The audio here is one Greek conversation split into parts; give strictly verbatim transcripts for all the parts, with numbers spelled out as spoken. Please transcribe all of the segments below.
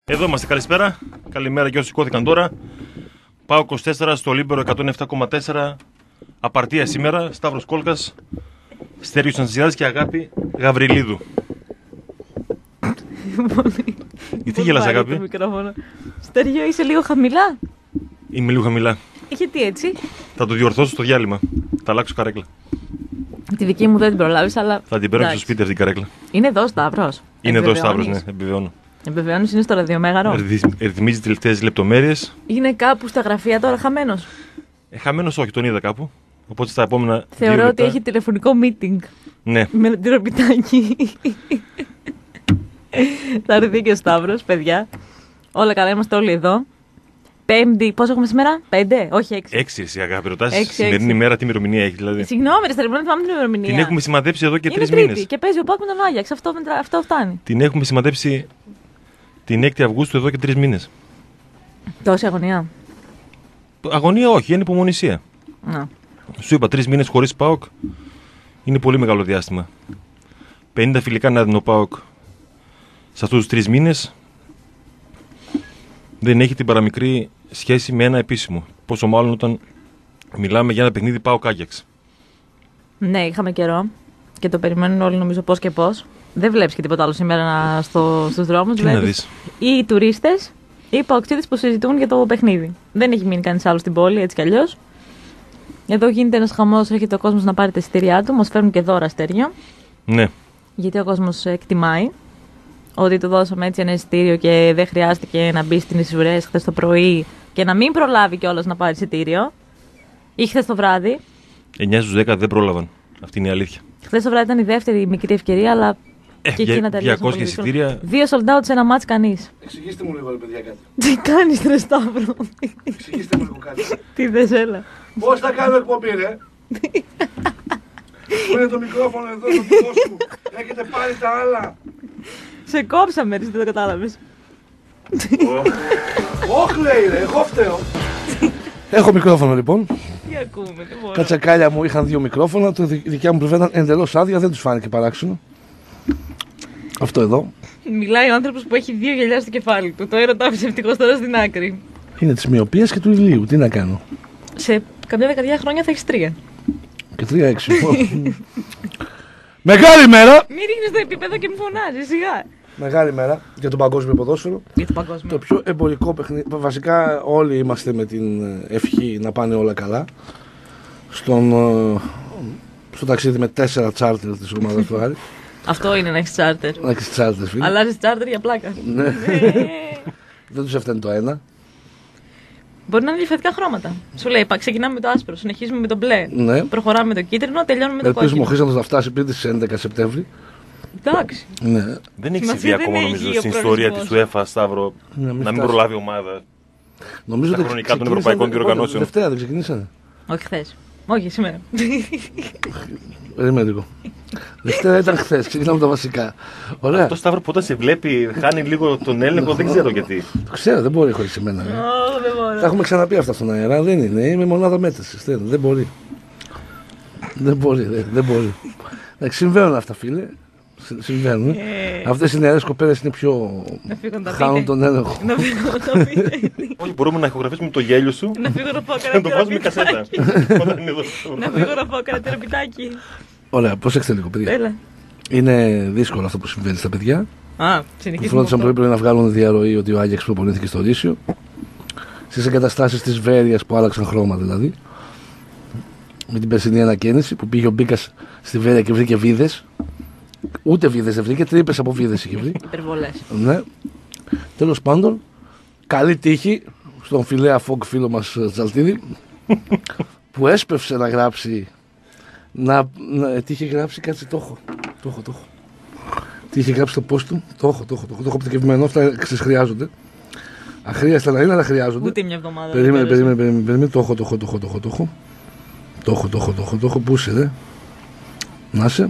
Εδώ είμαστε, καλησπέρα. Καλημέρα και όσοι σηκώθηκαν τώρα. Πάω είκοσι τέσσερα στο Λίμπερο εκατόν επτά κόμμα τέσσερα. Απαρτία σήμερα. Σταύρος Κόλκας, Στέργιος Αντσιάδης και Αγάπη Γαβριλίδου. Γιατί γελάς, Αγάπη? Στέργιο, είσαι λίγο χαμηλά. Είμαι λίγο χαμηλά. Γιατί έτσι? Θα το διορθώσω στο διάλειμμα. Θα αλλάξω καρέκλα. Τη δική μου δεν την προλάβεις, αλλά. Θα την παίρνω στο σπίτι αυτή την καρέκλα. Είναι εδώ ο Σταύρος. Είναι εδώ ο Σταύρος, ναι, επιβεβαιώνω. Επιβεβαιώνεις, είναι στο ραδιομέγαρο. Ρυθμίζει τελευταίες λεπτομέρειες. Είναι κάπου στα γραφεία τώρα χαμένος. Ε, χαμένος όχι, τον είδα κάπου. Οπότε στα επόμενα. Θεωρώ δύο ότι λεπτά... έχει τηλεφωνικό meeting. Ναι. Με την Ροπιτάκη. Θα έρθει και ο Σταύρος, παιδιά. Όλα καλά, είμαστε όλοι εδώ. Πέμπτη, πόσο έχουμε σήμερα? Πέντε, όχι έξι. Έξι, εσύ, Αγάπη, ρωτάς. Έξι, Σημερινή έξι. ημέρα τι ημερομηνία έχει, δηλαδή. Συγγνώμη, ρε Σταυροπούλου, δεν θυμάμαι την ημερομηνία. Την έχουμε σημαδέψει εδώ και Είναι τρεις Τρίτη μήνες. και παίζει ο Πάκ με τον Άγιαξ. Αυτό, μετρα- αυτό φτάνει. Την έχουμε σημαδέψει την έκτη Αυγούστου εδώ και τρεις μήνες. Τόση αγωνία. Αγωνία όχι, είναι υπομονησία. Να. Σου είπα, τρεις μήνες χωρίς ΠΑΟΚ είναι πολύ μεγάλο διάστημα. πενήντα φιλικά να δίνει ο ΠΑΟΚ σε αυτούς τους τρεις μήνες δεν έχει την παραμικρή σχέση με ένα επίσημο. Πόσο μάλλον όταν μιλάμε για ένα παιχνίδι ΠΑΟΚ Άγιαξ. Ναι, είχαμε καιρό και το περιμένουν όλοι νομίζω πώς και πώς. Δεν βλέπεις και τίποτα άλλο σήμερα να, στο, στους δρόμους. Τι να βλέπεις δεις. ή οι τουρίστες ή οι παοκτζίδες που συζητούν για το παιχνίδι. Δεν έχει μείνει κανείς άλλο στην πόλη έτσι κι αλλιώς. Εδώ γίνεται ένας χαμός, έρχεται ο κόσμος να πάρει τα εισιτήριά του. Μας φέρνουν και δώρα, Στέργιο. Ναι. Γιατί ο κόσμος εκτιμάει ότι του δώσαμε έτσι ένα εισιτήριο και δεν χρειάστηκε να μπει στην Ισουρές χθες το πρωί και να μην προλάβει κιόλας να πάρει εισιτήριο. Ή χθες το βράδυ. εννιά στους δέκα δεν πρόλαβαν. Αυτή είναι η αλήθεια. Χθες το βράδυ ήταν η δεύτερη μικρή ευκαιρία, αλλά Ε, και εκεί να τελειώσουν διακόσια πολύ δύσκολα. εισιτήρια. Δύο sold out σε ένα μάτς κανείς. Εξηγήστε μου λίγο, ρε παιδιά, κάτι. Τι κάνεις, ρε Σταύρο? Εξηγήστε μου λίγο κάτι. Τι θες, έλα. Πώς θα κάνω εκπομπή, ρε. Πού είναι το μικρόφωνο εδώ, το δικό σου. Έχετε πάρει τα άλλα. Σε κόψαμε, ρε, δεν το κατάλαβες. Όχι, λέει, ρε, εγώ φταίω. Έχω μικρόφωνο, λοιπόν. Τι ακούμε, τι μπορώ. Τα τσακάλια μου είχαν δύο μικρόφωνα. Το δι- δικιά μου πλευρά ήταν εντελώς άδεια, δεν τους φάνηκε παράξενο. Αυτό εδώ Μιλάει ο άνθρωπος που έχει δύο γυαλιά στο κεφάλι του. Το έρωτα άφησε ευτυχώς τώρα στην άκρη. είναι της μοιοπίας και του ηλίου. Τι να κάνω. Σε καμιά δεκαετία χρόνια θα έχεις τρία. Και τρία έξι. Μεγάλη μέρα! Μην ρίχνεις το επίπεδο και μη φωνάζεις, σιγά. Μεγάλη μέρα για το παγκόσμιο ποδόσφαιρο. Για το παγκόσμιο. Το πιο εμπορικό παιχνίδι. Βασικά όλοι είμαστε με την ευχή να πάνε όλα καλά. Στον, ε, στο ταξίδι με τέσσερα τσάρτερ της ομάδας του Άρη. Αυτό είναι να έχεις τσάρτερ. Να έχεις τσάρτερ, φίλε. Αλλάζεις τσάρτερ για πλάκα. Ναι. Ε, Δεν τους έφτανε το ένα. Μπορεί να είναι διαφορετικά χρώματα. Σου λέει, πα, ξεκινάμε με το άσπρο, συνεχίζουμε με το μπλε. Ναι. Προχωράμε με το κίτρινο, τελειώνουμε με το Ελπίζουμε ο κόκκινο. Χρήστος να φτάσει πριν τις έντεκα Σεπτέμβρη. Εντάξει. Ναι. Δεν έχει Σημασία συμβεί δεν ακόμα έχει νομίζω ο στην ιστορία προορισμός. της UEFA, Σταύρο, Να μην να μην φτάσει. προλάβει ομάδα. Νομίζω Τα ότι χρονικά των ξεκίνησαν- ευρωπαϊκών πότε, διοργανώσεων. Δευτέρα δεν ξεκινήσανε. Όχι χθε. Όχι σήμερα. Περίμενε λίγο. Δευτέρα ήταν χθες, ξεκινάμε τα βασικά. Ωραία. Το Σταύρο που όταν σε βλέπει, χάνει λίγο τον έλεγχο, δεν ξέρω γιατί. Το ξέρω, δεν μπορεί χωρίς εμένα. ε. Ω, δεν μπορώ. Τα έχουμε ξαναπεί αυτά στον αέρα, δεν είναι. Είμαι μονάδα μέτρησης. Δεν, δεν μπορεί. Δεν μπορεί, δεν, δεν μπορεί. Εντάξει, συμβαίνουν αυτά, φίλε. Συ- Συμβαίνουν. Ε. Αυτές οι νεαρές κοπέλες είναι πιο. Να φύγω να τα χάνουν πείτε. τον έλεγχο. Να φύγω να τα πείτε. Όχι, μπορούμε να ηχογραφήσουμε το γέλιο σου Να φύγω να πάω και να το κανένα βάζουμε κασέτα. τεραπιτάκι. Όταν είναι εδώ στο Να φύγω να πάω κανένα τεραπιτάκι. Ωραία, προσέξτε λίγο, παιδιά. Έλα. Είναι δύσκολο αυτό που συμβαίνει στα παιδιά. Α, Που συνεχίζουμε. φρόντισαν αυτό. πρωί-πρωί να βγάλουν διαρροή ότι ο Άγιαξ προπονήθηκε στο Ρήσιο. Στις εγκαταστάσεις της Βέρειας που άλλαξαν χρώμα δηλαδή. Με την περσινή ανακαίνιση που πήγε ο Μπίκας στη Βέρεια και βρήκε βίδες. Ούτε βίδες δεν βρήκε, τρύπες από βίδες είχε βρει. Υπερβολές. Ναι. Τέλος πάντων, καλή τύχη στον φιλέα Φόγκ φίλο μας ε, Τζαλτίδη που έσπευσε να γράψει. Να, να, τι είχε γράψει, κάτσε το έχω. Το έχω, το έχω. Τι είχε γράψει στο post του, το έχω, το έχω. Το έχω, το έχω αποθηκευμένο, αυτά ξέρεις χρειάζονται. Αχρίαστα να είναι, αλλά χρειάζονται. Ούτε μια εβδομάδα. δεν Περίμενε, πέρασε. περίμενε, περίμενε, περίμενε. Το έχω, το έχω, το έχω, το έχω. Το έχω, το έχω, το έχω, το έχω, το έχω. Πού είσαι, δε. Να σε.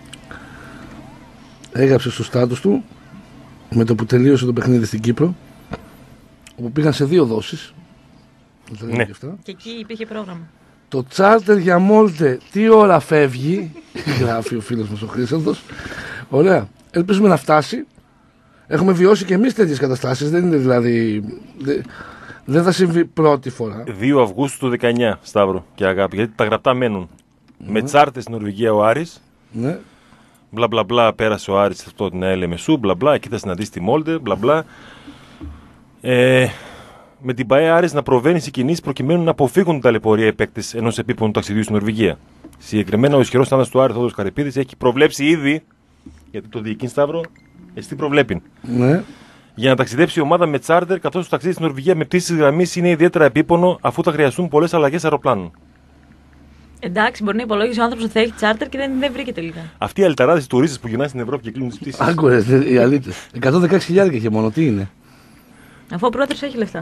Έγραψε στο στάτους του με το που τελείωσε το παιχνίδι στην Κύπρο, όπου πήγαν σε δύο δόσεις. Ναι. Και αυτά. Και εκεί υπήρχε πρόγραμμα. Το τσάρτερ για Μόλτε τι ώρα φεύγει, γράφει ο φίλος μας ο Χρήστος. Ωραία. Ελπίζουμε να φτάσει. Έχουμε βιώσει και εμείς τέτοιες καταστάσεις. Δεν είναι δηλαδή. Δεν, δεν θα συμβεί πρώτη φορά. δύο Αυγούστου του δεκαεννιά, Σταύρο και Αγάπη, γιατί τα γραπτά μένουν. Ναι. Με τσάρτες στην Νορβηγία ο Άρης. Ναι. Μπλα μπλα μπλα, πέρασε ο Άρης αυτό την ΑΕΛ Μεσού. Μπλα μπλα, εκεί θα συναντήσει τη Μόλντε. Μπλα μπλα. Ε, με την ΠΑΕ Άρης να προβαίνει σε κινήσεις προκειμένου να αποφύγουν την ταλαιπωρία οι παίκτες ενός επίπονου ταξιδιού στην Νορβηγία. Συγκεκριμένα, ο ισχυρός θάνατος του Άρη Θόδωρος Καρυπίδης έχει προβλέψει ήδη, γιατί το διοικεί Σταύρο, εσύ τι προβλέπει. Ναι. Για να ταξιδέψει η ομάδα με τσάρτερ, καθώς το ταξίδι στην Νορβηγία με πτήσεις γραμμής είναι ιδιαίτερα επίπονο, αφού θα χρειαστούν πολλές αλλαγές αεροπλάνων. Εντάξει, μπορεί να υπολόγισε ο άνθρωπος ότι θα έχει τσάρτερ και δεν, δεν βρήκε τελικά. Αυτοί οι αλταράδες τουρίστες που γυρνάνε στην Ευρώπη και κλείνουν τις πτήσεις. Άγκορες, οι αλήτες. εκατόν δεκαέξι χιλιάδες είχε μόνο, τι είναι. Αφού ο πρόεδρος έχει λεφτά.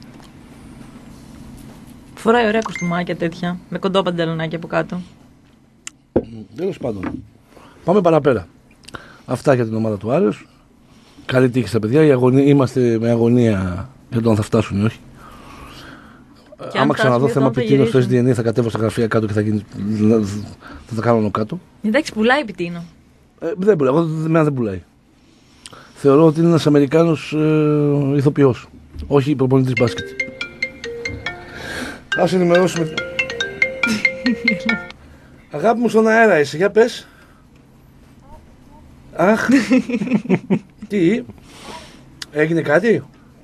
Φοράει ωραία κοστούμάκια τέτοια, με κοντό παντελονάκι από κάτω. Τέλος πάντων. Πάμε παραπέρα. Αυτά για την ομάδα του Άρεως. Καλή τύχη στα παιδιά. Η αγωνία, είμαστε με αγωνία για το αν θα φτάσουν ή όχι. Και άμα ξαναδώ θέμα πιτίνο στο ες ντι εν έι θα κατέβω στα γραφεία κάτω και θα, γίνει, θα τα κάνω κάτω. Εντάξει, πουλάει πιτίνο. Ε, δεν πουλάει. Εγώ εμένα δεν πουλάει. Θεωρώ ότι είναι ένας Αμερικάνος ε, ηθοποιός. Όχι προπονητής μπάσκετ. Ας ενημερώσουμε. Αγάπη μου, στον αέρα είσαι, για πες. Αχ. Τι, έγινε κάτι.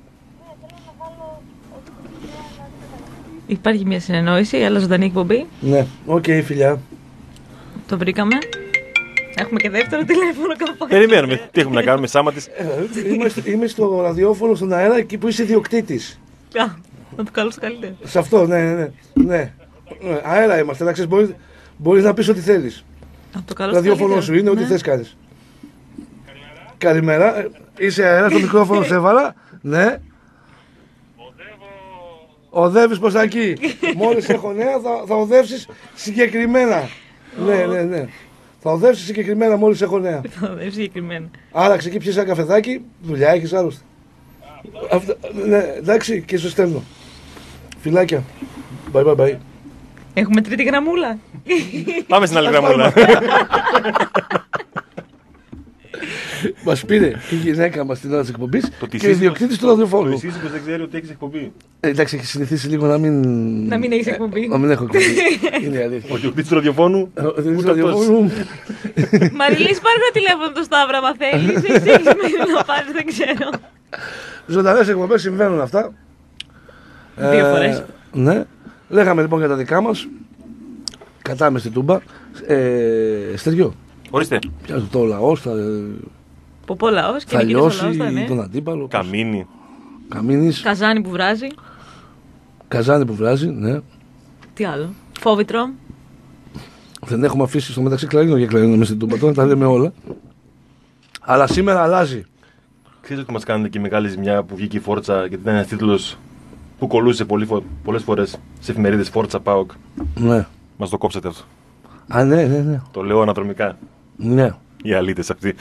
Υπάρχει μια συνεννόηση, αλλά ζωντανή εκπομπή. Ναι, οκ, okay, φιλιά. Το βρήκαμε. Έχουμε και δεύτερο τηλέφωνο κάπου. Περιμένουμε. Τι έχουμε να κάνουμε, Σάμα της. Είμαι, είμαι στο ραδιόφωνο, στον αέρα, εκεί που είσαι ιδιοκτήτης. Α, να το κάνω στο καλύτερο. Σε αυτό, ναι, ναι, ναι. ναι. Αέρα είμαστε, να ξέρεις, μπορείς, μπορείς να πεις ό,τι θέλεις. Το ραδιόφωνο σου είναι, ναι. Ό,τι θες κάνεις. Καλημέρα. Καλημέρα. Είσαι αέρα, στο μικρόφωνο σε έβαλα. Ναι. Οδεύεις προς τα εκεί. Μόλις έχω νέα θα, θα οδεύσεις συγκεκριμένα. Ναι, ναι, ναι. Θα οδεύσεις συγκεκριμένα μόλις έχω νέα. Θα οδεύσεις συγκεκριμένα. Άραξε εκεί, πιες ένα καφεδάκι, δουλειά έχεις άλλωστε. Αυτά, ναι, εντάξει, και σου στέλνω. Φιλάκια. Bye bye bye. Έχουμε τρίτη γραμμούλα. Πάμε στην άλλη γραμμούλα. Μας πήρε η γυναίκα μας την ώρα της εκπομπής και ο ιδιοκτήτης του ραδιοφώνου. Ο Ισίσικος δεν ξέρει ότι έχεις εκπομπή. Ε, εντάξει, έχει συνηθίσει λίγο να μην... Να μην έχεις εκπομπή. Να μην έχω εκπομπή. Είναι αλήθεια. Ο ιδιοκτήτης του ραδιοφώνου. Μαριλής, πάρε ένα τηλέφωνο το Σταύρο, άμα θέλεις. Εσύ έχεις μείνει να πάρεις, δεν ξέρω. Ζωντανές εκπομπές συμβαίνουν αυτά. Δύο φορές. Ναι. Λέγαμε λοιπόν για τα δικά μας. Κατάμε στην Τούμπα. Στεριό. Ορίστε. Πιάζω το λαός, θα, Ποπό λαός και θα λιώσει λαός, θα, ναι. τον αντίπαλο. Καμίνι. Καμίνης. Καζάνι που βράζει. Καζάνι που βράζει, ναι. Τι άλλο. Φόβητρο. Δεν έχουμε αφήσει στο μεταξύ κλαρίνο για κλαρίνο μες στην Τούμπα, τώρα τα λέμε όλα. Αλλά σήμερα αλλάζει. Ξέρεις ότι μας κάνετε και μεγάλη ζημιά που βγήκε η Φόρτσα, γιατί ήταν ένας τίτλος που κολούσε πολλές φορές σε εφημερίδες Φόρτσα ΠΑΟΚ. Ναι. Μας το κόψατε αυτό. Α, ναι, ναι, ναι. Το λέω αναδρομικά. Ναι. Οι αλήτες αυτοί.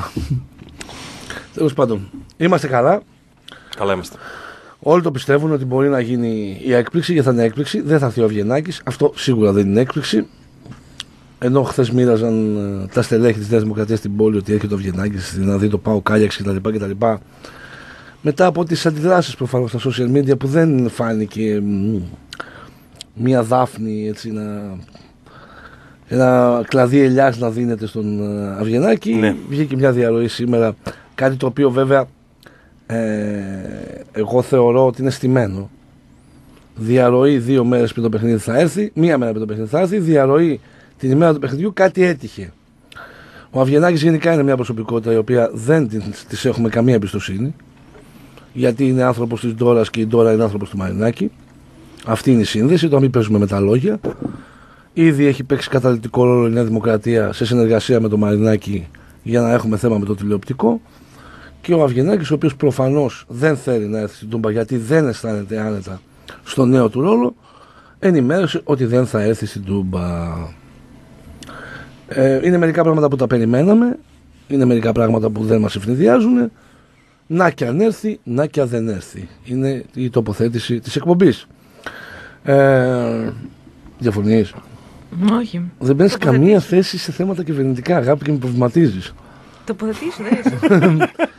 Τέλος πάντων, είμαστε καλά. Καλά είμαστε. Όλοι το πιστεύουν ότι μπορεί να γίνει η έκπληξη, γιατί θα είναι έκπληξη. Δεν θα έρθει ο Αβγενάκης. Αυτό σίγουρα δεν είναι έκπληξη. Ενώ χθες μοίραζαν uh, τα στελέχη της Νέας Δημοκρατίας στην πόλη ότι έρχεται ο Αβγενάκης να δει το ΠΑΟΚ Κάλιαξ κτλ. κτλ. Μετά από τις αντιδράσεις προφανώς στα social media που δεν φάνηκε μ, μία δάφνη έτσι να. Ένα κλαδί ελιάς να δίνεται στον Αβγενάκη. Ναι. Βγήκε μια διαρροή σήμερα. Κάτι το οποίο βέβαια ε, εγώ θεωρώ ότι είναι στημένο. Διαρροή δύο μέρες πριν το παιχνίδι θα έρθει. Μία μέρα πριν το παιχνίδι θα έρθει. Διαρροή την ημέρα του παιχνιδιού. Κάτι έτυχε. Ο Αβγενάκης γενικά είναι μια προσωπικότητα η οποία δεν της έχουμε καμία εμπιστοσύνη. Γιατί είναι άνθρωπος της Ντόρας και η Ντόρα είναι άνθρωπος του Μαρινάκη. Αυτή είναι η σύνδεση. Το να μην παίζουμε με τα λόγια. Ήδη έχει παίξει καταλυτικό ρόλο η Νέα Δημοκρατία σε συνεργασία με το Μαρινάκη για να έχουμε θέμα με το τηλεοπτικό. Και ο Αβγενάκης, ο οποίος προφανώς δεν θέλει να έρθει στην Τούμπα γιατί δεν αισθάνεται άνετα στο νέο του ρόλο, ενημέρωσε ότι δεν θα έρθει στην Τούμπα. Ε, είναι μερικά πράγματα που τα περιμέναμε, είναι μερικά πράγματα που δεν μας ευνηδιάζουν. Να κι αν έρθει, να κι αν δεν έρθει. Είναι η τοποθέτηση της εκπομπής. Ε, Διαφωνείς? Όχι. Δεν παίρνεις καμία θέση σε θέματα κυβερνητικά, αγάπη, και με προβληματίζεις. Τοποθετήσου, δεν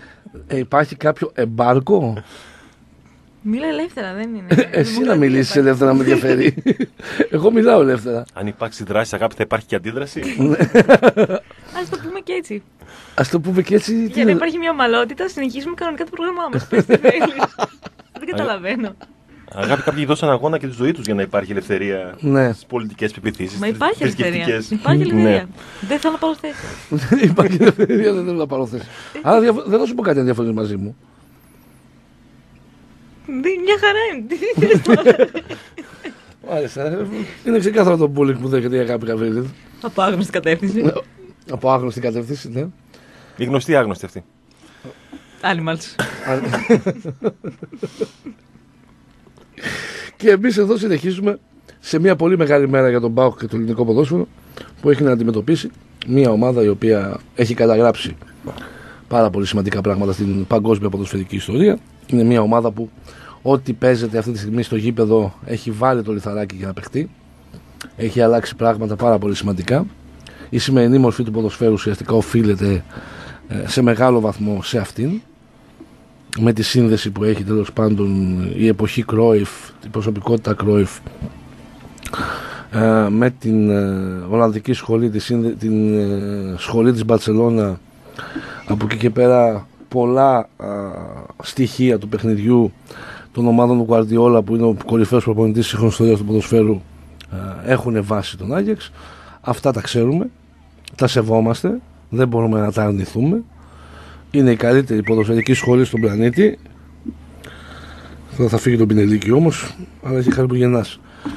Ε, υπάρχει κάποιο εμπάρκο. Μίλα ελεύθερα, δεν είναι. Εσύ να μιλήσεις ελεύθερα, με ενδιαφέρει. Εγώ μιλάω ελεύθερα. Αν υπάρξει δράση, αγάπη, θα υπάρχει και αντίδραση. Ας το πούμε και έτσι. Ας το πούμε και έτσι. Για να υπάρχει μια ομαλότητα, συνεχίζουμε κανονικά το πρόγραμμά μας. Πες τι θέλεις. Δεν καταλαβαίνω. Αγάπη, κάποιοι δώσαν αγώνα και τη ζωή τους για να υπάρχει ελευθερία Ναι. στις πολιτικές πεποιθήσεις. Μα υπάρχει ελευθερία. θρησκευτικές. Υπάρχει ελευθερία. Ναι. Δεν θέλω να πάρω θέση. Δεν υπάρχει ελευθερία, δεν θέλω να πάρω θέση. Άρα διαφο- δεν θα σου πω κάτι αν διαφωνείς μαζί μου. Δεν- Μια χαρά είναι. Τι θέλεις τώρα. Μάλιστα. Είναι ξεκάθαρο το bullying που δέχεται η Αγάπη Γαβρίλη. Από άγνωστη κατεύθυνση. Από άγνωστη κατεύθυνση, ναι. Η γνωστή άγνωστη αυτή. Animals. Και εμείς εδώ συνεχίζουμε σε μια πολύ μεγάλη μέρα για τον ΠΑΟΚ και το ελληνικό ποδόσφαιρο, που έχει να αντιμετωπίσει μια ομάδα η οποία έχει καταγράψει πάρα πολύ σημαντικά πράγματα στην παγκόσμια ποδοσφαιρική ιστορία. Είναι μια ομάδα που ό,τι παίζεται αυτή τη στιγμή στο γήπεδο έχει βάλει το λιθαράκι για να παιχτεί. Έχει αλλάξει πράγματα πάρα πολύ σημαντικά. Η σημερινή μορφή του ποδοσφαίρου ουσιαστικά οφείλεται ε, σε μεγάλο βαθμό σε αυτήν, με τη σύνδεση που έχει τέλος πάντων η εποχή Κρόιφ, η προσωπικότητα Κρόιφ, ε, με την ε, Ολλανδική σχολή, τη σύνδε, την ε, σχολή της Μπαρσελόνα. Από εκεί και πέρα πολλά α, στοιχεία του παιχνιδιού των ομάδων του Γκουαρδιόλα, που είναι ο κορυφαίος προπονητής σύγχρονης ιστορίας του ποδοσφαίρου, έχουν βάσει τον Άγιαξ. Αυτά τα ξέρουμε, τα σεβόμαστε, δεν μπορούμε να τα αρνηθούμε. Είναι η καλύτερη ποδοσφαιρική σχολή στον πλανήτη. Θα, θα φύγει τον Πινελίκη όμως, αλλά έχει χάρη που γεννάς.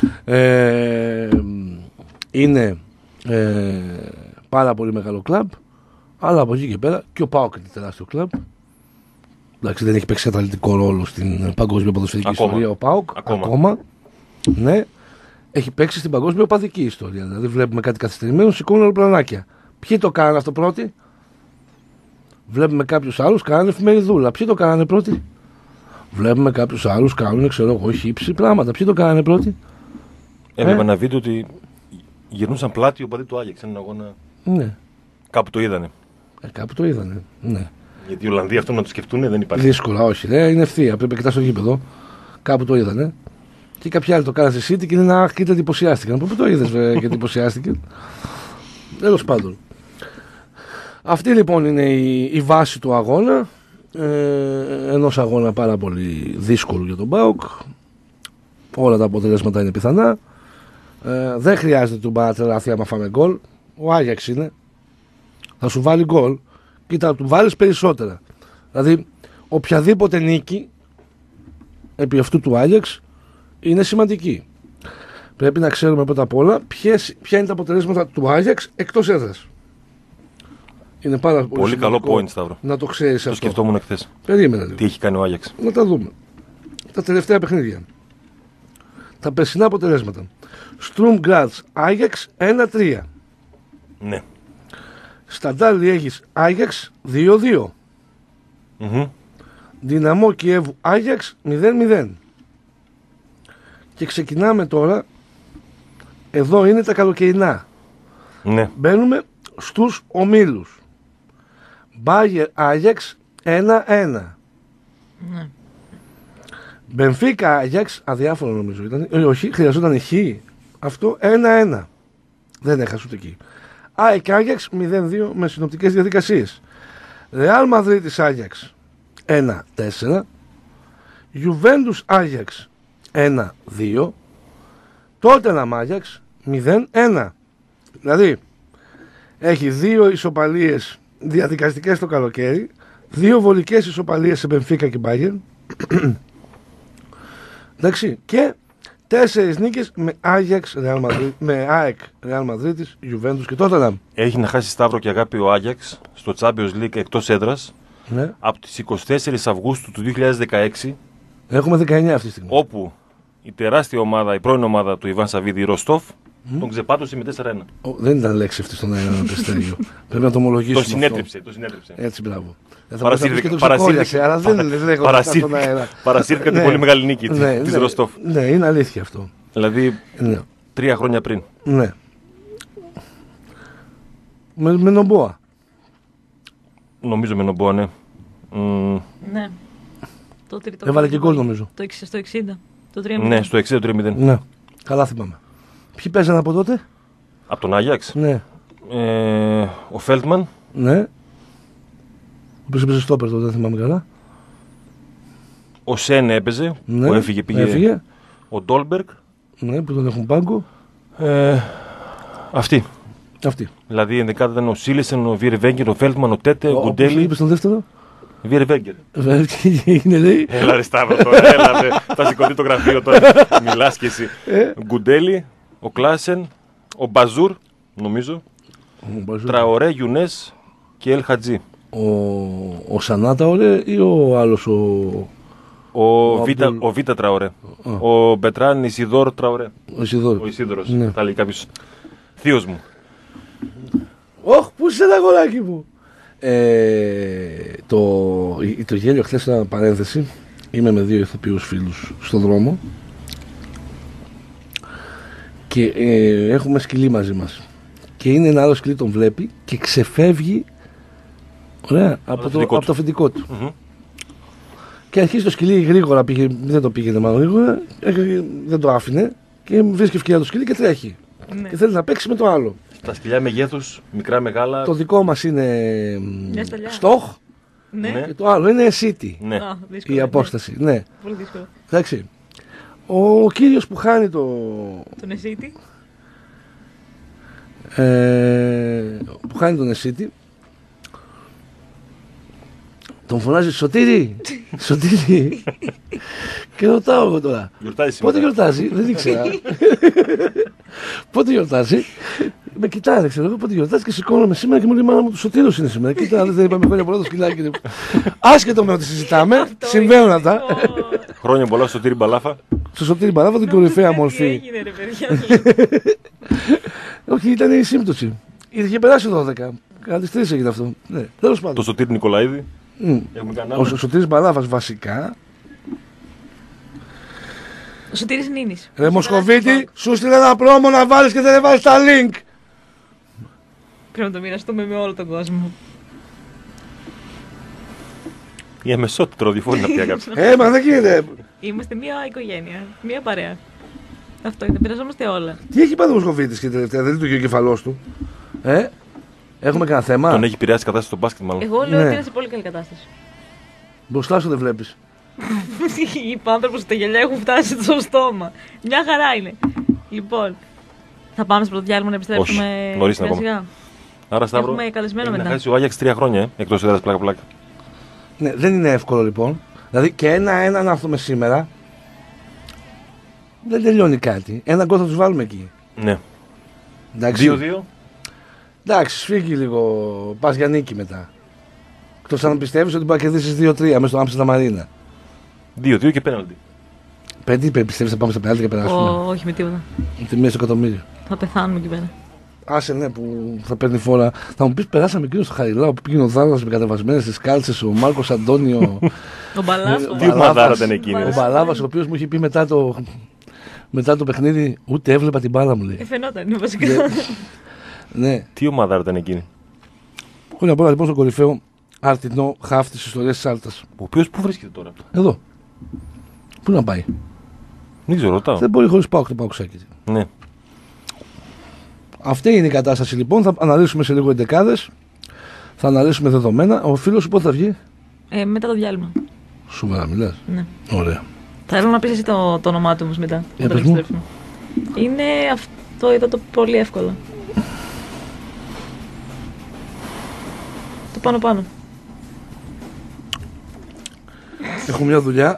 Ε, είναι ε, πάρα πολύ μεγάλο κλαμπ, αλλά από εκεί και πέρα και ο ΠΑΟΚ είναι τεράστιο κλαμπ. Εντάξει, δεν έχει παίξει καταλυτικό ρόλο στην παγκόσμια ποδοσφαιρική Ακόμα. ιστορία ο ΠΑΟΚ. Ακόμα. Ακόμα. Ναι. Έχει παίξει στην παγκόσμια οπαδική ιστορία. Δηλαδή βλέπουμε κάτι καθυστερημένο, σηκώνουν αεροπλανάκια. Ποιοι το κάνανε αυτό πρώτοι? Βλέπουμε κάποιους άλλους κάνανε εφημεριδούλα. Ποιοι το κάνανε πρώτοι? Βλέπουμε κάποιους άλλους κάνουν, ξέρω εγώ, χύψη πράγματα. Ποιοι το κάνανε πρώτοι? Έβλεπα Ε. ένα βίντεο ότι γυρνούσαν πλάτη ο παδί του Άγιαξ. Έναν αγώνα. Ναι. Κάπου το είδανε. Ε, κάπου το είδανε. Ναι. Γιατί οι Ολλανδοί αυτό να το σκεφτούν δεν υπάρχει. Δύσκολα, όχι. Ναι, είναι ευθεία. Πρέπει να κοιτάς στο γήπεδο. Κάπου το είδανε. Και κάποιοι άλλοι το κάνανε στη City και είναι αχ, κοίτα, εντυπωσιάστηκαν. Πού το είδες, βέβαια, και εντυπωσιάστηκε. Τέλος πάντων. Αυτή λοιπόν είναι η, η βάση του αγώνα. Ε, ενός αγώνα πάρα πολύ δύσκολου για τον ΠΑΟΚ. Όλα τα αποτελέσματα είναι πιθανά. Ε, δεν χρειάζεται του μπα να τρελαθεί άμα φάμε γκολ. Ο Άγιαξ είναι. Θα σου βάλει γκολ και θα του βάλεις περισσότερα. Δηλαδή, οποιαδήποτε νίκη επί αυτού του Άγιαξ είναι σημαντική. Πρέπει να ξέρουμε πρώτα απ' όλα ποιες, ποια είναι τα αποτελέσματα του Άγιαξ εκτός έδρας. Είναι πάρα πολύ, Πολύ καλό σημαντικό point, Σταύρο. να το ξέρεις Το αυτό. σκεφτόμουν χθες. Περίμενε λίγο. Τι έχει κάνει ο Άγιαξ. Να τα δούμε. Τα τελευταία παιχνίδια. Τα περσινά αποτελέσματα. Στρουμ Γκράτς Άγιαξ ένα τρία. Ναι. Σταντάρ Λιέγης Άγιαξ δύο δύο. Μμμ. Δυναμό Κιέβου Άγιαξ μηδέν μηδέν. Και ξεκινάμε τώρα. Εδώ είναι τα καλοκαιρινά. Ναι. Μπαίνουμε στους ομίλους. Μπάγερ Άγιαξ ένα ένα. Ναι. Μπενφίκα Άγιαξ, αδιάφορο νομίζω ήταν. Ε, όχι, χρειαζόταν χ. Αυτό ένα ένα. Δεν έχασε ούτε εκεί. ΑΕΚ Άγιαξ μηδέν δύο με συνοπτικές διαδικασίες. Ρεάλ Μαδρίτης Άγιαξ ένα τέσσερα. Γιουβέντους Άγιαξ ένα δύο. Τότεναμ Άγιαξ μηδέν ένα. Δηλαδή έχει δύο ισοπαλίες διαδικαστικές το καλοκαίρι, δύο βολικές ισοπαλίες σε Μπενφίκα και Μπάγερν. Εντάξει, και τέσσερις νίκες με Άγιαξ, με ΑΕΚ, Ρεάλ Μαδρίτης, Γιουβέντους και Τότεναμ. Έχει να χάσει Σταύρο και αγάπη ο Άγιαξ στο Champions League εκτός έδρας Ναι. από τις εικοστή τέταρτη Αυγούστου του δύο χιλιάδες δεκαέξι, Έχουμε δεκαεννιά αυτή τη στιγμή. όπου η τεράστια ομάδα, η πρώην ομάδα του Ιβάν Σαββίδη, η Ροστόφ, τον ξεπάτωσε με τέσσερα ένα. Ο, δεν ήταν λέξη αυτή στον αέρα να πες τέτοιο. Πρέπει να το ομολογήσουμε. Το συνέτριψε, το συνέτριψε. Αυτό. Έτσι, μπράβο. Δεν θα Παρασύρθηκε- μπορούσα να πεις και το ξεκόλιασε, αλλά δεν παρα- λέγω αυτά στον αέρα. Παρασύρθηκε την Ναι. πολύ μεγάλη νίκη Ναι, της ναι, Ροστόφ. Ναι, είναι αλήθεια αυτό. Δηλαδή Ναι. τρία χρόνια πριν. Ναι. Με, με νομπόα. Νομίζω με νομπό, ναι. Mm. Ναι. Το τρίτο. Έβαλε και γκολ νομίζω. Το εξ- στο εξήντα. Το τρία μηδέν. Ναι, στο εξήντα τρία μηδέν. Ναι, καλά θυμάμαι. Ποιοι παίζανε από τότε? Από τον Άγιαξ. Ναι, Ε, ο Φέλτμαν. ναι. Ο οποίος έπαιζε στόπερ τότε, δεν θυμάμαι καλά. Ο Σεν έπαιζε. Ναι, Που έφυγε, πήγε. έφυγε. Ο Ντόλμπεργκ. Ναι, που τον έχουν πάγκο. Ε, αυτή. Αυτή. Δηλαδή η ενδεκάδα ήταν ο Σίλεσεν, ο Βίρε Βέγκερ, ο Φέλτμαν, ο Τέτε, ο Όπως Γκουντέλη. είπε στον δεύτερο. Βίρε Βέγκερ. Τι έγινε, λέει. Έλα ρε Σταύρο τώρα, έλα ρε. Θα σηκωθεί το γραφείο τώρα. Μιλάς κι εσύ. Γκουντέλη, ο Κλάσεν, ο Μπαζούρ, νομίζω. Τραωρέ, Γιουνές και Ελ Χατζή. Ο, ο Σανάτα, ωραία, ή ο άλλος ο. Ο, Ο Βίτα, Αμπτούλ. ο Βίτα Τραωρέ. Α. Ο Μπετράν Ισιδόρ Τραωρέ. Ο Ισιδόρ. Ο Ισίδωρος. Ναι. Θα λέει κάποιος. Θείος μου. Ωχ, πού είσαι ένα αγοράκι μου. Ε, το, το γέλιο χθες ήταν παρένθεση. Είμαι με δύο ηθοποιούς φίλους στον δρόμο και ε, έχουμε σκυλί μαζί μας. Και είναι ένα άλλο σκυλί, τον βλέπει και ξεφεύγει, ωραία, από, το, αφεντικό από του. το αφεντικό του. Μμμ. Και αρχίζει το σκυλί γρήγορα, πήγε, δεν το πήγαινε μάλλον γρήγορα, ε, δεν το άφηνε και βρίσκει ευκαιρία το σκυλί και τρέχει. Ναι. Και θέλει να παίξει με το άλλο. Τα σκυλιά μεγέθους, μικρά, μεγάλα. Το δικό μας είναι Μια σταλιά. στόχ Ναι. Ναι. και το άλλο είναι city. Ναι. Α, δύσκολο, Η ναι. απόσταση, ναι. Πολύ δύσκολο. Εντάξει. Ο κύριος που χάνει το. Τον Εσίτη. Ε, που χάνει τον Εσίτη. Τον φωνάζει Σωτήρη! Σωτήρη! Και ρωτάω εγώ τώρα. Γιορτάζει Πότε σήμερα. γιορτάζει, δεν ήξερα. Πότε γιορτάζει. Με κοιτάνε, ξέρω εγώ πότε γιορτάζει και σηκώνομαι σήμερα και μου λέει μάνα μου του Σωτήρος είναι σήμερα. Κοίτα, δεν είπαμε χρόνια πολλά το σκυλάκι. Άσχετο με ό,τι συζητάμε, Αυτό συμβαίνουν είναι. αυτά. Ω, Χρόνια πολλά στο Τύρι Μπαλάφα. Στο Σωτήρη Μπαλάβα την κορυφαία τι μορφή. έγινε, ρε παιδιά. Όχι, ήταν η σύμπτωση. Είχε περάσει δώδεκα. Κατά τις τρεις έγινε αυτό. Ναι, τέλος Το πάντων. Σωτήρι Νικολαίδη. Μμ. Έχουμε κανένα. Ο Σωτήρης Μπαλάβας βασικά. Ο Σωτήρης Νίνης. Ρε Μοσκοβίτη, σου στείλε ένα πρόμο να βάλεις και δεν έβαλες τα link. Πρέπει να το μοιραστούμε με όλο τον κόσμο. Η αμεσότητα ροδιοφώνη να πια κάποιος. Ε, μα δεν γίνεται. Είμαστε μία οικογένεια, μία παρέα. Αυτό είναι, πειραζόμαστε όλα. Τι έχει πάθει ο Μοσκοβίτης και τελευταία, δεν λειτουργεί ο κεφαλός του. Ε, έχουμε κανένα θέμα. Τον έχει επηρεάσει η κατάσταση στο μπάσκετ, μάλλον. Εγώ λέω Ναι. ότι είναι σε πολύ καλή κατάσταση. Μπροστά σου δεν βλέπεις. Οι άνθρωποι στα γυαλιά έχουν φτάσει στο στόμα. Μια χαρά είναι. Λοιπόν, θα πάμε στο πρώτο διάλειμμα να επιστρέψουμε. Όχι, νωρίς είναι σιγά ακόμα. σιγά. Άρα Σταύρο. Έχουμε καλεσμένο πρέπει να μετά. χάσει ο Άγιαξ τρία χρόνια, ε, εκτός έδρας πλάκα-πλάκα. Ναι, δεν είναι εύκολο λοιπόν. Δηλαδή και ένα-ένα να έρθουμε σήμερα. Δεν τελειώνει κάτι. Ένα γκολ θα τους βάλουμε εκεί. Ναι. Εντάξει. δύο δύο. Εντάξει, σφίγγει λίγο. Πας για νίκη μετά. Εκτός αν πιστεύεις ότι μπορεί να κερδίσεις δύο τρία μέσα στο Άμστερνταμ Μαρίνα. δύο δύο και πέναλτι. Πέντε είπε, πιστεύεις θα πάμε σε πέναλτι και περάσουμε. Ω, όχι με τίποτα. Τη μία στο εκατομμύριο. Θα πεθάνουμε εκεί πέρα. Άσε ναι που θα παίρνει φόρα. Θα μου πεις περάσαμε εκείνο στο Χαριλάου που πήγαινε ο Δάρας με κατεβασμένες στις κάλτσες, ο Μάρκος Αντώνιο. Ο Μπαλάφο. Τι ομαδάρα ήταν εκείνη. Ο Μπαλάβας ο οποίος μου είχε πει μετά το, μετά το παιχνίδι ούτε έβλεπα την μπάλα μου λέει. Ε, φαινόταν, είναι βασικά. Ναι. Τι ομαδάρα ήταν εκείνη. Χρόνια απ' όλα λοιπόν στον κορυφαίο αρτινό χαφ της ιστορίας της Άλτας. Ο οποίος πού βρίσκεται τώρα. Εδώ. Πού να πάει. Δεν ξέρω, ρωτάω. Δεν μπορεί χωρίς πάω το παουξάκι. Ναι. Αυτή είναι η κατάσταση λοιπόν. Θα αναλύσουμε σε λίγο εντεκάδες. Θα αναλύσουμε δεδομένα. Ο φίλος σου πότε θα βγει. Ε, μετά το διάλειμμα. Σοβαρά μιλάς. Ναι. Ωραία. Θέλω να πεις εσύ το, το όνομά του όμως μετά. Για όταν πες μου. επιστρέψουμε. Είναι αυτό εδώ το πολύ εύκολο. Το πάνω πάνω. Έχω μια δουλειά.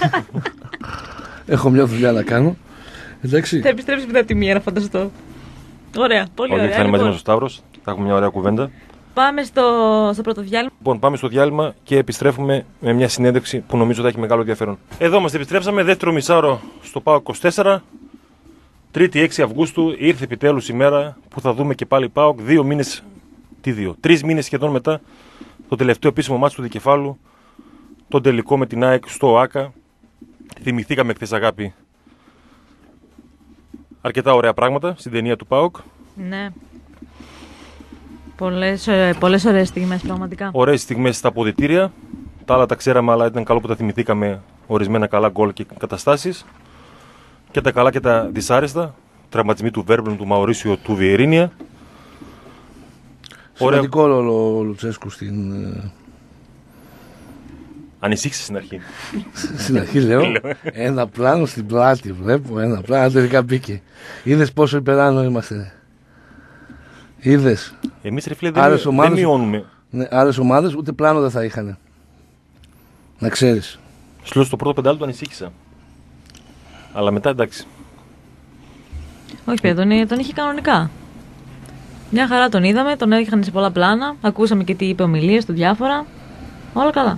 Έχω μια δουλειά να κάνω. Εντάξει. Θα επιστρέψει μετά από τη μία, να φανταστώ. Ωραία, πολύ Όχι, ωραία. θα είναι μαζί Λοιπόν, μας ο Σταύρος. Θα έχουμε μια ωραία κουβέντα. πάμε στο, στο πρώτο διάλειμμα. Λοιπόν, πάμε στο διάλειμμα και επιστρέφουμε με μια συνέντευξη που νομίζω θα έχει μεγάλο ενδιαφέρον. Εδώ είμαστε, επιστρέψαμε. Δεύτερο μισάωρο στο ΠΑΟΚ είκοσι τέσσερα. Τρίτη έξι Αυγούστου ήρθε επιτέλους η μέρα που θα δούμε και πάλι ΠΑΟΚ. Δύο μήνες. Τι δύο. Τρεις μήνες σχεδόν μετά το τελευταίο επίσημο μάτσο του Δικεφάλου. Τον τελικό με την ΑΕΚ στο ΆΚΑ. Θυμηθήκαμε χθες, Αγάπη, αρκετά ωραία πράγματα στην ταινία του ΠΑΟΚ. Ναι. Πολλές, ε, πολλές ωραίες στιγμές, πραγματικά. Ωραίες στιγμές στα αποδυτήρια Τα άλλα τα ξέραμε, αλλά ήταν καλό που τα θυμηθήκαμε, ορισμένα καλά γκολ και καταστάσεις. Και τα καλά και τα δυσάρεστα. Τραυματισμοί του Βέρμπλουμ, του Μαουρίσιο, του Βιερίνια. Σημαντικό ρόλο ο Λουτσέσκου στην. Ανησύχησε στην αρχή. Στην αρχή λέω, ένα πλάνο στην πλάτη βλέπω, ένα πλάνο, τελικά μπήκε. Είδες πόσο υπεράνω είμαστε. Είδες. Εμείς ρε φίλε δεν, δεν μειώνουμε. Ναι, άλλες ομάδες ούτε πλάνο δεν θα είχαν. Να ξέρεις. Σου λέω στο πρώτο πεντάλεπτο ανησύχησα. Αλλά μετά εντάξει. Όχι παιδιά, τον, τον είχε κανονικά. Μια χαρά τον είδαμε, τον έδειχναν σε πολλά πλάνα. Ακούσαμε και τι είπε ομιλίες του διάφορα. Όλα καλά.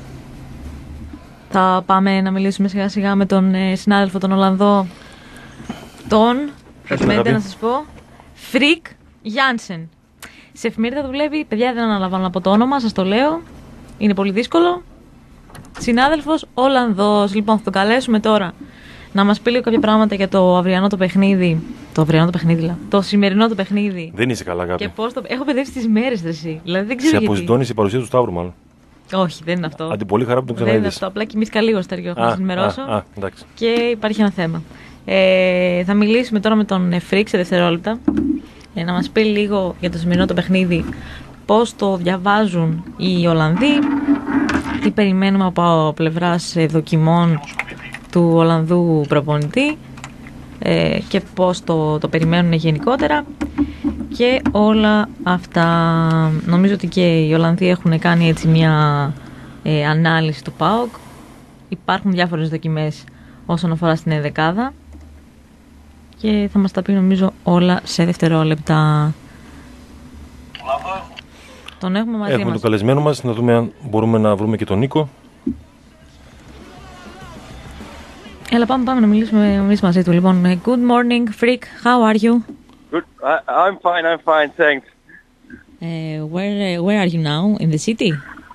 Θα πάμε να μιλήσουμε σιγά σιγά με τον ε, συνάδελφο τον Ολλανδό. Τον, περιμένετε να σας πω, Φρικ Γιάνσεν. Σε εφημερίδα δουλεύει, παιδιά δεν αναλαμβάνω να πω το όνομα, σας το λέω. Είναι πολύ δύσκολο. Συνάδελφος Ολλανδός. Λοιπόν, θα τον καλέσουμε τώρα να μας πει λίγο κάποια πράγματα για το αυριανό το παιχνίδι. Το αυριανό το παιχνίδι, δηλαδή. Το σημερινό το παιχνίδι. Δεν είσαι καλά, αγάπη. Και πώς το. Έχω παιδεύσει τις μέρες, ρε εσύ. Δηλαδή δεν ξέρω. Σε γιατί. αποζητώνει η παρουσία του Σταύρου, μάλλον. Όχι, δεν είναι αυτό. Αντί πολύ χαρά που τον ξαναείδες. Δεν είναι αυτό. Απλά κοιμήθηκα λίγο στεριό, θα σας ενημερώσω. Α, α, εντάξει. Και υπάρχει ένα θέμα. Ε, θα μιλήσουμε τώρα με τον Φρικ σε δευτερόλεπτα. Για να μας πει λίγο για το σημερινό το παιχνίδι. Πώς το διαβάζουν οι Ολλανδοί. Τι περιμένουμε από πλευράς δοκιμών του Ολλανδού προπονητή. Ε, και πώς το, το περιμένουν γενικότερα. Και όλα αυτά. Νομίζω ότι και οι Ολλανδοί έχουν κάνει έτσι μια ε, ανάλυση του ΠΑΟΚ. Υπάρχουν διάφορες δοκιμές όσον αφορά στην ενδεκάδα. Και θα μας τα πει νομίζω όλα σε δευτερόλεπτα. Τον έχουμε μαζί Έχουμε μας. τον καλεσμένο μας, να δούμε αν μπορούμε να βρούμε και τον Νίκο. Έλα πάμε, πάμε να μιλήσουμε εμείς μαζί του. Λοιπόν, good morning, Freak. How are you? Good. I, I'm fine. I'm fine. Thanks. Uh, where uh, Where are you now? In the city?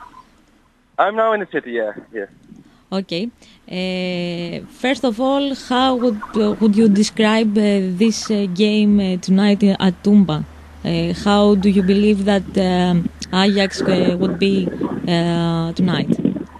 I'm now in the city. Yeah. Yeah. Okay. Uh, first of all, how would uh, would you describe uh, this uh, game uh, tonight at Tumba? Uh, how do you believe that um, Ajax uh, would be uh, tonight?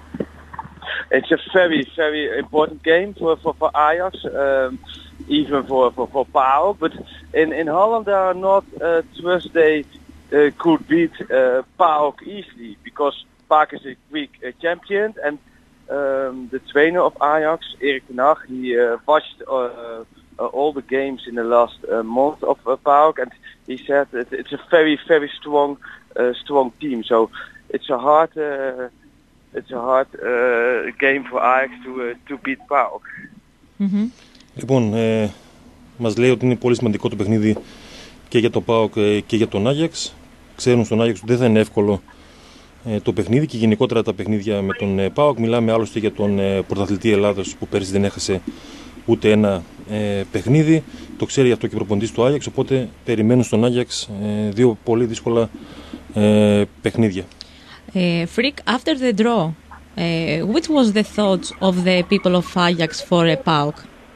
It's a very, very important game for for, for Ajax, um, even for for for PAOK. But in in Holland, there are not uh, trust they uh, could beat uh, PAOK easily because PAOK is a Greek uh, champion and. Um, the trainer of Ajax, Erik ten Hag, he uh, watched uh, uh, all the games in the last uh, month of uh, PAOK, and he said that it's a very, very strong, uh, strong team. So it's a hard, uh, it's a hard uh, game for Ajax to uh, to beat PAOK. Mm-hmm. Λοιπόν, ε, μας λέει ότι είναι πολύ σημαντικό το παιχνίδι και για το ΠΑΟΚ και για τον Άγιαξ. Ξέρουν στον Άγιαξ ότι δεν θα είναι εύκολο το παιχνίδι και γενικότερα τα παιχνίδια με τον ΠΑΟΚ. Μιλάμε άλλωστε για τον πρωταθλητή Ελλάδος που πέρυσι δεν έχασε ούτε ένα ε, παιχνίδι. Το ξέρει αυτό και ο προπονητής του Άγιαξ, οπότε περιμένουν στον Άγιαξ ε, δύο πολύ δύσκολα ε, παιχνίδια. Uh, Freak, after the draw, uh, which was the thoughts of the people of Ajax for a PAOK?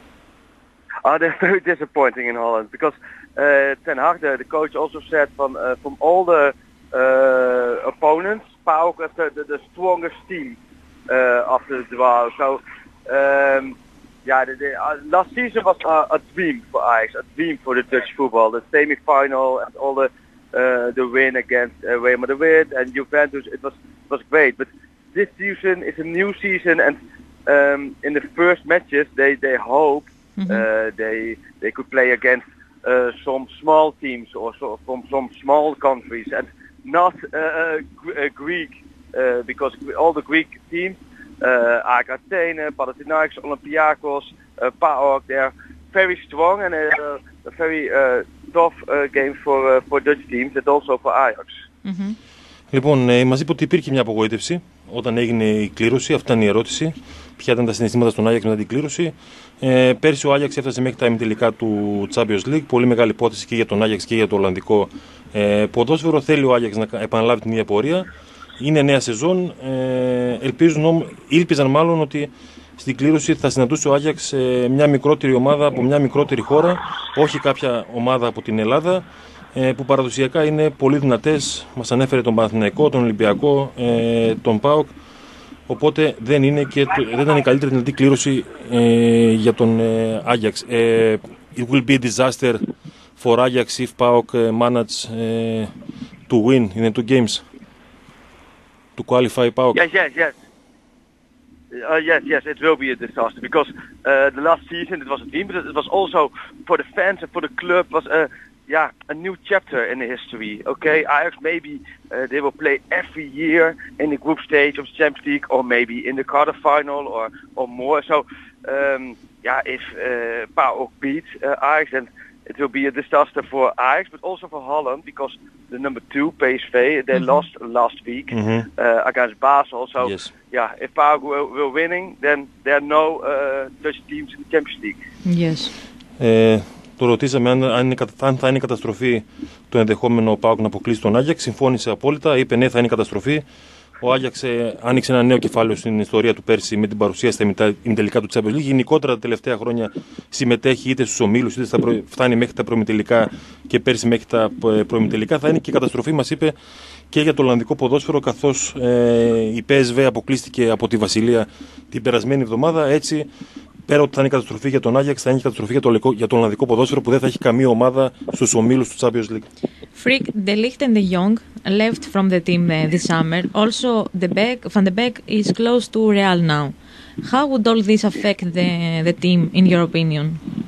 Oh, they're very disappointing in Holland because uh, Ten Hag, the, the coach, also said from uh, from all the uh, opponents, PAOK is the, the, the strongest team uh, after the draw. So, um, yeah, the, the, uh, last season was uh, a dream for Ajax, a dream for the Dutch football. The semi-final and all the uh, the win against uh, Real Madrid and Juventus, it was it was great. But this season is a new season, and um, in the first matches, they they hope mm-hmm. uh, they they could play against uh, some small teams or so, from some small countries and. Not uh, uh, Greek, uh, because all the Greek teams, uh, A K Athene, Panathinaikos, Olympiakos, uh, PAOK, they are very strong and uh, a very uh, tough uh, game for uh, for Dutch teams and also for Ajax. Mm-hmm. Λοιπόν, ε, μας είπε ότι υπήρχε μια απογοήτευση όταν έγινε η κλήρωση. Αυτή ήταν η ερώτηση. Ποια ήταν τα συναισθήματα στον Άγιαξ μετά την κλήρωση. Ε, πέρσι ο Άγιαξ έφτασε μέχρι τα ημιτελικά του Champions League. Πολύ μεγάλη υπόθεση και για τον Άγιαξ και για το Ολλανδικό ε, ποδόσφαιρο. Θέλει ο Άγιαξ να επαναλάβει την ίδια πορεία. Είναι νέα σεζόν. Ε, ελπίζουν, ήλπιζαν μάλλον ότι στην κλήρωση θα συναντούσε ο Άγιαξ ε, μια μικρότερη ομάδα από μια μικρότερη χώρα. Όχι κάποια ομάδα από την Ελλάδα. Που παραδοσιακά είναι πολύ δυνατές. Μας ανέφερε τον Παναθηναϊκό, τον Ολυμπιακό, τον ΠΑΟΚ. Οπότε δεν, είναι και το, δεν ήταν η καλύτερη δυνατή κλήρωση ε, για τον ε, Ajax. Ε, it will be a disaster for Ajax if PAOK uh, manage uh, to win in the two games, to qualify PAOK. Yes, yes, yes. Uh, yes, yes, it will be a disaster because uh, the last season it was a dream, but it was also for the fans and for the club was a yeah a new chapter in the history. Okay, Ajax maybe uh, they will play every year in the group stage of the Champions League or maybe in the quarterfinal or or more. So um, yeah, if uh, PAOK beats uh, Ajax, then it will be a disaster for Ajax, but also for Holland because the number two P S V they mm-hmm. lost last week mm-hmm. uh, against Basel. So yes. yeah, if PAOK will, will winning, then there are no uh, Dutch teams in the Champions League. Yes. Ε, το ρωτήσαμε αν, αν, είναι, αν θα είναι καταστροφή το ενδεχόμενο ο PAOK να αποκλείσει τον Άγιαξ. Συμφώνησε απόλυτα, είπε ναι, θα είναι καταστροφή. Ο Άγιαξ ε, άνοιξε ένα νέο κεφάλαιο στην ιστορία του πέρσι με την παρουσία στα ημιτελικά του Champions League. Γενικότερα τα τελευταία χρόνια συμμετέχει είτε στους ομίλους είτε στα προ... φτάνει μέχρι τα προημιτελικά και πέρσι μέχρι τα προημιτελικά. Θα είναι και καταστροφή, μας είπε, και για το Ολλανδικό ποδόσφαιρο, καθώς ε, η Πι Ες Βι αποκλείστηκε από τη Βασιλεία την περασμένη εβδομάδα. Έτσι, πέρα ότι θα είναι καταστροφή για τον Άγιαξ, θα είναι καταστροφή για το, για το Ολλανδικό ποδόσφαιρο που δεν θα έχει καμία ομάδα στους ομίλους του Champions League. Frick, De Ligt and De Jong left from the team uh, this summer. Also, De Beek, Van de Beek is close to Real now. How would all this affect the the team, in your opinion?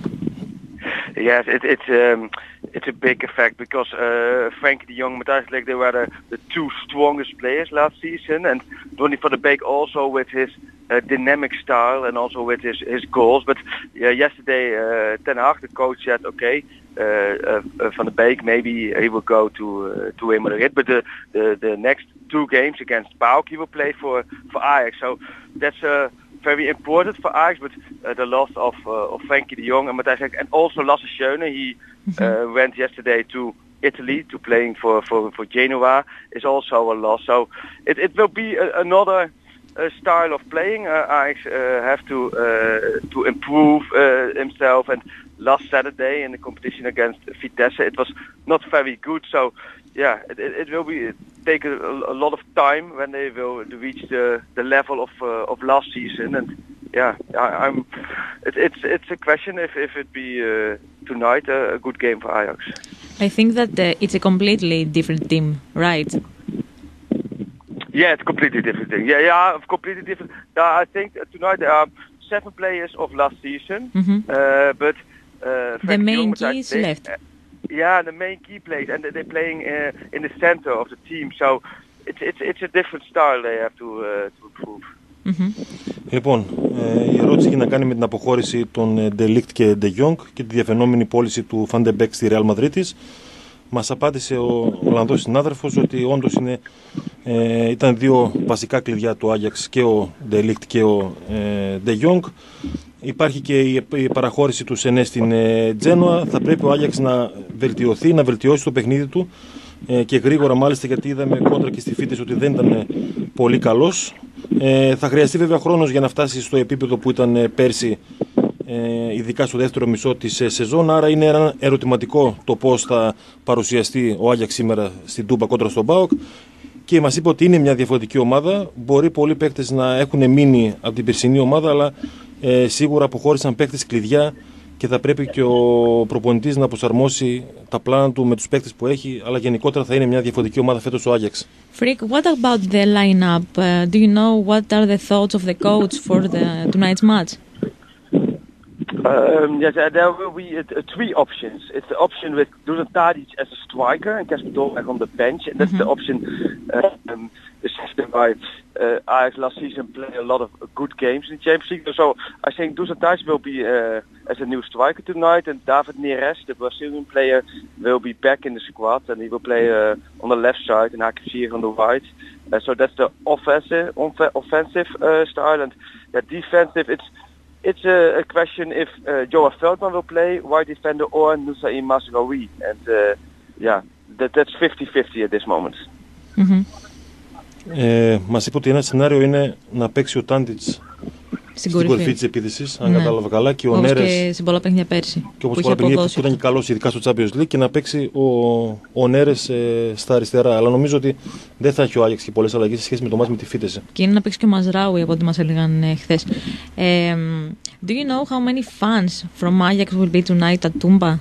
Yes, it, it's um, it's a big effect because uh, Frenkie De Jong and Matthijs De Ligt, they were the, the two strongest players last season, and Donny van de Beek also with his uh, dynamic style and also with his, his goals. But yeah, yesterday uh, Ten Hag, the coach, said, okay, uh, uh, Van de Beek maybe he will go to uh, to Real Madrid, but the, the the next two games against PAOK he will play for for Ajax. So that's uh, very important for Ajax. But uh, the loss of uh, of Frenkie De Jong and Matthijs De Ligt and also Lasse Schöne, he uh, went yesterday to Italy to playing for for for Genoa, is also a loss. So it it will be a, another uh, style of playing. Uh, Ajax uh, have to uh, to improve uh, himself. And last Saturday in the competition against Vitesse, it was not very good. So yeah, it, it, it will be take a, a lot of time when they will reach the the level of uh, of last season. And yeah, I, I'm. It, it's it's a question if if it be uh, tonight uh, a good game for Ajax. I think that uh, it's a completely different team, right? Yeah, it's a completely different thing. Yeah, yeah, completely different. Uh, I think tonight there are seven players of last season, mm-hmm. uh, but uh, the main key is left. Uh, yeah, the main key plays, and they're playing uh, in the center of the team. So it's it's it's a different style they have to uh, to improve. Mm-hmm. Λοιπόν, ε, η ερώτηση έχει να κάνει με την αποχώρηση των De Ligt και De Jong και τη διαφαινόμενη πώληση του Van de Beek στη Real Madrid. Μας απάντησε ο Ολλανδός συνάδελφος ότι όντως είναι, ε, ήταν δύο βασικά κλειδιά του Άγιαξ, και ο De Ligt και ο ε, De Jong. Υπάρχει και η, η παραχώρηση του Σενέ στην ε, Τζένοα. Θα πρέπει ο Άγιαξ να βελτιωθεί, να βελτιώσει το παιχνίδι του ε, και γρήγορα μάλιστα, γιατί είδαμε κόντρα και στη Φίτες ότι δεν ήταν πολύ καλός. Ε, θα χρειαστεί βέβαια χρόνος για να φτάσει στο επίπεδο που ήταν ε, πέρσι, ε, ειδικά στο δεύτερο μισό της ε, σεζόν. Άρα είναι ένα ερωτηματικό το πώς θα παρουσιαστεί ο Άγιαξ σήμερα στην Τούμπα κόντρα στον ΠΑΟΚ. Και μας είπε ότι είναι μια διαφορετική ομάδα. Μπορεί πολλοί παίκτες να έχουν μείνει από την περσινή ομάδα, αλλά ε, σίγουρα αποχώρησαν παίκτες κλειδιά και θα πρέπει και ο προπονητής να προσαρμόσει τα πλάνα του με τους παίκτες που έχει, αλλά γενικότερα θα είναι μια διαφορετική ομάδα φέτος ο Άγιαξ. Frick, what about the lineup? Uh, do you know what are the thoughts of the coach for the tonight's match? Um, yes, uh, there will be uh, three options. It's the option with Dusan Tadic as a striker and Kasper Dolberg on the bench, and that's mm-hmm. the option uh, um, the system by uh, Ajax last season played a lot of good games in the Champions League. So I think Dusan Tadic will be uh, as a new striker tonight, and David Neres, the Brazilian player, will be back in the squad, and he will play uh, on the left side and Hakim Ziyech on the right. Uh, so that's the offensive offensive uh, style, and the defensive. It's It's a, a question if uh, Joa Veldman will play wide defender or Nusaim Mazraoui. And uh, yeah, that, that's fifty fifty at this moment. Mm-hmm. Ε, μας είπε ότι ένα σενάριο είναι να παίξει ο Τάντιτς στην κορυφή, κορυφή της επίθεσης, αν ναι. κατάλαβα καλά. Και ο όπως Νέρες. Και σε πολλά παιχνίδια πέρσι. Και όπως πολλά παιχνίδια που ήταν καλός, ειδικά στο Champions League, και να παίξει ο, ο Νέρες ε, στα αριστερά. Αλλά νομίζω ότι δεν θα έχει ο Άγιαξ και πολλές αλλαγές σε σχέση με το μάτς με τη Φίτεσε. Και είναι να παίξει και ο Μαζράουι από ό,τι μας έλεγαν ε, χθες. Ε, do you know how many fans from Ajax will be tonight at Tumba?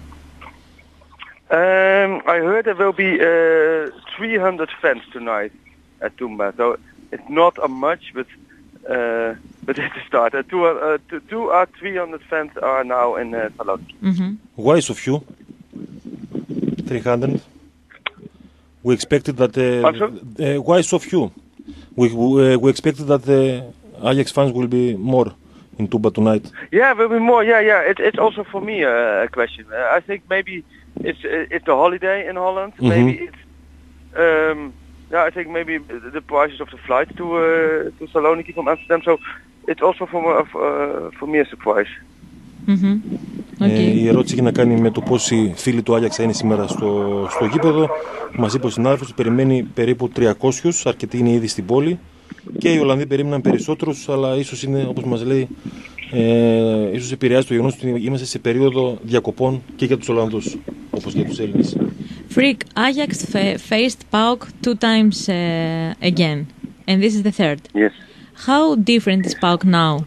Um, I heard there will be uh, three hundred fans tonight at Tumba. So it's not a much, but uh, but it's a start. Uh, two, uh, two, two or three hundred fans are now in uh, Saloniki. Mm-hmm. Why so few? three hundred. We expected that. Uh, uh, why so few? We uh, we expected that the Ajax fans will be more in Tumba tonight. Yeah, will be more. Yeah, yeah. It, it's also for me uh, a question. Uh, I think maybe it's uh, it's the holiday in Holland. Mm-hmm. Maybe it's. Um, yeah, I think maybe the prices of the flight to uh, to Saloniki from Amsterdam. So it's also for uh, for me a surprise. Mm-hmm. Okay. Ε, η ερώτηση έχει να κάνει με το πόσοι φίλοι του Άγιαξ θα είναι σήμερα στο, στο γήπεδο. Μας είπε ο συνάδελφος ότι περιμένει περίπου τριακόσιους, αρκετοί είναι ήδη στην πόλη. Και οι Ολλανδοί περίμεναν περισσότερους, αλλά ίσως είναι, όπως μας λέει, ε, ίσως επηρεάζει το γεγονός ότι είμαστε σε περίοδο διακοπών και για τους Ολλανδούς, όπως για τους Έλληνες. Freak, Ajax faced PAOK two times uh, again, and this is the third. Yes. How different is PAOK now?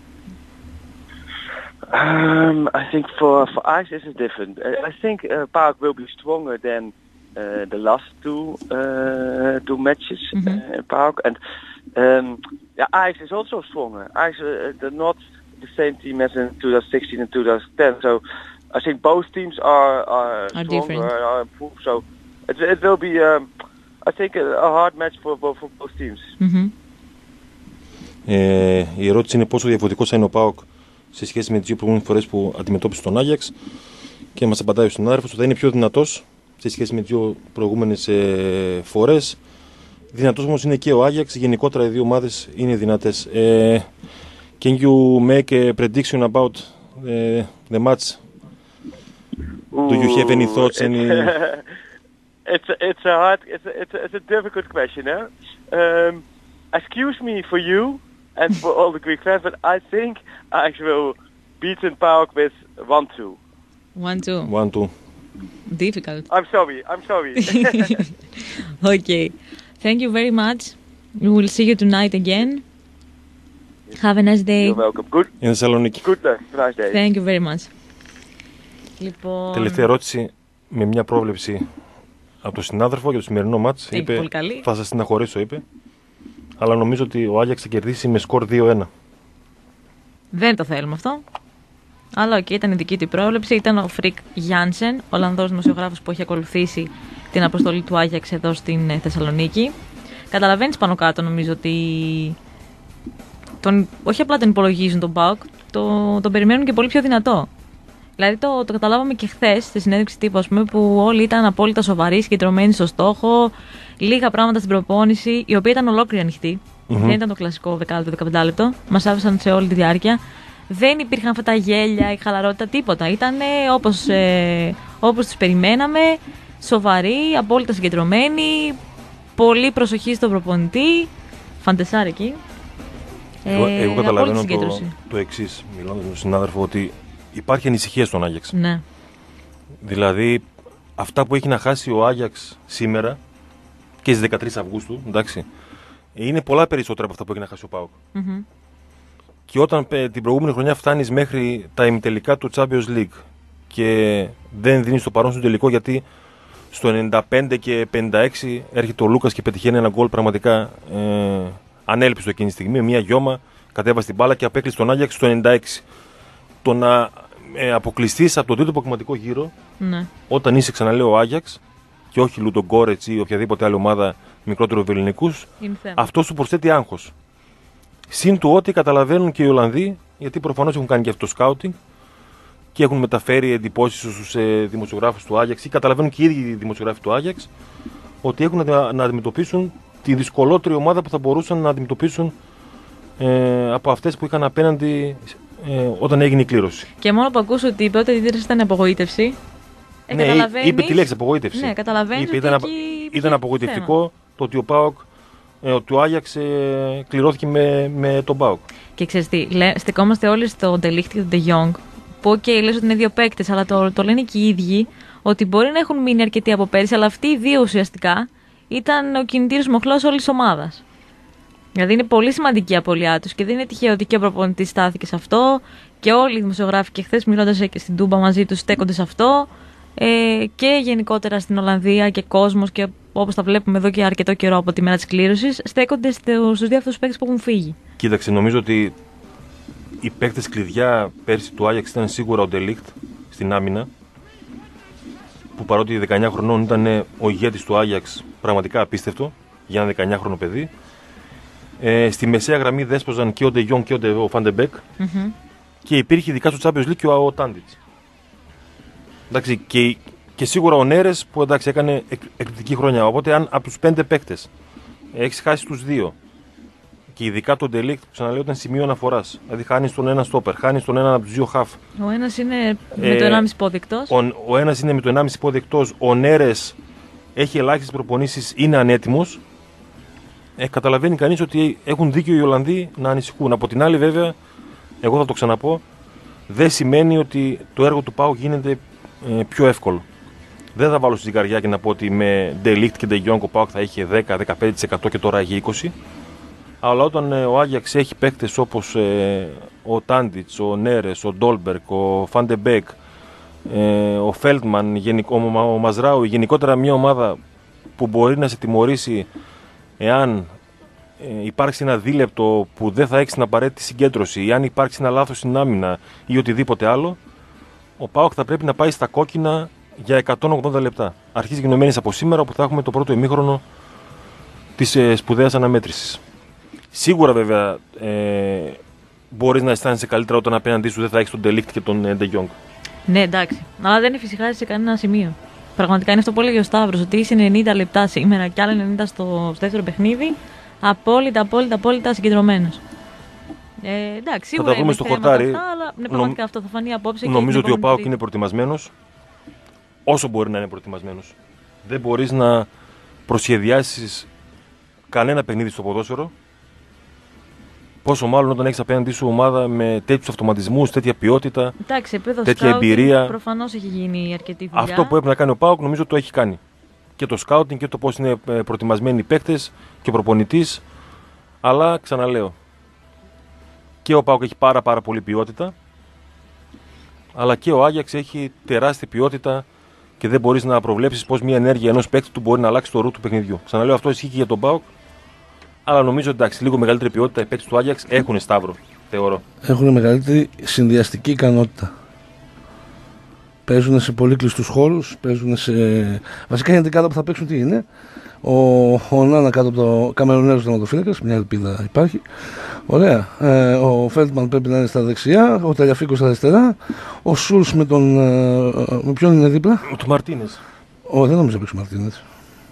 Um, I think for for Ajax this is different. I, I think uh, PAOK will be stronger than uh, the last two uh, two matches. Mm-hmm. uh, PAOK and um, yeah, Ajax is also stronger. Ajax uh, they're not the same team as in twenty sixteen and twenty ten. So I think both teams are are, are stronger, are improved. So it it will be um, I think a, a hard match for both for both teams. Mm-hmm. Ε, η ερώτηση είναι πόσο διαφορετικός θα είναι ο ΠΑΟΚ σε σχέση με τις δύο προηγούμενες φορές που αντιμετώπισε τον Άγιαξ, και μας απαντάει ο συνάδελφος ότι θα είναι πιο δυνατός σε σχέση με τις δύο προηγούμενες ε, φορές. Δυνατός όμως είναι και ο Άγιαξ, γενικότερα οι δύο ομάδες είναι δυνατές. Ε, can you make a prediction about uh, the match? Ooh, Do you have any thoughts? It's, any... it's, a, it's a hard, it's a, it's a, it's a difficult question. Eh? Um, excuse me for you and for all the Greek fans, but I think Ajax will beat PAOK with one two. one two. one two. Difficult. I'm sorry, I'm sorry. Okay. Thank you very much. We will see you tonight again. Have a nice day. You're welcome. Good. Είναι Θεσσαλονίκη. Good luck. Nice day. Thank you very much. Λοιπόν... Τελευταία ερώτηση με μια πρόβλεψη από τον συνάδελφο για το σημερινό μάτς. Είπε, πολύ καλή. Θα σας στεναχωρήσω, είπε. Αλλά νομίζω ότι ο Άγιαξ θα κερδίσει με σκορ δύο ένα. Δεν το θέλουμε αυτό. Αλλά οκ, okay, ήταν η δική του πρόβλεψη. Ήταν ο Φρικ Γιάνσεν, Ολλανδός δημοσιογράφος που έχει ακολουθήσει την αποστολή του Άγιαξ εδώ στην Θεσσαλονίκη. Καταλαβαίνεις πάνω κάτω, νομίζω ότι τον, όχι απλά τον υπολογίζουν τον ΠΑΟΚ, το, τον περιμένουν και πολύ πιο δυνατό. Δηλαδή το, το καταλάβαμε και χθες στη συνέντευξη τύπου, ας πούμε, που όλοι ήταν απόλυτα σοβαροί, συγκεντρωμένοι στο στόχο, λίγα πράγματα στην προπόνηση, η οποία ήταν ολόκληρη ανοιχτή. Mm-hmm. Δεν ήταν το κλασικό δεκάλεπτο, δεκαπέντε λεπτό. Μας άφησαν σε όλη τη διάρκεια. Δεν υπήρχαν αυτά τα γέλια, η χαλαρότητα, τίποτα. Ήταν όπως, ε, όπως τους περιμέναμε, σοβαροί, απόλυτα συγκεντρωμένοι, πολύ προσοχή στον προπονητή. Φαντεσάρ εκεί. Εγώ, ε, εγώ καταλαβαίνω το, το εξής, μιλώντας με τον συνάδελφο, ότι υπάρχει ανησυχία στον Άγιαξ. Ναι. Δηλαδή, αυτά που έχει να χάσει ο Άγιαξ σήμερα και στις δεκατρείς Αυγούστου, εντάξει, είναι πολλά περισσότερα από αυτά που έχει να χάσει ο ΠΑΟΚ. Mm-hmm. Και όταν την προηγούμενη χρονιά φτάνεις μέχρι τα ημιτελικά του Champions League και δεν δίνεις το παρόν στο τελικό, γιατί στο ενενήντα πέντε και πενήντα έξι έρχεται ο Λούκας και πετυχαίνει ένα γκολ πραγματικά ε, ανέλπιστο εκείνη τη στιγμή. Μια γιώμα κατέβασε την μπάλα και απέκλεισε τον Άγιαξ στο ενενήντα έξι. Το να ε, αποκλειστείς από τον τρίτο προκριματικό γύρο, ναι, όταν είσαι, ξαναλέω, ο Άγιαξ και όχι Λούντο Γκόρετς ή οποιαδήποτε άλλη ομάδα μικρότερου ελληνικούς, αυτό σου προσθέτει άγχος. Συν του ότι καταλαβαίνουν και οι Ολλανδοί, γιατί προφανώς έχουν κάνει και αυτό το σκάουτινγκ και έχουν μεταφέρει εντυπώσεις στους ε, δημοσιογράφους του Άγιαξ, ή καταλαβαίνουν και οι ίδιοι οι δημοσιογράφοι του Άγιαξ, ότι έχουν να, να αντιμετωπίσουν τη δυσκολότερη ομάδα που θα μπορούσαν να αντιμετωπίσουν ε, από αυτές που είχαν απέναντι ε, όταν έγινε η κλήρωση. Και μόνο που ακούσω ότι η πρώτη αντίδραση ήταν απογοήτευση. Ε, ναι, είπε τη λέξη απογοήτευση. Ναι, καταλαβαίνεις είπε, ότι ήταν, εκεί ήταν απογοητευτικό θέμα. Το ότι ο ΠΑΟΚ ε, του Άγιαξ ε, κληρώθηκε με, με τον ΠΑΟΚ. Και ξέρεις τι, λέ, στεκόμαστε όλοι στο De Ligt και τον De Jong, που οκ, okay, λες ότι είναι δύο παίκτες, αλλά το, το λένε και οι ίδιοι, ότι μπορεί να έχουν μείνει αρκετοί από πέρυσι, αλλά αυτοί οι δύο ουσιαστικά ήταν ο κινητήριος μοχλός όλης της ομάδας. Δηλαδή είναι πολύ σημαντική η απώλειά τους και δεν είναι τυχαίο ότι και ο προπονητής στάθηκε σε αυτό και όλοι οι δημοσιογράφοι και χθες μιλώντας και στην Τούμπα μαζί τους στέκονται σε αυτό, ε, και γενικότερα στην Ολλανδία και κόσμος και όπως τα βλέπουμε εδώ και αρκετό καιρό από τη μέρα της κλήρωσης, στέκονται στους δύο αυτούς παίκτες που έχουν φύγει. Κοίταξε, νομίζω ότι οι παίκτες κλειδιά πέρσι του Άγιαξ ήταν σίγουρα ο De Ligt στην άμυνα, που παρότι δεκαεννιά χρονών ήταν ο ηγέτης του Άγιαξ, πραγματικά απίστευτο για ένα δεκαεννιάχρονο παιδί. Ε, στη μεσαία γραμμή δέσποζαν και ο De Jong και ο Van de Beek, mm-hmm. και υπήρχε ειδικά στο Champions League και ο Tadic. Εντάξει, και, και σίγουρα ο Νέρες που εντάξει, έκανε εκ, εκπληκτική χρονιά. Οπότε αν από τους πέντε παίκτες έχεις χάσει τους δύο, και ειδικά τον De Ligt που ξαναλέω ήταν σημείο αναφοράς, δηλαδή χάνεις τον ένα στόπερ, χάνεις τον έναν από τους δύο χαφ. Ο ένας είναι με ε, το ενάμιση πόδι εκτός. Ο, ο ένας είναι με το ενάμιση πόδι εκτός, ο Νέρες έχει ελάχιστες προπονήσεις, είναι ανέτοιμος. Ε, καταλαβαίνει κανείς ότι έχουν δίκιο οι Ολλανδοί να ανησυχούν. Από την άλλη, βέβαια, εγώ θα το ξαναπώ, δεν σημαίνει ότι το έργο του ΠΑΟΚ γίνεται ε, πιο εύκολο. Δεν θα βάλω στην καρδιά και να πω ότι με De Ligt και De Jong ο ΠΑΟΚ θα είχε δέκα με δεκαπέντε τοις εκατό και τώρα έχει είκοσι τοις εκατό. Αλλά όταν ε, ο Άγιαξ έχει παίκτες όπως ε, ο Τάντιτς, ο Νέρες, ο Ντόλμπερκ, ο Van de Beek, ε, ο Φέλτμαν, ο, ο Μαζράου, γενικότερα μια ομάδα που μπορεί να σε τιμωρήσει εάν ε, υπάρξει ένα δίλεπτο που δεν θα έχει την απαραίτητη συγκέντρωση, ή αν υπάρξει ένα λάθος στην άμυνα ή οτιδήποτε άλλο, ο ΠΑΟΚ θα πρέπει να πάει στα κόκκινα για εκατόν ογδόντα λεπτά. Αρχίζει γενομένης από σήμερα, που θα έχουμε το πρώτο ημίχρονο της ε, σπουδαίας αναμέτρησης. Σίγουρα βέβαια ε, μπορείς να αισθάνεσαι καλύτερα όταν απέναντί σου δεν θα έχεις τον De Ligt και τον ε, De Jong. Ναι, εντάξει, αλλά δεν εφησυχάζει σε κανένα σημείο. Πραγματικά είναι αυτό που έλεγε ο Σταύρος, ότι είσαι ενενήντα λεπτά σήμερα και άλλα ενενήντα στο, στο δεύτερο παιχνίδι, απόλυτα, απόλυτα, απόλυτα συγκεντρωμένος. Ε, εντάξει, σίγουρα θα τα βρούμε στο χορτάρι. Αυτά, αλλά ναι, πραγματικά Νομ... αυτό θα φανεί απόψε. Νομίζω ότι ο ΠΑΟΚ είναι προετοιμασμένος, όσο μπορεί να είναι προετοιμασμένος. Δεν μπορείς να προσχεδιάσεις κανένα παιχνίδι στο ποδόσφαιρο. Πόσο μάλλον όταν έχεις απέναντί σου ομάδα με τέτοιους αυτοματισμούς, τέτοια ποιότητα, εντάξει, τέτοια εμπειρία. Προφανώς έχει γίνει αρκετή δουλειά. Αυτό που έπρεπε να κάνει ο ΠΑΟΚ νομίζω το έχει κάνει. Και το σκάουτινγκ και το πώς είναι προετοιμασμένοι οι παίκτες και ο προπονητής. Αλλά ξαναλέω, και ο ΠΑΟΚ έχει πάρα πάρα πολύ ποιότητα, αλλά και ο Άγιαξ έχει τεράστια ποιότητα και δεν μπορείς να προβλέψεις πώς μια ενέργεια ενός παίκτη του μπορεί να αλλάξει το ρου του παιχνιδιού. Ξαναλέω, αυτό ισχύει και για τον ΠΑΟΚ. Αλλά νομίζω εντάξει, λίγο μεγαλύτερη ποιότητα οι παίκτες του Άγιαξ έχουν, Σταύρο, θεωρώ. Έχουν μεγαλύτερη συνδυαστική ικανότητα. Παίζουν σε πολύ κλειστούς χώρους, παίζουν σε. Βασικά είναι κάτω που θα παίξουν τι είναι. Ο, ο Νάνα κάτω από το Καμερονέζος τερματοφύλακας, μια ελπίδα υπάρχει. Ωραία. Ε, ο Φέλτμαν πρέπει να είναι στα δεξιά, ο Τελιαφίκος στα αριστερά. Ο Σούλς με τον. Ε, με ποιον είναι δίπλα? Με τον Μαρτίνες. Ω, δεν νομίζω να παίξει ο Μαρτίνες.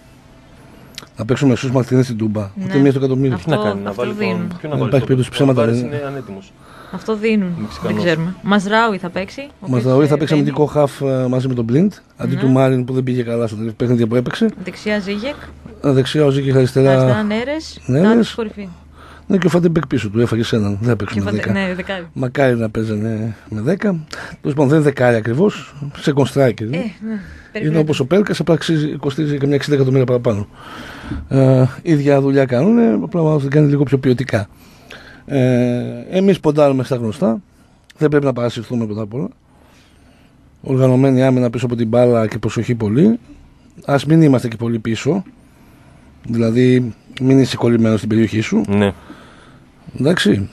Να παίξουμε Σούλς Μαρτίνες στην Τούμπα. Ναι. Ούτε μία στο εκατομμύριο. Τι να κάνει, να βάλει τον. Δεν υπάρχει περίπτωση ψέματα. Είναι ανέτοιμος. Αυτό δίνουν. Δεν ξέρουμε. Μαζράουι θα παίξει. Μαζράουι θα παίξει αμυντικό χαφ μαζί με τον Μπλιντ. Αντί του Μάριν που δεν πήγε καλά στο παιχνίδι που έπαιξε. Δεξιά Ζίγεκ. Δεξιά ο Ζίγεκ, αριστερά. Αριστερά Νέρες. κορυφή. Ναι, και ο Φαντεμπεκ πίσω του έφαγε έναν. Δεν έπαιξε με δέκα. Ναι, δεκάρι. Μακάρι να παίζανε με δέκα. Τέλος πάντων δεν είναι δεκάρι ακριβώς. Σε κονστράικερ. Ε, ναι. Είναι όπως ο Πέλκας, απλά κοστίζει καμιά εξήντα εκατομμύρια παραπάνω. Ε, ίδια δουλειά κάνουν, απλά την κάνει λίγο πιο ποιοτικά. Ε, εμείς ποντάρουμε στα γνωστά. Δεν πρέπει να παρασυρθούμε πρώτα απ' όλα. Οργανωμένη άμυνα πίσω από την μπάλα και προσοχή πολύ. Ας μην είμαστε και πολύ πίσω. Δηλαδή, μην είσαι κολλημένος στην περιοχή σου. Ναι. Εντάξει.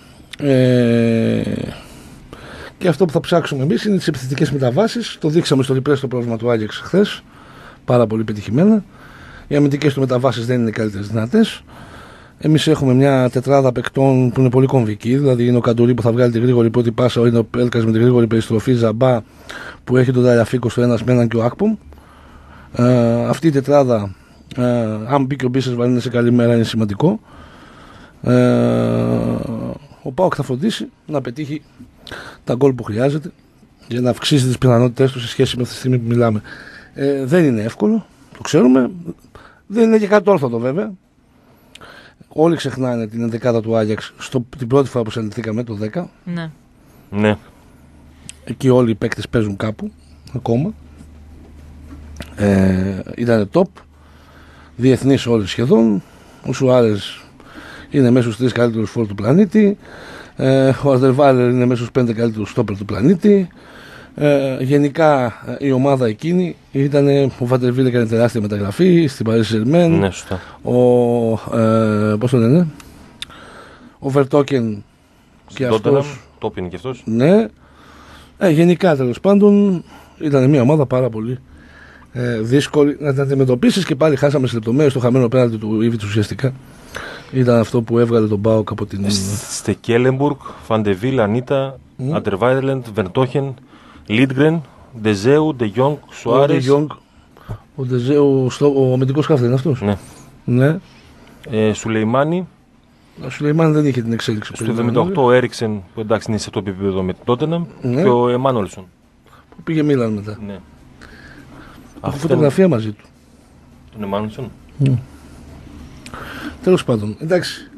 Ε, και αυτό που θα ψάξουμε εμείς είναι τις επιθετικές μεταβάσεις. Το δείξαμε στο διπλές το πρόβλημα του Άγιαξ χθες. Πάρα πολύ πετυχημένα. Οι αμυντικές του μεταβάσεις δεν είναι καλύτερες δυνατές. Εμείς έχουμε μια τετράδα παικτών που είναι πολύ κομβική. Δηλαδή είναι ο Καντουρί που θα βγάλει τη γρήγορη πρώτη πάσα, είναι ο Πέλκας με τη γρήγορη περιστροφή, Ζαμπά που έχει τον Ταλιαφίκο στο ένας με έναν και ο Ακπομ. Ε, αυτή η τετράδα, ε, αν μπει και ο Μπίσες Βαλίνε σε καλή μέρα, είναι σημαντικό. Ε, ο ΠΑΟΚ θα φροντίσει να πετύχει τα γκολ που χρειάζεται για να αυξήσει τις πιθανότητες του σε σχέση με αυτή τη στιγμή που μιλάμε. Ε, δεν είναι εύκολο, το ξέρουμε. Δεν είναι και κάτι όρθωτο βέβαια. όλοι ξεχνάνε την ενδεκάδα του Άγιαξ στο, την πρώτη φορά που συναντηθήκαμε το δέκα. Ναι. Ναι. Εκεί όλοι οι παίκτες παίζουν κάπου ακόμα. Ε, ήταν top. Διεθνείς όλοι σχεδόν. Ο Σουάρες είναι μέσα στους τρεις καλύτερους φόρ του πλανήτη. Ε, ο Αρντερβάιλερ είναι μέσα στους πέντε καλύτερους στόπερ του πλανήτη. Ε, γενικά η ομάδα εκείνη ήταν. Ο Βαντερβίλ έκανε τεράστια μεταγραφή στην Paris Saint-Germain. Ναι, σωστά. Ο, ε, πώς το λένε, ο Βερτόκεν και αυτός. Το είναι και αυτός. Ναι. Ε, γενικά τέλος πάντων ήταν μια ομάδα πάρα πολύ ε, δύσκολη να την αντιμετωπίσεις και πάλι χάσαμε σε λεπτομέρειες το χαμένο πέναλτι του Ήβιτς ουσιαστικά. Ήταν αυτό που έβγαλε τον Μπάουκ από την. Στεκέλεμπουργκ, Φαντεβίλ, Ανίτα, Αντερβάιρλεντ, Βερτόχεν, Λίντγκρεν, Ντεζέου, Ντεγιόνγκ, Σουάρες. Ο Ντεζέου, ο αμυντικός χάφτη είναι αυτός. Ναι. Ναι. Ε, Σουλεϊμάνι. Ο Σουλεϊμάνι δεν είχε την εξέλιξη. Στο εβδομήντα οκτώ ο Έριξεν, που εντάξει είναι σε το επίπεδο με την Τότεναμ. Ναι. Και ο Εμάνουελσον. Που πήγε Μίλαν μετά. Ναι. Έχω φωτογραφία ήταν... μαζί του. Τον Εμάνουελσον. Mm. Τέλος πάντων, εντάξει.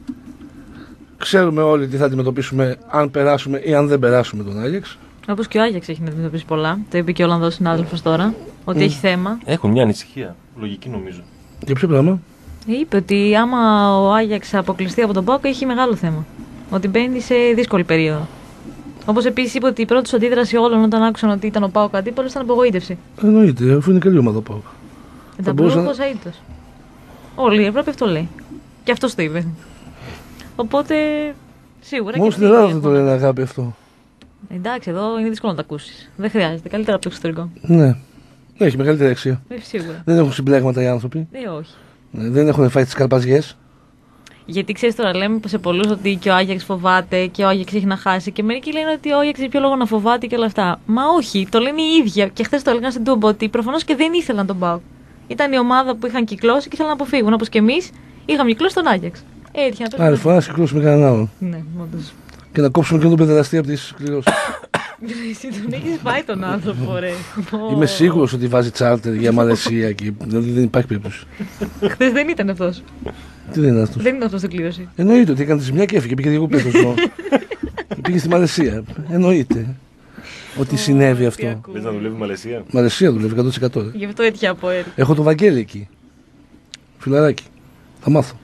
Ξέρουμε όλοι τι θα αντιμετωπίσουμε αν περάσουμε ή αν δεν περάσουμε τον Άγιαξ. Όπως και ο Άγιαξ έχει να αντιμετωπίσει πολλά. Το είπε και ο Ολλανδός συνάδελφος τώρα. Ότι mm. έχει θέμα. Έχουν μια ανησυχία. Λογική νομίζω. Για ποιο πράγμα? Είπε ότι άμα ο Άγιαξ αποκλειστεί από τον ΠΑΟΚ έχει μεγάλο θέμα. Ότι μπαίνει σε δύσκολη περίοδο. Όπως επίσης είπε ότι η πρώτη σου αντίδραση όλων όταν άκουσαν ότι ήταν ο ΠΑΟΚ αντίπαλος ήταν απογοήτευση. Εννοείται, αφού είναι καλή ομάδα ο ΠΑΟΚ. Δεν μπορούσε να... αίτητος. Όλη η Ευρώπη αυτό λέει. Και αυτός το είπε. Οπότε σίγουρα. Μόνο στην Ελλάδα δεν το λένε αγάπη αυτό. Εντάξει, εδώ είναι δύσκολο να το ακούσεις. Δεν χρειάζεται. Καλύτερα από το εξωτερικό. Ναι. Έχει μεγαλύτερη αξία. Ε, σίγουρα. Δεν έχουν συμπλέγματα οι άνθρωποι. Ε, όχι. Ναι, δεν έχουν φάει τις καρπαζιές. Γιατί ξέρεις τώρα, λέμε σε πολλούς ότι και ο Άγιαξ φοβάται και ο Άγιαξ έχει να χάσει. Και μερικοί λένε ότι ο Άγιαξ έχει ποιο λόγο να φοβάται και όλα αυτά. Μα όχι, το λένε οι ίδιοι. Και χθες το έλεγαν στην Τούμπο ότι προφανώς και δεν ήθελαν τον ΠΑΟΚ. Ήταν η ομάδα που είχαν κυκλώσει και ήθελαν να αποφύγουν. Όπως και εμείς είχαμε κυκλώσει τον Άγιαξ. Έτυχε να το Άλλη φορά να κυκλώσουμε κανέναν άλλον. Ναι, όντως. Και να κόψουμε και τον παιδεραστή από τις κληρώσεις. Εσύ τον έχεις πάει τον άνθρωπο, ρε. Είμαι σίγουρος ότι βάζει τσάρτερ για Μαλαισία και δηλαδή δεν υπάρχει περίπτωση. Χθες δεν ήταν αυτός. Τι δεν είναι αυτός? Δεν είναι αυτός στην κλήρωση. Εννοείται ότι έκανε τη ζημιά και έφυγε. Πήγε διακοπές στο ζώο. Πήγε στη Μαλαισία. Εννοείται ότι συνέβη αυτό. Θες να δουλεύει Μαλαισία? Μαλαισία δουλεύει εκατό τοις εκατό. Γι' αυτό έτυχε από έρη. Έχω το Βαγγέλη εκεί. Φιλαράκι. Θα μάθω.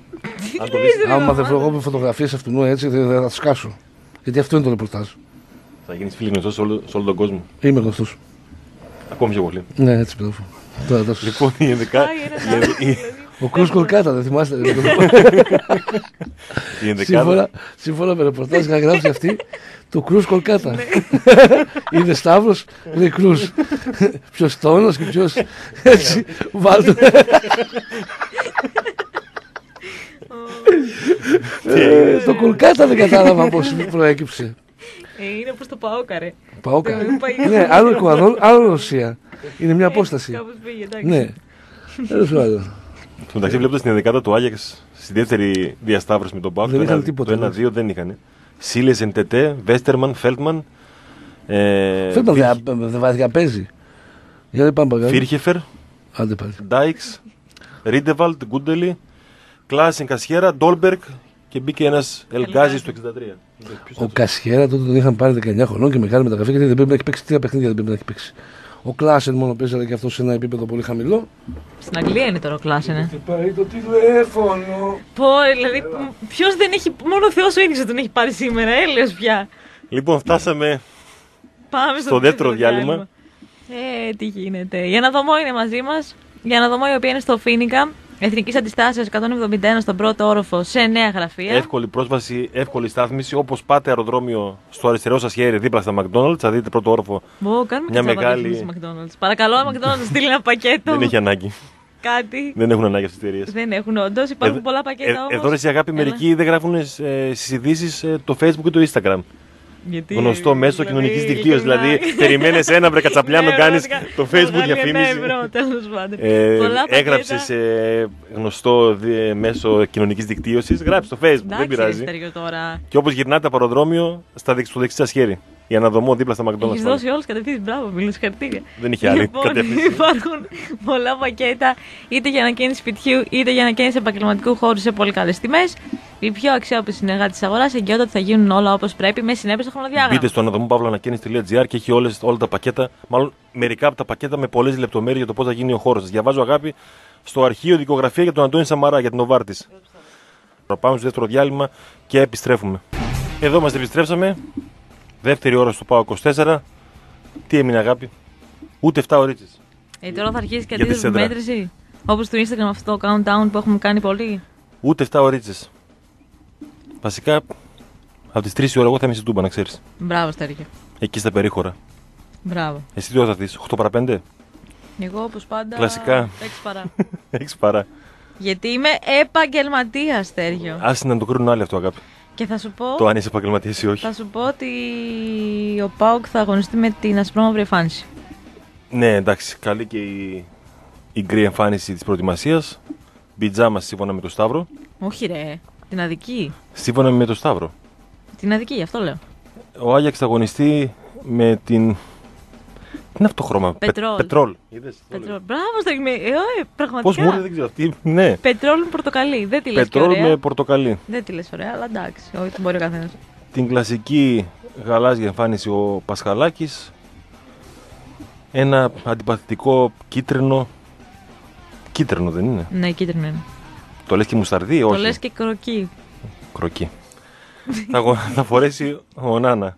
Άμα δεν βρω εγώ με φωτογραφίες αυτού έτσι θα τα σκάσω. Γιατί αυτό είναι το ρεπορτάζ. Θα γίνεις φίλοι γνωστός σε όλο, σε όλο τον κόσμο. Είμαι γνωστός. Ακόμη πιο πολύ. Ναι, έτσι πιστεύω. Λοιπόν, η ενδεκάδα. Ο Κρούς Κολκάτα, δεν θυμάστε? Σύμφωνα με ρεπορτάζ είχα γράψει αυτή το Κρούς Κολκάτα. Είδε Σταύρος, λέει Κρούς. Ποιος τόνος και ποιος έτσι βάλτε. Το Κολκάτα δεν κατάλαβα πώς προέκυψε. Είναι όπως το Παόκα, ρε. Παόκα. Ναι, άλλο Εκουαδόρ, άλλο Ρωσία. Είναι μια απόσταση. Κάπως πήγε, εντάξει. Ναι. Τέλος πάντων. Στο μεταξύ, βλέποντας την ενδεκάδα του Άγιαξ στη δεύτερη διασταύρωση με τον Παόκ, το ένα δύο δεν είχαν. Σίλες, Εντετέ, Βέστερμαν, Φέλτμαν. Φέλτμαν δεν βάζει να παίζει. Φίρχεφερ, Ντάιξ, Ρίντεβαλτ, Γκούντελι, Κλάσιν, Κασιέρα, Ντόλμπεργκ και μπήκε ένας Ελγκάζη στο εξήντα τρία. Ο Κασιέρα τότε τον είχαν πάρει δεκαεννιά χρονών και μεγάλη μεταγραφή γιατί δεν πρέπει να έχει παίξει τρία παιχνίδια. Δεν πρέπει να έχει παίξει. Ο Κλάσεν μόνο παίζει, αλλά και αυτό σε ένα επίπεδο πολύ χαμηλό. Στην Αγγλία είναι τώρα ο Κλάσεν. Ε. Πάει το τηλέφωνο. Πω, δηλαδή, ποιος δεν έχει. Μόνο ο Θεός ο ίδιος τον έχει πάρει σήμερα, έλεος πια. Λοιπόν, φτάσαμε. Πάμε στο, στο δεύτερο διάλειμμα. διάλειμμα. Ε, τι γίνεται. Η Αναδομό είναι μαζί μας. Η Αναδομό η οποία είναι στο Φίνικα. Εθνικής Αντιστάσεως εκατόν εβδομήντα ένα στον πρώτο όροφο σε νέα γραφεία. Εύκολη πρόσβαση, εύκολη στάθμιση. Όπως πάτε αεροδρόμιο στο αριστερό σας χέρι δίπλα στα McDonald's, θα δείτε πρώτο όροφο. Μπο, κάνουμε μια και μεγάλη. Στο McDonald's. Παρακαλώ, McDonald's στείλει ένα πακέτο. Δεν έχει ανάγκη. Κάτι. Δεν έχουν ανάγκη αυτές τις εταιρείες. Δεν έχουν, όντως. Υπάρχουν ε, πολλά πακέτα. Ε, όμως. Εδώ ρε η αγάπη, μερικοί δεν γράφουν ε, στις ειδήσεις ε, το Facebook και το Instagram. Γιατί, γνωστό μέσο δηλαδή, κοινωνικής δικτύωσης. Δηλαδή, περιμένεις ένα βρε κατσαπλιά να κάνεις το Facebook διαφήμιση. Ε, έγραψε σε γνωστό μέσο κοινωνικής δικτύωσης, γράψε στο Facebook. Δεν πειράζει. Και όπως γυρνάτε από αεροδρόμιο, στο δεξί σας χέρι. Η αναδομό δίπλα στα McDonald's. Έχεις δώσει όλους κατευθείαν. Μπράβο, μιλούς, χαρτίρια. Δεν είχε άλλη Λοιπόν, κατεύθυνση. υπάρχουν πολλά πακέτα είτε για ανακαίνιση σπιτιού είτε για ανακαίνιση επαγγελματικού χώρου σε πολύ καλές τιμές. Οι πιο αξιόπιστοι συνεργάτες της αγοράς εγγυώνται ότι θα γίνουν όλα όπως πρέπει με συνέπεια στο χρονοδιάγραμμα. Μπείτε στο αναδομό παύλα ανακαίνιση τελεία τζι άρ και έχει όλες, όλα τα πακέτα, μάλλον μερικά από τα πακέτα με πολλές λεπτομέρειες για το πώς θα γίνει ο χώρος σας. Διαβάζω, αγάπη, στο αρχείο δικογραφία για τον Αντώνη Σαμαρά, για την Οβάρτης. Πάμε στο δεύτερο διάλειμμα και επιστρέφουμε. Εδώ μας επιστρέψαμε. Δεύτερη ώρα στο ΠΑΟΚ είκοσι τέσσερα. Τι έμεινε, αγάπη? Ούτε εφτά ωρίτσες. Ε, τώρα θα αρχίσει και Για τη αντίθεση σέντρα. μέτρηση. Όπως στο Instagram αυτό το countdown που έχουμε κάνει πολύ. Ούτε εφτά ωρίτσες. Βασικά, από τις τρεις η ώρα εγώ θα είμαι στην Τούμπα, να ξέρεις. Μπράβο, Στέργιο. Εκεί στα περίχωρα. Μπράβο. Εσύ τι ώρα θα δεις, οκτώ παρά πέντε? Εγώ όπως πάντα. Κλασικά. έξι παρά. Έχεις παρά. Γιατί είμαι επαγγελματίας, Στέργιο. Άσε να το κρίνουν άλλοι αυτό, αγάπη. Και θα σου πω. Το αν είσαι επαγγελματίας ή όχι. Θα σου πω ότι ο ΠΑΟΚ θα αγωνιστεί με την ασπρόμαυρη εμφάνιση. Ναι, εντάξει, καλή και η, η γκρι εμφάνιση της προετοιμασίας. Πιτζάμα σύμφωνα με το Σταύρο. Όχι, ρε. Την αδική. Σύμφωνα με το Σταύρο. Την αδική, γι' αυτό λέω. Ο Άγιαξ θα αγωνιστεί με την. Τι είναι αυτό το χρώμα? Πετρόλ. Πε, πετρόλ. Είδες, το Πετρόλ. λέω. Μπράβο, Στέργιο. Ε, ε, πραγματικά. Πώς μου ήρθε, δεν ξέρω. Τι, ναι. Πετρόλ με πορτοκαλί. Δεν τη λες και Πετρόλ ωραία. με πορτοκαλί. Δεν τη λες ωραία, αλλά εντάξει. Όχι, μπορεί ο καθένας. Την κλασική γαλάζια εμφάνιση ο Πασχαλάκης. Ένα αντιπαθητικό κίτρινο. Κίτρινο δεν είναι? Ναι, κίτρινο είναι. Το λες και μουσταρδί, Το όχι? λες και κροκί. Κροκί. θα, αγω- θα φορέσει ο Νάνα.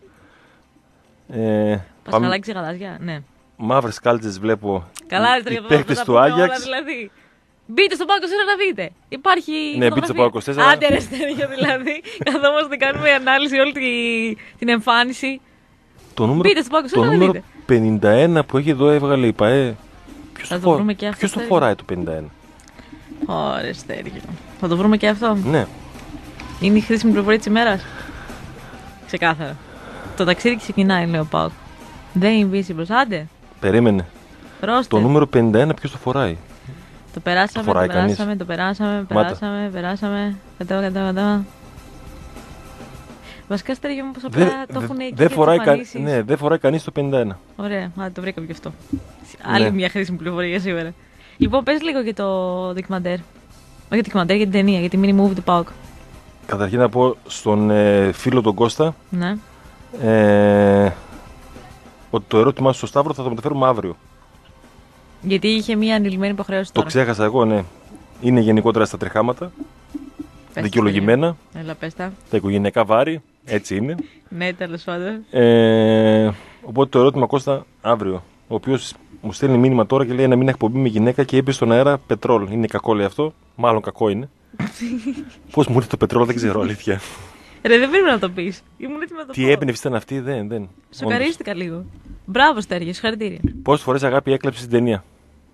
Ε, Πασχαλάκι σε γαλάζια, ναι. Μαύρες κάλτσες βλέπω. Καλά, οι- ρε, οι τώρα παίκτες θα του πούμε όλα, Άγιαξ. δηλαδή. Μπείτε στο ΠΑΟΚ είκοσι τέσσερα να δείτε. Υπάρχει. Ναι, μπείτε στο φωτογραφία. ΠΑΟΚ είκοσι τέσσερα. Άντε, ρε Στέργιο, δηλαδή. Καθόμαστε, κάνουμε ανάλυση όλη τη- την εμφάνιση. Το νούμερο, Μπείτε στο ΠΑΟΚ είκοσι το τέσσερα να νούμερο δείτε. πενήντα ένα που έχει εδώ έβγαλε η ΠΑΕ. Ποιος Θα το, το φο- βρούμε και αυτό, ποιος το Στέργιο. φοράει το πενήντα ένα? Ωραία, Στέργιο. Θα το βρούμε και αυτό. Ναι. Είναι η χρήσιμη πληροφορία τη ημέρα. Ξεκάθαρα. Το ταξίδι ξεκινάει, λέει ο ΠΑΟΚ. The Invisibles. Άντε, Περίμενε. ρώστε. Το νούμερο πενήντα ένα ποιος το φοράει? Το περάσαμε, Το φοράει το κανείς? περάσαμε, το περάσαμε, Μάτα. περάσαμε, περάσαμε. Κατέβα, κατέβα, κατέβα. Βασικά, Στέργιο μου, πως Δεν απλά το έχουν εκεί δε και φοράει, κα, εμφανίσεις. ναι, δεν φοράει κανείς το πενήντα ένα. Ωραία, α, το βρήκαμε και αυτό. Άλλη Ναι. μια χρήσιμη πληροφορία σήμερα. Λοιπόν, πες λίγο για το ντοκιμαντέρ. Όχι για το ντοκιμαντέρ, για την ταινία, για τη mini movie του ΠΑΟΚ. Καταρχήν να πω στον ε, φίλο τον Κώστα Ναι. ε, ότι το ερώτημά σου στο Σταύρο θα το μεταφέρουμε αύριο. Γιατί είχε μια ανηλυμένη υποχρέωση Το τώρα. ξέχασα εγώ, ναι. Είναι γενικότερα στα τρεχάματα. Πες, Δικαιολογημένα. Στέργιο. Έλα, πες τα. Τα οικογενειακά βάρη. Έτσι είναι. Ναι, τέλος πάντων. Ε, οπότε το ερώτημα Κώστα αύριο. Ο οποίος μου στέλνει μήνυμα τώρα και λέει να μην εκπομπή με γυναίκα και είπε στον αέρα πετρόλ. Είναι κακό, λέει αυτό. Μάλλον κακό είναι. Πώς μου ήρθε το πετρόλ, δεν ξέρω, αλήθεια. Ρε, δεν πρέπει να το πεις. Ήμουν έτοιμη να το Τι πω. έμπνευση ήταν αυτή, δεν. δεν. Σοκαρίστηκα λίγο. Μπράβο, Στέργιο, συγχαρητήρια. Πόσες φορές αγάπη έκλεψε την ταινία?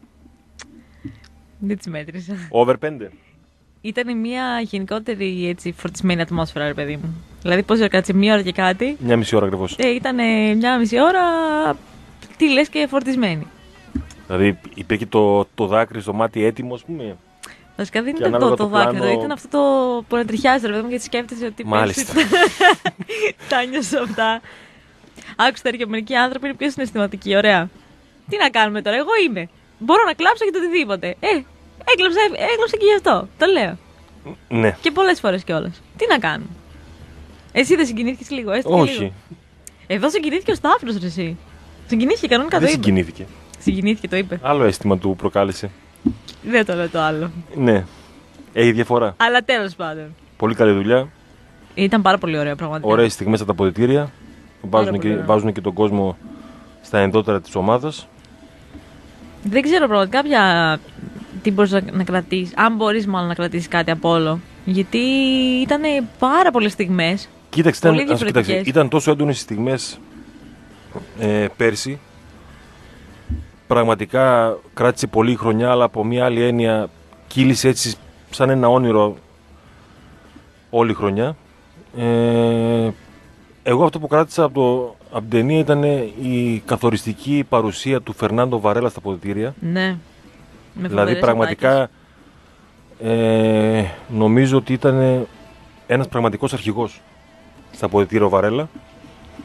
Δεν τις μέτρησα. Over πέντε. Ήταν μια γενικότερη έτσι, φορτισμένη ατμόσφαιρα, ρε παιδί μου. Δηλαδή, πώς κάτσε μία ώρα και κάτι. Μια μισή ώρα ακριβώς. Ε, ήταν μια μισή ώρα. Τι λες και φορτισμένη. Δηλαδή υπήρχε το, το δάκρυ στο μάτι έτοιμο, ας πούμε. Βασικά δεν Και ήταν το, ανάλογα το, το δάκρυ, πλάνο- ήταν αυτό το που ανατριχιάζει, ρε παιδί μου, γιατί σκέφτεσαι ότι. Μάλιστα. πέρσι τα νιώσα αυτά. Άκουστε, και μερικοί άνθρωποι είναι πιο συναισθηματικοί, ωραία. Τι να κάνουμε τώρα, εγώ είμαι. Μπορώ να κλάψω για το οτιδήποτε. Ε, έκλαψα, έκλαψα και γι' αυτό. Το λέω. Ναι. Και πολλές φορές κιόλας. Τι να κάνουμε. Εσύ δεν συγκινήθηκες λίγο, έστω και λίγο. Όχι. Εδώ συγκινήθηκε ο Σταύρος, ρε εσύ. Συγκινήθηκε κανονικά, Δεν το είπε. συγκινήθηκε. Συγκινήθηκε, το είπε. Άλλο αίσθημα του προκάλεσε. Δεν το λέω το άλλο. Ναι. Έχει διαφορά. Αλλά τέλος πάντων. Πολύ καλή δουλειά. Ήταν πάρα πολύ ωραίο, πραγματικά. Ωραίες στιγμές από τα αποδυτήρια. Βάζουν πολύ και, ωραία. βάζουν και τον κόσμο στα ενδότερα της ομάδας. Δεν ξέρω πραγματικά πια τι μπορείς να, να κρατήσεις. Αν μπορείς μάλλον να κρατήσεις κάτι από όλο. Γιατί ήταν πάρα πολλές στιγμές. Κοίταξε, Πολύ ήταν, ας, κοίταξε, διαφορετικές. ήταν τόσο έντονες οι στιγμές ε, πέρσι. Πραγματικά κράτησε πολλή χρονιά, αλλά από μια άλλη έννοια κύλησε έτσι σαν ένα όνειρο όλη η χρονιά. Ε, εγώ αυτό που κράτησα από, το, από την ταινία ήταν η καθοριστική παρουσία του Φερνάντο Βαρέλα στα αποδυτήρια. Ναι. Με Δηλαδή φοβερές πραγματικά ε, νομίζω ότι ήταν ένας πραγματικός αρχηγός στα αποδυτήρια ο Βαρέλα.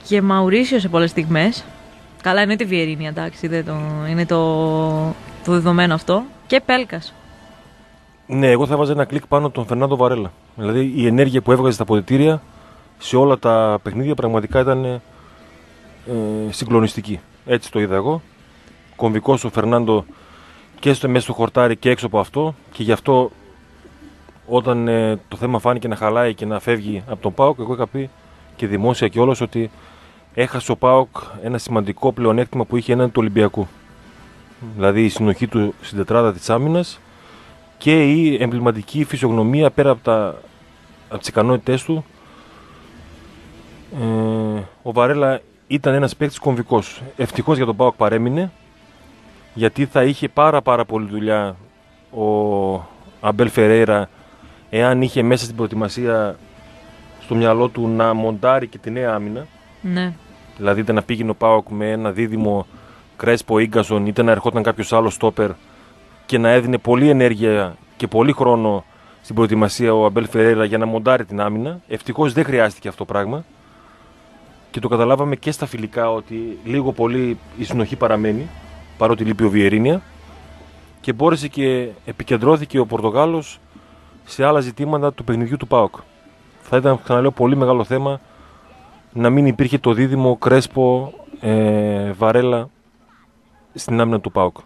και Μαουρίσιο σε πολλές στιγμές. Καλά, είναι τη Βιερίνια, εντάξει, δεν το, είναι το, το δεδομένο αυτό. Και Πέλκας. Ναι, εγώ θα βάζα ένα κλικ πάνω τον Φερνάντο Βαρέλα. Δηλαδή η ενέργεια που έβγαζε στα αποδυτήρια σε όλα τα παιχνίδια πραγματικά ήταν ε, συγκλονιστική. Έτσι το είδα εγώ. Κομβικός ο Φερνάντο και στο, μέσα στο χορτάρι και έξω από αυτό. Και γι' αυτό όταν ε, το θέμα φάνηκε να χαλάει και να φεύγει από τον ΠΑΟΚ, εγώ είχα πει και δημόσια και όλος ότι έχασε ο ΠΑΟΚ ένα σημαντικό πλεονέκτημα που είχε έναντι του Ολυμπιακού. Δηλαδή η συνοχή του στην τετράδα της άμυνας και η εμβληματική φυσιογνωμία πέρα από, τα, από τις ικανότητές του. Ε, ο Βαρέλα ήταν ένας παίκτης κομβικός. Ευτυχώς για τον ΠΑΟΚ παρέμεινε, γιατί θα είχε πάρα πάρα πολλή δουλειά ο Αμπέλ Φερέιρα εάν είχε μέσα στην προετοιμασία στο μυαλό του να μοντάρει και τη νέα άμυνα. Ναι. Δηλαδή είτε να πήγαινε ο ΠΑΟΚ με ένα δίδυμο Κρέσπο Ίγκασον, είτε να ερχόταν κάποιος άλλος στόπερ και να έδινε πολλή ενέργεια και πολύ χρόνο στην προετοιμασία ο Αμπέλ Φερέιρα για να μοντάρει την άμυνα. Ευτυχώς δεν χρειάστηκε αυτό το πράγμα και το καταλάβαμε και στα φιλικά ότι λίγο πολύ η συνοχή παραμένει, παρότι λείπει ο Βιερίνια, και μπόρεσε και επικεντρώθηκε ο Πορτογάλος σε άλλα ζητήματα του παιχνιδιού του ΠΑΟΚ. Θα ήταν, ξαναλέω, πολύ μεγάλο θέμα να μην υπήρχε το δίδυμο Κρέσπο ε, Βαρέλα στην άμυνα του ΠΑΟΚ.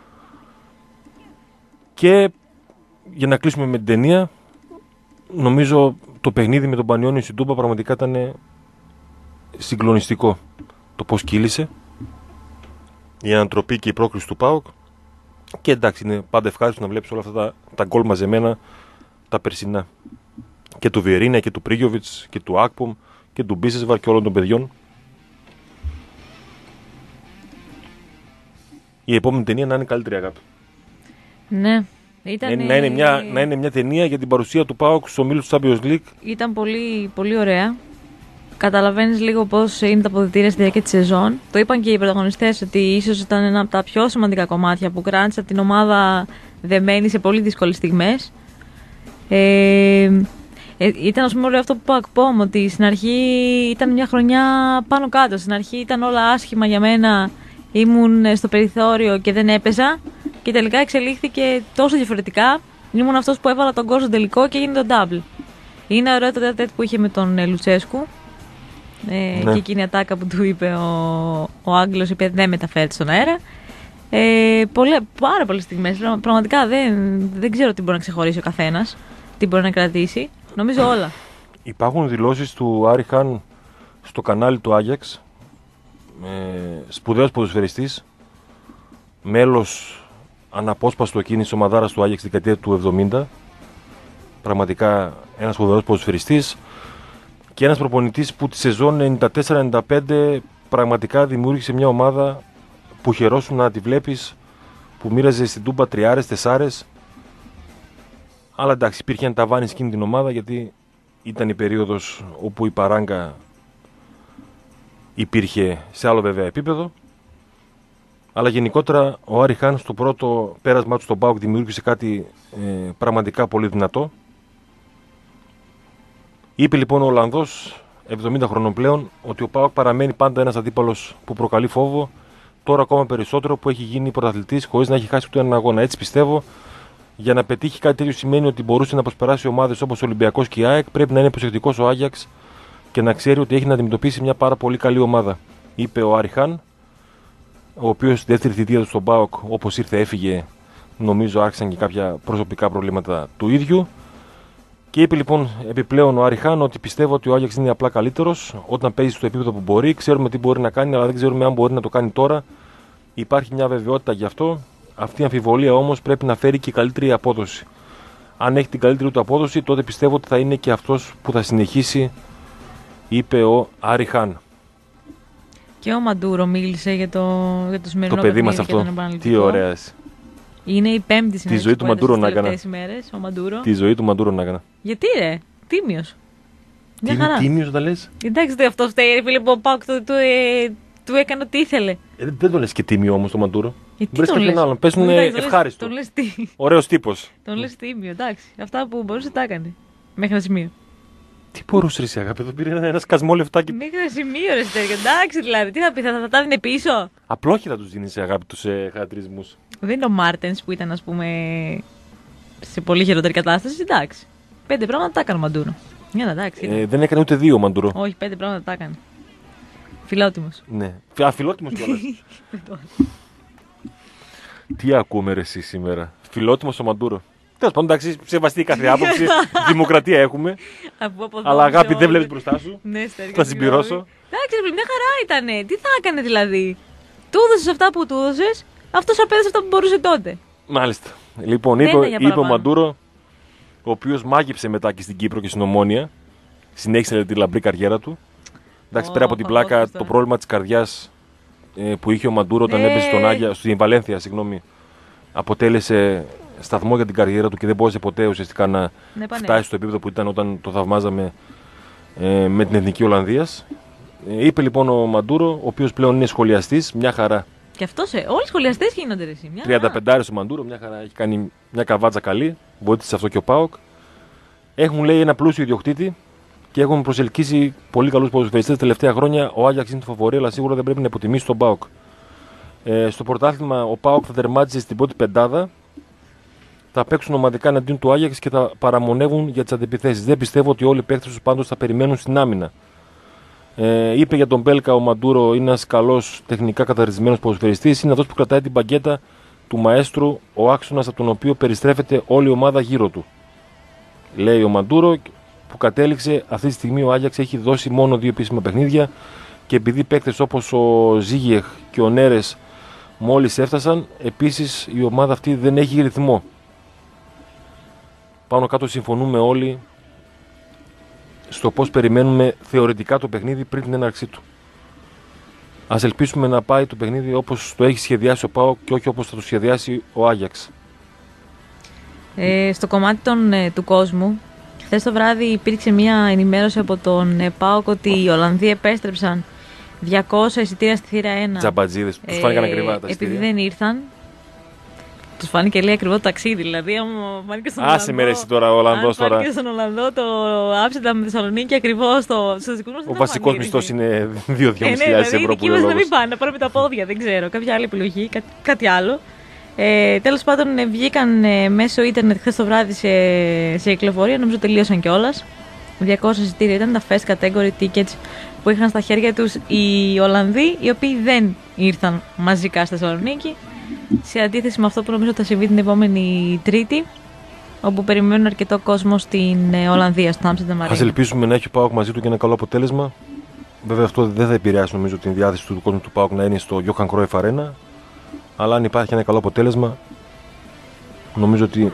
Και για να κλείσουμε με την ταινία, νομίζω το παιχνίδι με τον Πανιόνιο στην Τούμπα πραγματικά ήταν συγκλονιστικό. Το πώς κύλησε, η ανατροπή και η πρόκριση του ΠΑΟΚ. Και εντάξει, είναι πάντα ευχάριστο να βλέπεις όλα αυτά τα, τα γκολ μαζεμένα τα περσινά. Και του Βιερίνια και του Πρίγιοβιτς και του Ακπομ και του Μπίσεσβαρ και όλων των παιδιών. Η επόμενη ταινία να είναι καλύτερη αγάπη. Ναι. Ήταν... Να, είναι μια, να είναι μια ταινία για την παρουσία του ΠΑΟΚ στους ομίλους του Champions League. Ήταν πολύ, πολύ ωραία. Καταλαβαίνεις λίγο πώς είναι τα αποδυτήρια στη διάρκεια της σεζόν. Το είπαν και οι πρωταγωνιστές ότι ίσως ήταν ένα από τα πιο σημαντικά κομμάτια που κράτησε την ομάδα δεμένη σε πολύ δύσκολες στιγμές. Ε, ε, ήταν, ας πούμε, όλο αυτό που είπα Ακπόμ, ότι στην αρχή ήταν μια χρονιά πάνω κάτω. Στην αρχή ήταν όλα άσχημα για μένα, ήμουν στο περιθώριο και δεν έπαιζα. Και τελικά εξελίχθηκε τόσο διαφορετικά. Ήμουν αυτός που έβαλα τον γκολ στο τελικό και έγινε το double. Είναι ωραίο το τέταρτο που είχε με τον ε, Λουτσέσκου. Ε, ναι. Και εκείνη η ατάκα που του είπε ο, ο Άγγλος, είπε δεν μεταφέρεται στον αέρα. Ε, πολλές, πάρα πολλές στιγμές. Πραγματικά δεν, δεν ξέρω τι μπορεί να ξεχωρίσει ο καθένας, τι μπορεί να κρατήσει. Νομίζω όλα. Υπάρχουν δηλώσεις του Άρη Χάν στο κανάλι του Άγιαξ. Ε, σπουδαίος ποδοσφαιριστής, μέλος αναπόσπαστο εκείνης της ομαδάρας του Άγιαξ στη δεκαετία του εβδομήντα. Πραγματικά ένας σπουδαίος ποδοσφαιριστής και ένας προπονητής που τη σεζόν ενενήντα τέσσερα ενενήντα πέντε πραγματικά δημιούργησε μια ομάδα που χαιρόσουν να τη βλέπεις, που μοίραζε στην Τούμπα τριάρες, τεσσάρες. Αλλά εντάξει, υπήρχε ένα ταβάνι σε εκείνη την ομάδα, γιατί ήταν η περίοδος όπου η παράγκα υπήρχε σε άλλο βέβαια επίπεδο. Αλλά γενικότερα ο Άρη Χάν στο πρώτο πέρασμά του στον ΠΑΟΚ δημιούργησε κάτι ε, πραγματικά πολύ δυνατό. Είπε λοιπόν ο Ολλανδός, εβδομήντα χρονών πλέον, ότι ο ΠΑΟΚ παραμένει πάντα ένας αντίπαλος που προκαλεί φόβο, τώρα ακόμα περισσότερο που έχει γίνει πρωταθλητής χωρίς να έχει χάσει ούτε έναν αγώνα. Έτσι πιστεύω, για να πετύχει κάτι τέτοιο σημαίνει ότι μπορούσε να προσπεράσει ομάδες όπως ο Ολυμπιακός και η ΑΕΚ. Πρέπει να είναι προσεκτικός ο Άγιαξ και να ξέρει ότι έχει να αντιμετωπίσει μια πάρα πολύ καλή ομάδα. Είπε ο Άρη Χάν, ο οποίος στη δεύτερη θητεία του στον ΠΑΟΚ, όπως ήρθε έφυγε, νομίζω άρχισαν και κάποια προσωπικά προβλήματα του ίδιου. Και είπε λοιπόν επιπλέον ο Άρη Χάν ότι πιστεύω ότι ο Άγιαξ είναι απλά καλύτερος όταν παίζει στο επίπεδο που μπορεί. Ξέρουμε τι μπορεί να κάνει, αλλά δεν ξέρουμε αν μπορεί να το κάνει τώρα. Υπάρχει μια βεβαιότητα γι' αυτό. Αυτή η αμφιβολία όμως πρέπει να φέρει και καλύτερη απόδοση. Αν έχει την καλύτερη του απόδοση, τότε πιστεύω ότι θα είναι και αυτός που θα συνεχίσει, είπε ο Άρη Χάν. Και ο Μαντούρο μίλησε για το, για το σημερινό το παιδί μας αυτό. Τι ωραία. Είναι η πέμπτη συνέντευξη. Τη ζωή του Μαντούρο να έκανα. Ημέρες, ο Μαντούρο. Τη ζωή του Μαντούρο να έκανα. Γιατί ρε, τίμιος. Μια χαρά. Τίμιος όταν λες. Εντάξει, το αυτό φταίει, ρε φίλε, που ο Πάουκ του, του, ε, του έκανε ό,τι ήθελε. Ε, δεν το λες και τίμιο όμως το Μαντούρο. Βρες κάποιον άλλον. Πέσουν ευχάριστο. Τον λες τι. Ωραίος τύπος. Τον λες τίμιο, εντάξει. Αυτά που μπορούσε τα έκανε. Μέχρι ένα σημείο. Τι μπορούσε εσύ, αγάπη, εδώ πήρε ένα, ένα σκασμό λεφτάκι. Μικρό σημείο, ρε Στέργιο. Εντάξει, δηλαδή, τι θα πει, θα, θα τα δίνει πίσω. Απλόχερα του δίνει, αγάπη, του ε, χαρακτηρισμού. Δεν είναι ο Μάρτεν που ήταν, α πούμε, σε πολύ χειρότερη κατάσταση. Εντάξει. Πέντε πράγματα τα έκανε ο Μαντούρο. Για να εντάξει. Ε, δεν έκανε ούτε δύο ο Μαντούρο. Όχι, πέντε πράγματα τα έκανε. Φιλότιμος. Ναι. Αφιλότιμος κιόλας. Τι ακούμε ρε εσύ σήμερα. Φιλότιμος ο Μαντούρο. Τέλος πάντων, εντάξει, σεβαστή κάθε άποψη. Δημοκρατία έχουμε. Αλλά αγάπη δεν βλέπεις μπροστά σου. Ναι, Στέργιο. Θα συμπληρώσω. Εντάξει, μια χαρά ήτανε. Τι θα έκανε δηλαδή. Του έδωσες αυτά που του έδωσες, αυτός απέδωσε αυτά που μπορούσε τότε. Μάλιστα. Λοιπόν, είπε, είπε ο Μαντούρο, ο οποίος μάγεψε μετά και στην Κύπρο και στην Ομόνια. Συνέχισε τη λαμπρή καριέρα του. Εντάξει, oh, πέρα από την πλάκα, το πρόβλημα της καρδιάς ε, που είχε ο Μαντούρο όταν έπαιζε στον Άγια, στην Βαλένθια, συγγνώμη, αποτέλεσε σταθμό για την καριέρα του και δεν μπόρεσε ποτέ ουσιαστικά να ναι, φτάσει στο επίπεδο που ήταν όταν το θαυμάζαμε ε, με την Εθνική Ολλανδίας. Ε, είπε λοιπόν ο Μαντούρο, ο οποίος πλέον είναι σχολιαστής, μια χαρά. Και αυτός, ε, όλοι οι σχολιαστές γίνονται ρε εσύ. τριάντα πέντε ο Μαντούρο, μια χαρά, έχει κάνει μια καβάτσα καλή, βοήθησε αυτό και ο ΠΑΟΚ. Έχουν λέει ένα πλούσιο ιδιοκτήτη και έχουν προσελκύσει πολύ καλούς ποδοσφαιριστές τα τελευταία χρόνια. Ο Άγιαξ είναι το φαβορί, αλλά σίγουρα δεν πρέπει να υποτιμήσει τον ΠΑΟΚ. Ε, στο πρωτάθλημα ο ΠΑΟΚ θα τερμάτισε στην πρώτη πεντάδα. Θα παίξουν ομαδικά εναντίον του Άγιαξ και θα παραμονεύουν για τις αντεπιθέσεις. Δεν πιστεύω ότι όλοι οι παίκτες τους πάντως θα περιμένουν στην άμυνα. Ε, είπε για τον Μπέλκα ο Μαντούρο, είναι ένας καλός τεχνικά καταρτισμένος ποδοσφαιριστής. Είναι αυτός που κρατάει την παγκέτα του μαέστρου, ο άξονας από τον οποίο περιστρέφεται όλη η ομάδα γύρω του. Λέει ο Μαντούρο, που κατέληξε αυτή τη στιγμή ο Άγιαξ έχει δώσει μόνο δύο επίσημα παιχνίδια και επειδή παίκτες όπως ο Ζίγιεχ και ο Νέρες μόλις έφτασαν, επίσης η ομάδα αυτή δεν έχει ρυθμό. Πάνω κάτω συμφωνούμε όλοι στο πώς περιμένουμε θεωρητικά το παιχνίδι πριν την έναρξή του. Ας ελπίσουμε να πάει το παιχνίδι όπως το έχει σχεδιάσει ο ΠΑΟΚ και όχι όπως θα το σχεδιάσει ο Άγιαξ. Ε, στο κομμάτι των, ε, του κόσμου, χθες το βράδυ υπήρξε μια ενημέρωση από τον ε, ΠΑΟΚ ότι οι Ολλανδοί επέστρεψαν διακόσια εισιτήρια στη θύρα ένα. Τζαμπατζίδες, τους ε, φάνηκαν ακριβά τα εισιτήρια. Επειδή δεν ήρθαν. Τους φάνηκε λέει ακριβό το ταξίδι, δηλαδή. Φάνηκε στον Άσε με ρε εσύ τώρα ο Ολλανδός τώρα. Φάνηκε στον Ολλανδό το Άμστερνταμ με Θεσσαλονίκη ακριβώς στο, στους δικούς μας. Ο βασικός μισθός είναι δύο με δύο χιλιάδες ευρώ. Δηλαδή, οι μας να μην πάνε, να πάρουν με τα πόδια, δεν ξέρω. Κάποια άλλη επιλογή, κά, κάτι άλλο. Ε, τέλος πάντων, ε, βγήκαν ε, μέσω ίντερνετ χθες το βράδυ σε, σε κυκλοφορία, νομίζω τελείωσαν κιόλας. διακόσια εισιτήρια ήταν τα first category tickets που είχαν στα χέρια τους οι Ολλανδοί, οι οποίοι δεν ήρθαν μαζικά στη Θεσσαλονίκη. Σε αντίθεση με αυτό που νομίζω θα συμβεί την επόμενη Τρίτη, όπου περιμένουν αρκετό κόσμο στην Ολλανδία, στο Άμστερνταμ. Ας ελπίσουμε να έχει ο ΠΑΟΚ μαζί του και ένα καλό αποτέλεσμα. Βέβαια, αυτό δεν θα επηρεάσει νομίζω την διάθεση του κόσμου του ΠΑΟΚ να είναι στο Johan Cruyff Arena. Αλλά αν υπάρχει ένα καλό αποτέλεσμα, νομίζω ότι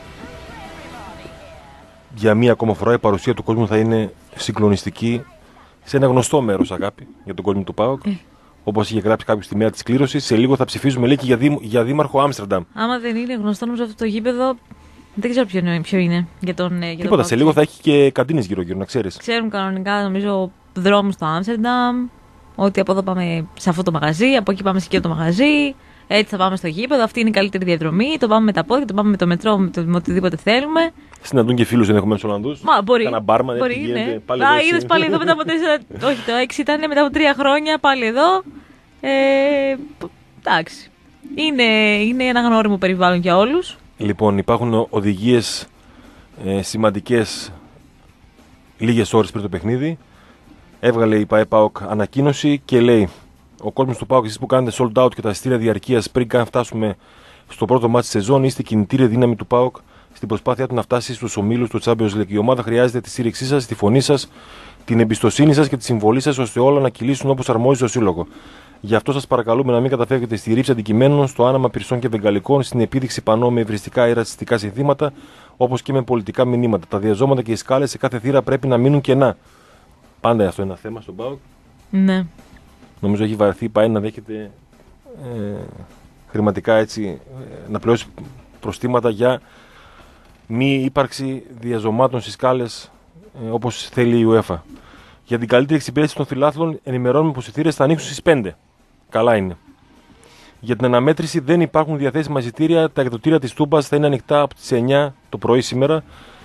για μία ακόμα φορά η παρουσία του κόσμου θα είναι συγκλονιστική σε ένα γνωστό μέρος, αγάπη, για τον κόσμο του ΠΑΟΚ. Ε. Όπως είχε γράψει κάποιος στη μέρα της κλήρωσης, σε λίγο θα ψηφίζουμε λέει και για, δήμ, για δήμαρχο Άμστερνταμ. Άμα δεν είναι γνωστό νομίζω αυτό το γήπεδο, δεν ξέρω ποιο είναι. Ποιο είναι για τον, για Τίποτα, σε λίγο θα έχει και καντίνες γύρω-γύρω, να ξέρεις. Ξέρουν κανονικά νομίζω δρόμους στο Άμστερνταμ, ότι από εδώ πάμε σε αυτό το μαγαζί, από εκεί πάμε σε εκείνο το μαγαζί, έτσι θα πάμε στο γήπεδο, αυτή είναι η καλύτερη διαδρομή, το πάμε με τα πόδια, το πάμε με το μετρό, με, το, με οτιδήποτε θέλουμε. Συναντούν και φίλους ενδεχομένως Ολλανδούς. Μα μπορεί. Κάνα μπάρμαν, μπορεί, έτσι ναι. γίνεται. Πάλι Α, είδες πάλι εδώ μετά από τέσσερα. Όχι, το έξι ήταν μετά από τρία χρόνια, πάλι εδώ. Ε, εντάξει. Είναι, είναι ένα γνώριμο περιβάλλον για όλους. Λοιπόν, υπάρχουν οδηγίες ε, σημαντικές λίγες ώρες πριν το παιχνίδι. Έβγαλε η ΠΑΕ-ΠΑΟΚ ανακοίνωση και λέει: ο κόσμος του ΠΑΟΚ, εσείς που κάνετε sold out και τα εισιτήρια διαρκείας πριν καν φτάσουμε στο πρώτο μάτι της σεζόν, είστε κινητήρια δύναμη του ΠΑΟΚ στην προσπάθειά του να φτάσει στους ομίλους του Champions League. Η ομάδα χρειάζεται τη στήριξή σας, τη φωνή σας, την εμπιστοσύνη σας και τη συμβολή σας, ώστε όλα να κυλήσουν όπως αρμόζει στο σύλλογο. Γι' αυτό σας παρακαλούμε να μην καταφεύγετε στη ρήψη αντικειμένων, στο άναμα πυρσών και βεγγαλικών, στην επίδειξη πανό με ευριστικά ή ρατσιστικά συνθήματα, όπως και με πολιτικά μηνύματα. Τα διαζώματα και οι σκάλες σε κάθε θύρα πρέπει να μείνουν κενά. Πάντα αυτό είναι ένα θέμα στον ΠΑΟΚ. Ναι. Νομίζω έχει βαρεθεί η ΠΑΕ να δέχεται ε, χρηματικά έτσι, ε, να πληρώσει προστήματα για μη ύπαρξη διαζωμάτων στις σκάλες ε, όπως θέλει η UEFA. Για την καλύτερη εξυπηρέτηση των φιλάθλων ενημερώνουμε πως οι θύρες θα ανοίξουν στις πέντε. Καλά είναι. Για την αναμέτρηση δεν υπάρχουν διαθέσιμα εισιτήρια. Τα εκδοτήρια της Τούμπας θα είναι ανοιχτά από τις εννιά το πρωί σήμερα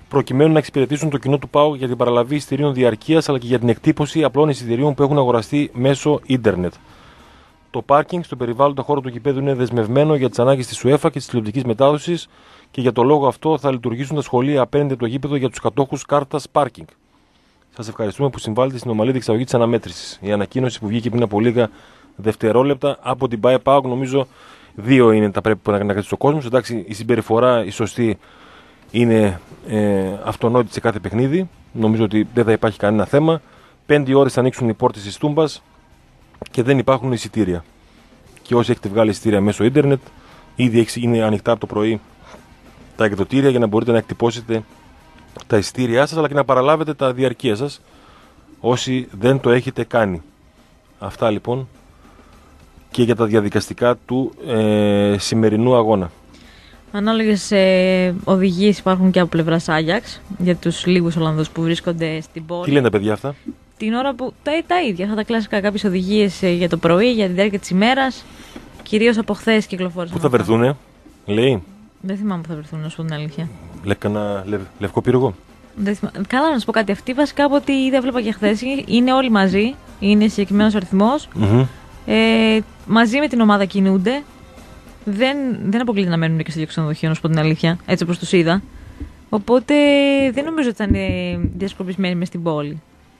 προκειμένου να εξυπηρετήσουν το κοινό του ΠΑΟΚ για την παραλαβή εισιτηρίων διαρκείας αλλά και για την εκτύπωση απλών εισιτηρίων που έχουν αγοραστεί μέσω ίντερνετ. Το πάρκινγκ στο περιβάλλοντα χώρο του γηπέδου είναι δεσμευμένο για τις ανάγκες της UEFA και της τηλεοπτικής μετάδοσης και για το λόγο αυτό θα λειτουργήσουν τα σχολεία απέναντι από το γήπεδο για τους κατόχους κάρτας πάρκινγκ. Σας ευχαριστούμε που συμβάλλετε στην ομαλή διεξαγωγή της αναμέτρησης. Η ανακοίνωση που βγήκε πριν από λίγα δευτερόλεπτα από την ΠΑΕ ΠΑΟΚ, νομίζω δύο είναι τα πρέπει να κρατήσει ο κόσμος. Εντάξει, η συμπεριφορά, η σωστή είναι ε, αυτονόητη σε κάθε παιχνίδι. Νομίζω ότι δεν θα υπάρχει κανένα θέμα. Πέντε ώρες θα ανοίξουν οι πόρτες της Τούμπας και δεν υπάρχουν εισιτήρια. Και όσοι έχετε βγάλει εισιτήρια μέσω ίντερνετ, ήδη είναι ανοιχτά από το πρωί τα εκδοτήρια για να μπορείτε να εκτυπώσετε τα εισιτήριά σας αλλά και να παραλάβετε τα διαρκεία σας όσοι δεν το έχετε κάνει. Αυτά λοιπόν και για τα διαδικαστικά του ε, σημερινού αγώνα. Ανάλογες ε, οδηγίες υπάρχουν και από πλευράς Άγιαξ για τους λίγους Ολλανδούς που βρίσκονται στην πόλη. Τι λένε τα παιδιά αυτά? Την ώρα που. Τα, τα ίδια, αυτά τα κλασικά. Κάποιες οδηγίες ε, για το πρωί, για τη διάρκεια της ημέρας. Κυρίως από χθες κυκλοφόρησαν. Πού θα βρεθούνε, λέει. Δεν θυμάμαι που θα βρεθούν, να σου πω την αλήθεια. Λέει κανένα λευ, λευκό πύργο. Δεν θυμά... Καλά, να σου πω κάτι. Αυτή βασικά από ό,τι δεν έβλεπα και χθες είναι όλοι μαζί. Είναι συγκεκριμένος αριθμός. Mm-hmm. Ε, μαζί με την ομάδα κινούνται. Δεν, δεν αποκλείται να μένουν και στο ίδιο ξενοδοχείο, να σου πω την αλήθεια. Έτσι όπως τους είδα. Οπότε δεν νομίζω ότι θα είναι διασκορπισμένοι μες στην πόλη.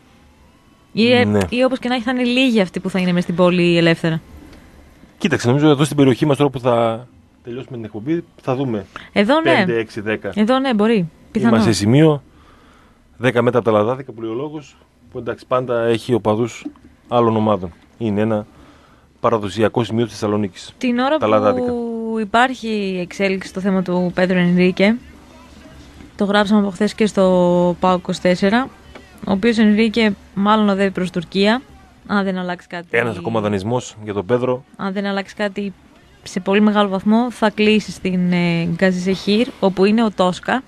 Ή, ναι. ή όπως και να έχει, θα είναι λίγοι αυτοί που θα είναι μες στην πόλη ελεύθερα. Κοίταξε, νομίζω εδώ στην περιοχή μας τώρα που θα τελειώσουμε την εκπομπή θα δούμε. Εδώ ναι. πέντε, έξι, δέκα. Εδώ ναι, μπορεί. Πιθανό. Είμαστε σε σημείο δέκα μέτρα από τα λαδάδικα που λέει ο λόγος, που εντάξει πάντα έχει οπαδούς άλλων ομάδων. Είναι ένα παραδοσιακό σημείο της Θεσσαλονίκης. Την ώρα τα που λαδάδικα. Υπάρχει εξέλιξη στο θέμα του Πέντρο Ενρίκε, το γράψαμε από χθες και στο ΠΑΟΚ είκοσι τέσσερα, ο οποίος Ενρίκε μάλλον οδεύει προς Τουρκία, αν δεν αλλάξει κάτι. Ένας ακόμα δανεισμός για τον Πέντρο. Αν δεν αλλάξει κάτι σε πολύ μεγάλο βαθμό, θα κλείσει στην ε, Γκαζισεχήρ, όπου είναι ο Τόσκα.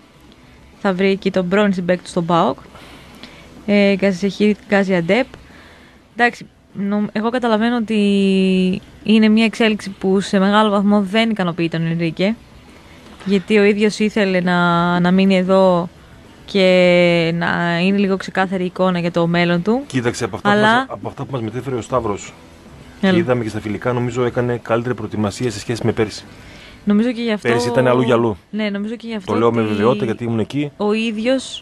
Θα βρει εκεί τον πρώην συμπαίκτη του στον ΠΑΟΚ. Ε, Γκαζισεχήρ, Γκαζιαντέπ. Εντάξει, νο, εγώ καταλαβαίνω ότι είναι μια εξέλιξη που σε μεγάλο βαθμό δεν ικανοποιεί τον Ενρίκε. Γιατί ο ίδιος ήθελε να, να μείνει εδώ και να είναι λίγο ξεκάθαρη εικόνα για το μέλλον του. Κοίταξε, από αυτά, αλλά... που, μας, από αυτά που μας μετέφερε ο Σταύρος και είδαμε και στα φιλικά, νομίζω έκανε καλύτερη προετοιμασία σε σχέση με πέρσι. Νομίζω και γι' αυτό... Πέρσι ήταν αλλού για αλλού. Ναι, νομίζω και γι' αυτό. Το λέω με βεβαιότητα γιατί ήμουν εκεί. Ο ίδιος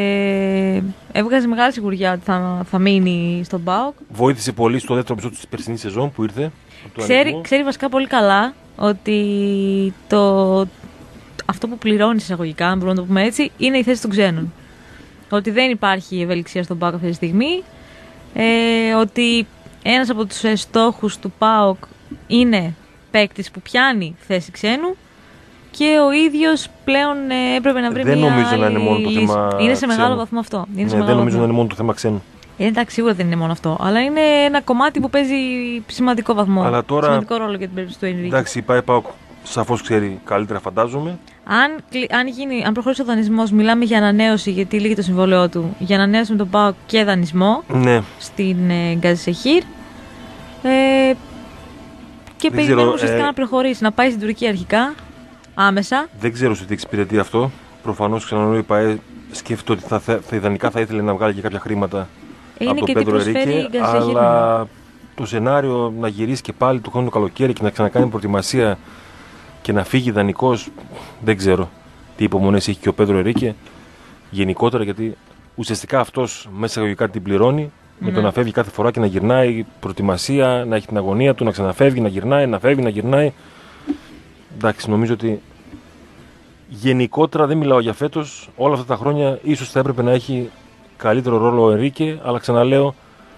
ε, έβγαζε μεγάλη σιγουριά ότι θα, θα μείνει στον ΠΑΟΚ. Βοήθησε πολύ στο δεύτερο μισό της περσινής σεζόν που ήρθε. Ξέρει, ξέρει βασικά πολύ καλά ότι το, αυτό που πληρώνει εισαγωγικά, αν μπορούμε να το πούμε έτσι, είναι η θέση των ξένων. Ότι δεν υπάρχει ευελιξία στον ΠΑΟΚ αυτή τη στιγμή. Ε, ότι ένας από τους στόχους του ΠΑΟΚ είναι παίκτης που πιάνει θέση ξένου και ο ίδιος πλέον ε, έπρεπε να βρει δεν μια νομίζω άλλη να είναι μόνο το λύση. θέμα Είναι σε ξένου. μεγάλο βαθμό αυτό. Είναι ναι, σε δεν νομίζω βαθμό. να είναι μόνο το θέμα ξένου. Ε, εντάξει, σίγουρα δεν είναι μόνο αυτό. Αλλά είναι ένα κομμάτι που παίζει σημαντικό βαθμό. Αλλά τώρα, σημαντικό ρόλο για την περίπτωση του Ενρίκε. Εντάξει, η ΠΑΕ ΠΑΟΚ σαφώς ξέρει καλύτερα, φαντάζομαι. Αν, αν, γίνει, αν προχωρήσει ο δανεισμός, μιλάμε για ανανέωση, γιατί λύγει το συμβόλαιό του, για ανανέωση με τον ΠΑΟΚ και δανεισμό ναι. στην ε, Γκαζισεχήρ. Ε, και περιμένουμε ουσιαστικά ε, να προχωρήσει, να πάει στην Τουρκία αρχικά, άμεσα. Δεν ξέρω σε τι εξυπηρετεί αυτό. Προφανώς ξαναλέω η ΠΑΕ σκέφτεται ότι θα, θα, θα, ιδανικά θα ήθελε να βγάλει και κάποια χρήματα είναι από τον Πέντρο Ενρίκε, αλλά το σενάριο να γυρίσει και πάλι του χρόνου το καλοκαίρι και να ξανακάνει προετοιμασία και να φύγει δανεικός, δεν ξέρω τι υπομονές έχει και ο Πέντρο Ενρίκε γενικότερα, γιατί ουσιαστικά αυτός μέσα εισαγωγικά την πληρώνει με ναι. το να φεύγει κάθε φορά και να γυρνάει, προετοιμασία, να έχει την αγωνία του, να ξαναφεύγει, να γυρνάει, να φεύγει, να γυρνάει. Εντάξει, νομίζω ότι γενικότερα δεν μιλάω για φέτος, όλα αυτά τα χρόνια ίσως θα έπρεπε να έχει καλύτερο ρόλο ο Ενρίκε, αλλά ξαναλέω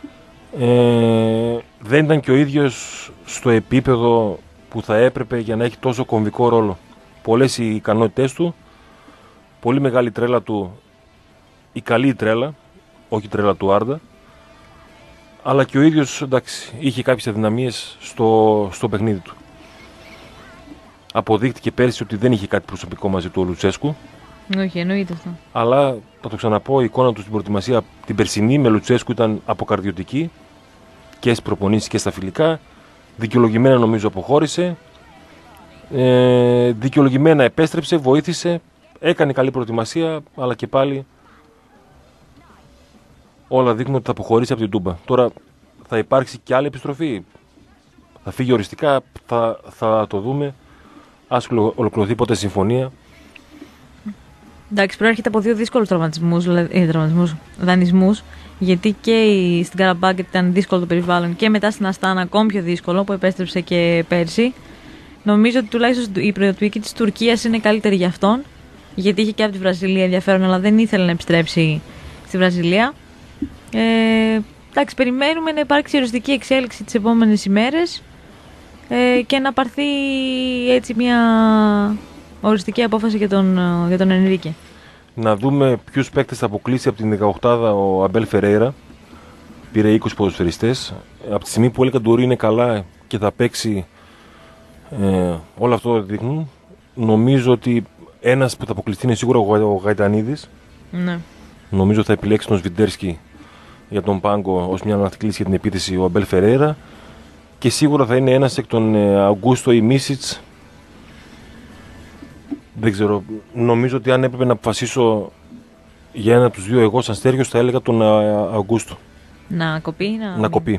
ε, δεν ήταν και ο ίδιος στο επίπεδο που θα έπρεπε για να έχει τόσο κομβικό ρόλο. Πολλές οι ικανότητές του, πολύ μεγάλη τρέλα του, η καλή τρέλα, όχι η τρέλα του Άρντα, αλλά και ο ίδιος, εντάξει, είχε κάποιες αδυναμίες στο, στο παιχνίδι του. Αποδείχτηκε πέρσι ότι δεν είχε κάτι προσωπικό μαζί του ο Λουτσέσκου. Όχι, εννοείται αυτό. Αλλά, θα το ξαναπώ, η εικόνα του στην προετοιμασία την περσινή με Λουτσέσκου ήταν αποκαρδιωτική και στις προπονήσεις και στα φιλικά. Δικαιολογημένα νομίζω αποχώρησε. Ε, δικαιολογημένα επέστρεψε, βοήθησε. έκανε καλή προετοιμασία, αλλά και πάλι όλα δείχνουν ότι θα αποχωρήσει από την Τούμπα. Τώρα θα υπάρξει και άλλη επιστροφή. Θα φύγει οριστικά, θα, θα το δούμε. Ας ολοκληρωθεί ποτέ συμφωνία. Εντάξει, προέρχεται από δύο δύσκολους τραυματισμούς, δηλαδή, τραυματισμούς, δανεισμούς, γιατί και η, στην Καραμπάκ ήταν δύσκολο το περιβάλλον και μετά στην Αστάνα ακόμη πιο δύσκολο που επέστρεψε και πέρσι. Νομίζω ότι τουλάχιστον η προοπτική της Τουρκίας είναι καλύτερη για αυτόν, γιατί είχε και από τη Βραζιλία ενδιαφέρον, αλλά δεν ήθελε να επιστρέψει στη Βραζιλία. Ε, εντάξει, περιμένουμε να υπάρξει οριστική εξέλιξη τις επόμενες ημέρες ε, και να πάρθει έτσι μια οριστική απόφαση για τον, για τον Ενρίκε. Να δούμε ποιους παίκτες θα αποκλείσει από την δεκαοκτάδα ο Αμπέλ Φερέιρα. Πήρε είκοσι ποδοσφαιριστές. Από τη στιγμή που ο Ελ Καντουρί είναι καλά και θα παίξει, ε, όλο αυτό δείχνουν. Νομίζω ότι ένας που θα αποκλειστεί είναι σίγουρα ο Γαϊτανίδης. Ναι. Νομίζω θα επιλέξει τον Σβιντέρσκι για τον πάγκο ως μια ανακτήση για την επίθεση ο Αμπέλ Φερέιρα. Και σίγουρα θα είναι ένας εκ των Αγκούστο ή Μίσιτς. Δεν ξέρω. Νομίζω ότι αν έπρεπε να αποφασίσω για ένα από τους δύο εγώ σαν Στέργιος θα έλεγα τον Αγκούστο. Να κοπεί. Να, να κοπεί.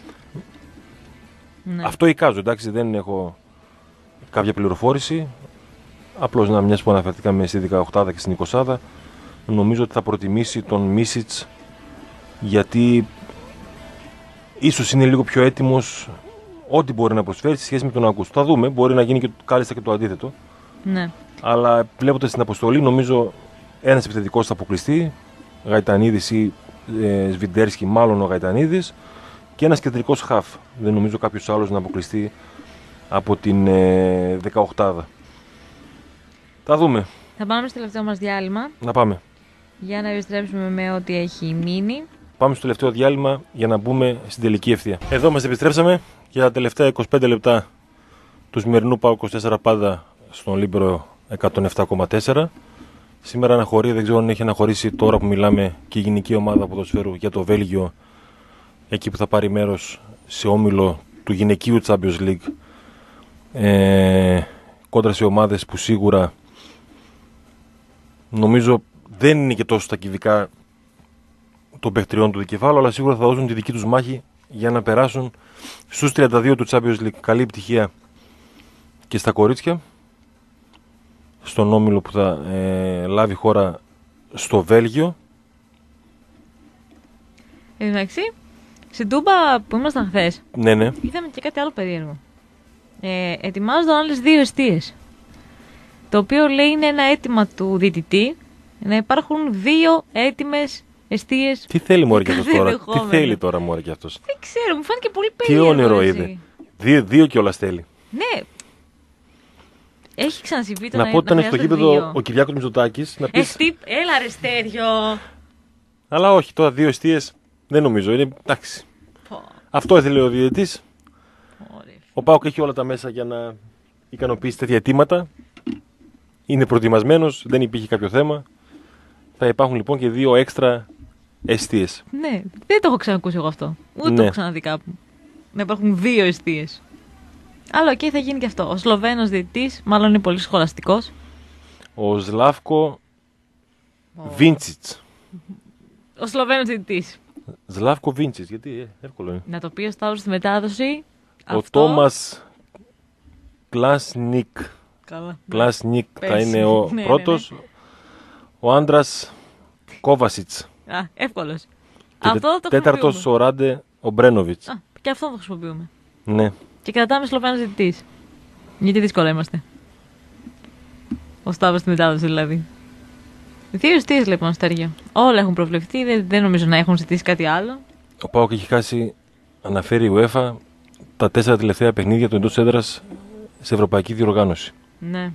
Ναι. Αυτό εικάζω, εντάξει, δεν έχω κάποια πληροφόρηση. Απλώς να μιας που αναφερθήκαμε στη δεκαοκτάδα και στην εικοσάδα, νομίζω ότι θα προτιμήσει τον Μίσιτς, γιατί ίσως είναι λίγο πιο έτοιμος ό,τι μπορεί να προσφέρει σε σχέση με τον Αγκούστο. Θα δούμε, μπορεί να γίνει και κάλλιστα και το αντίθετο. Ναι. Αλλά βλέποντας την αποστολή, νομίζω ένας επιθετικός θα αποκλειστεί, Γαϊτανίδης ή ε, Σβιντέρσκι, μάλλον ο Γαϊτανίδης, και ένας κεντρικός χαφ. Δεν νομίζω κάποιος άλλος να αποκλειστεί από την ε, δεκαοκτάδα. Θα δούμε. Θα πάμε στο τελευταίο μας διάλειμμα. Να πάμε. Για να επιστρέψουμε με ό,τι έχει μείνει. Πάμε στο τελευταίο διάλειμμα για να μπούμε στην τελική ευθεία. Εδώ μας επιστρέψαμε για τα τελευταία είκοσι πέντε λεπτά του σημερινού ΠΑΟΚ είκοσι τέσσερα πάντα στον Λίμπερο εκατόν επτά κόμμα τέσσερα. Σήμερα αναχωρεί, δεν ξέρω αν έχει αναχωρήσει τώρα που μιλάμε, και η γενική ομάδα ποδοσφαίρου για το Βέλγιο, εκεί που θα πάρει μέρος σε όμιλο του γυναικείου Champions League, ε, κόντρα σε ομάδες που σίγουρα νομίζω δεν είναι και τόσο στα κυβικά των παιχτριών του δικεφάλου, αλλά σίγουρα θα δώσουν τη δική τους μάχη για να περάσουν στους τριάντα δύο του Champions League. Καλή επιτυχία και στα κορίτσια, στον όμιλο που θα ε, λάβει χώρα στο Βέλγιο. Εντάξει, στην Τούμπα που ήμασταν χθες, Ναι, ναι. είδαμε και κάτι άλλο περίεργο. Ε, ετοιμάζονταν άλλες δύο εστίες. Το οποίο λέει είναι ένα αίτημα του διαιτητή να υπάρχουν δύο έτοιμες εστίες. Τι θέλει μωρέ κι αυτός τώρα, τι ενδεχόμενο. θέλει τώρα μωρέ κι αυτός. Δεν ξέρω, μου φάνηκε πολύ Τι περίεργο. όνειρο έτσι. είδε. Δύο, δύο κιόλας θέλει. Ναι. Έχει ξανασυμβεί το Να να πω ότι ήταν στο χρειάζονται γήπεδο δύο. ο Κυριάκος Μητσοτάκης να πεις. Εχτύπ, έλα ρε Στέριο. Αλλά όχι, τώρα δύο εστίες δεν νομίζω. Είναι εντάξει. Πω, Αυτό ήθελε ο διαιτητής. ωραία. Ο ΠΑΟΚ έχει όλα τα μέσα για να ικανοποιήσει τέτοια αιτήματα. Είναι προετοιμασμένος, δεν υπήρχε κάποιο θέμα. Θα υπάρχουν λοιπόν και δύο έξτρα εστίες. Ναι, δεν το έχω ξανακούσει εγώ αυτό. Ούτε το Ναι. έχω ξαναδεί κάπου. Να υπάρχουν δύο εστίες. Αλλά οκ, θα γίνει και αυτό. Ο Σλοβαίνος διαιτητής, μάλλον είναι πολύ σχολαστικός. Ο Ζλάβκο Βίντσιτς. Ο Σλοβαίνος διαιτητής. Ζλάβκο Βίντσιτς, γιατί ε, εύκολο είναι. Να το πει ο Σταύρος στη μετάδοση. Ο αυτό... Τόμας Κλάσνικ. Καλά. Κλάσνικ θα Πες. είναι ο Ναι, ναι, πρώτος. Ο Άντρας Κόβασιτς. Α, εύκολος. Και Αυτό το τέταρτος χρησιμοποιούμε. ο Ράντε ο Μπρένοβιτς. Α, και αυτό το χρησιμοποιούμε. Ναι. Και κρατάμε Σλοβαίνος διαιτητής. Γιατί δύσκολα είμαστε. Ο Σταύρος στη μετάδοση δηλαδή. Δύο εστίες λοιπόν, Στέργιο. Όλα έχουν προβλεφθεί, δεν, δεν νομίζω να έχουν ζητήσει κάτι άλλο. Ο ΠΑΟΚ έχει χάσει, αναφέρει η UEFA, τα τέσσερα τελευταία παιχνίδια του εντός έδρας σε ευρωπαϊκή διοργάνωση. Ναι.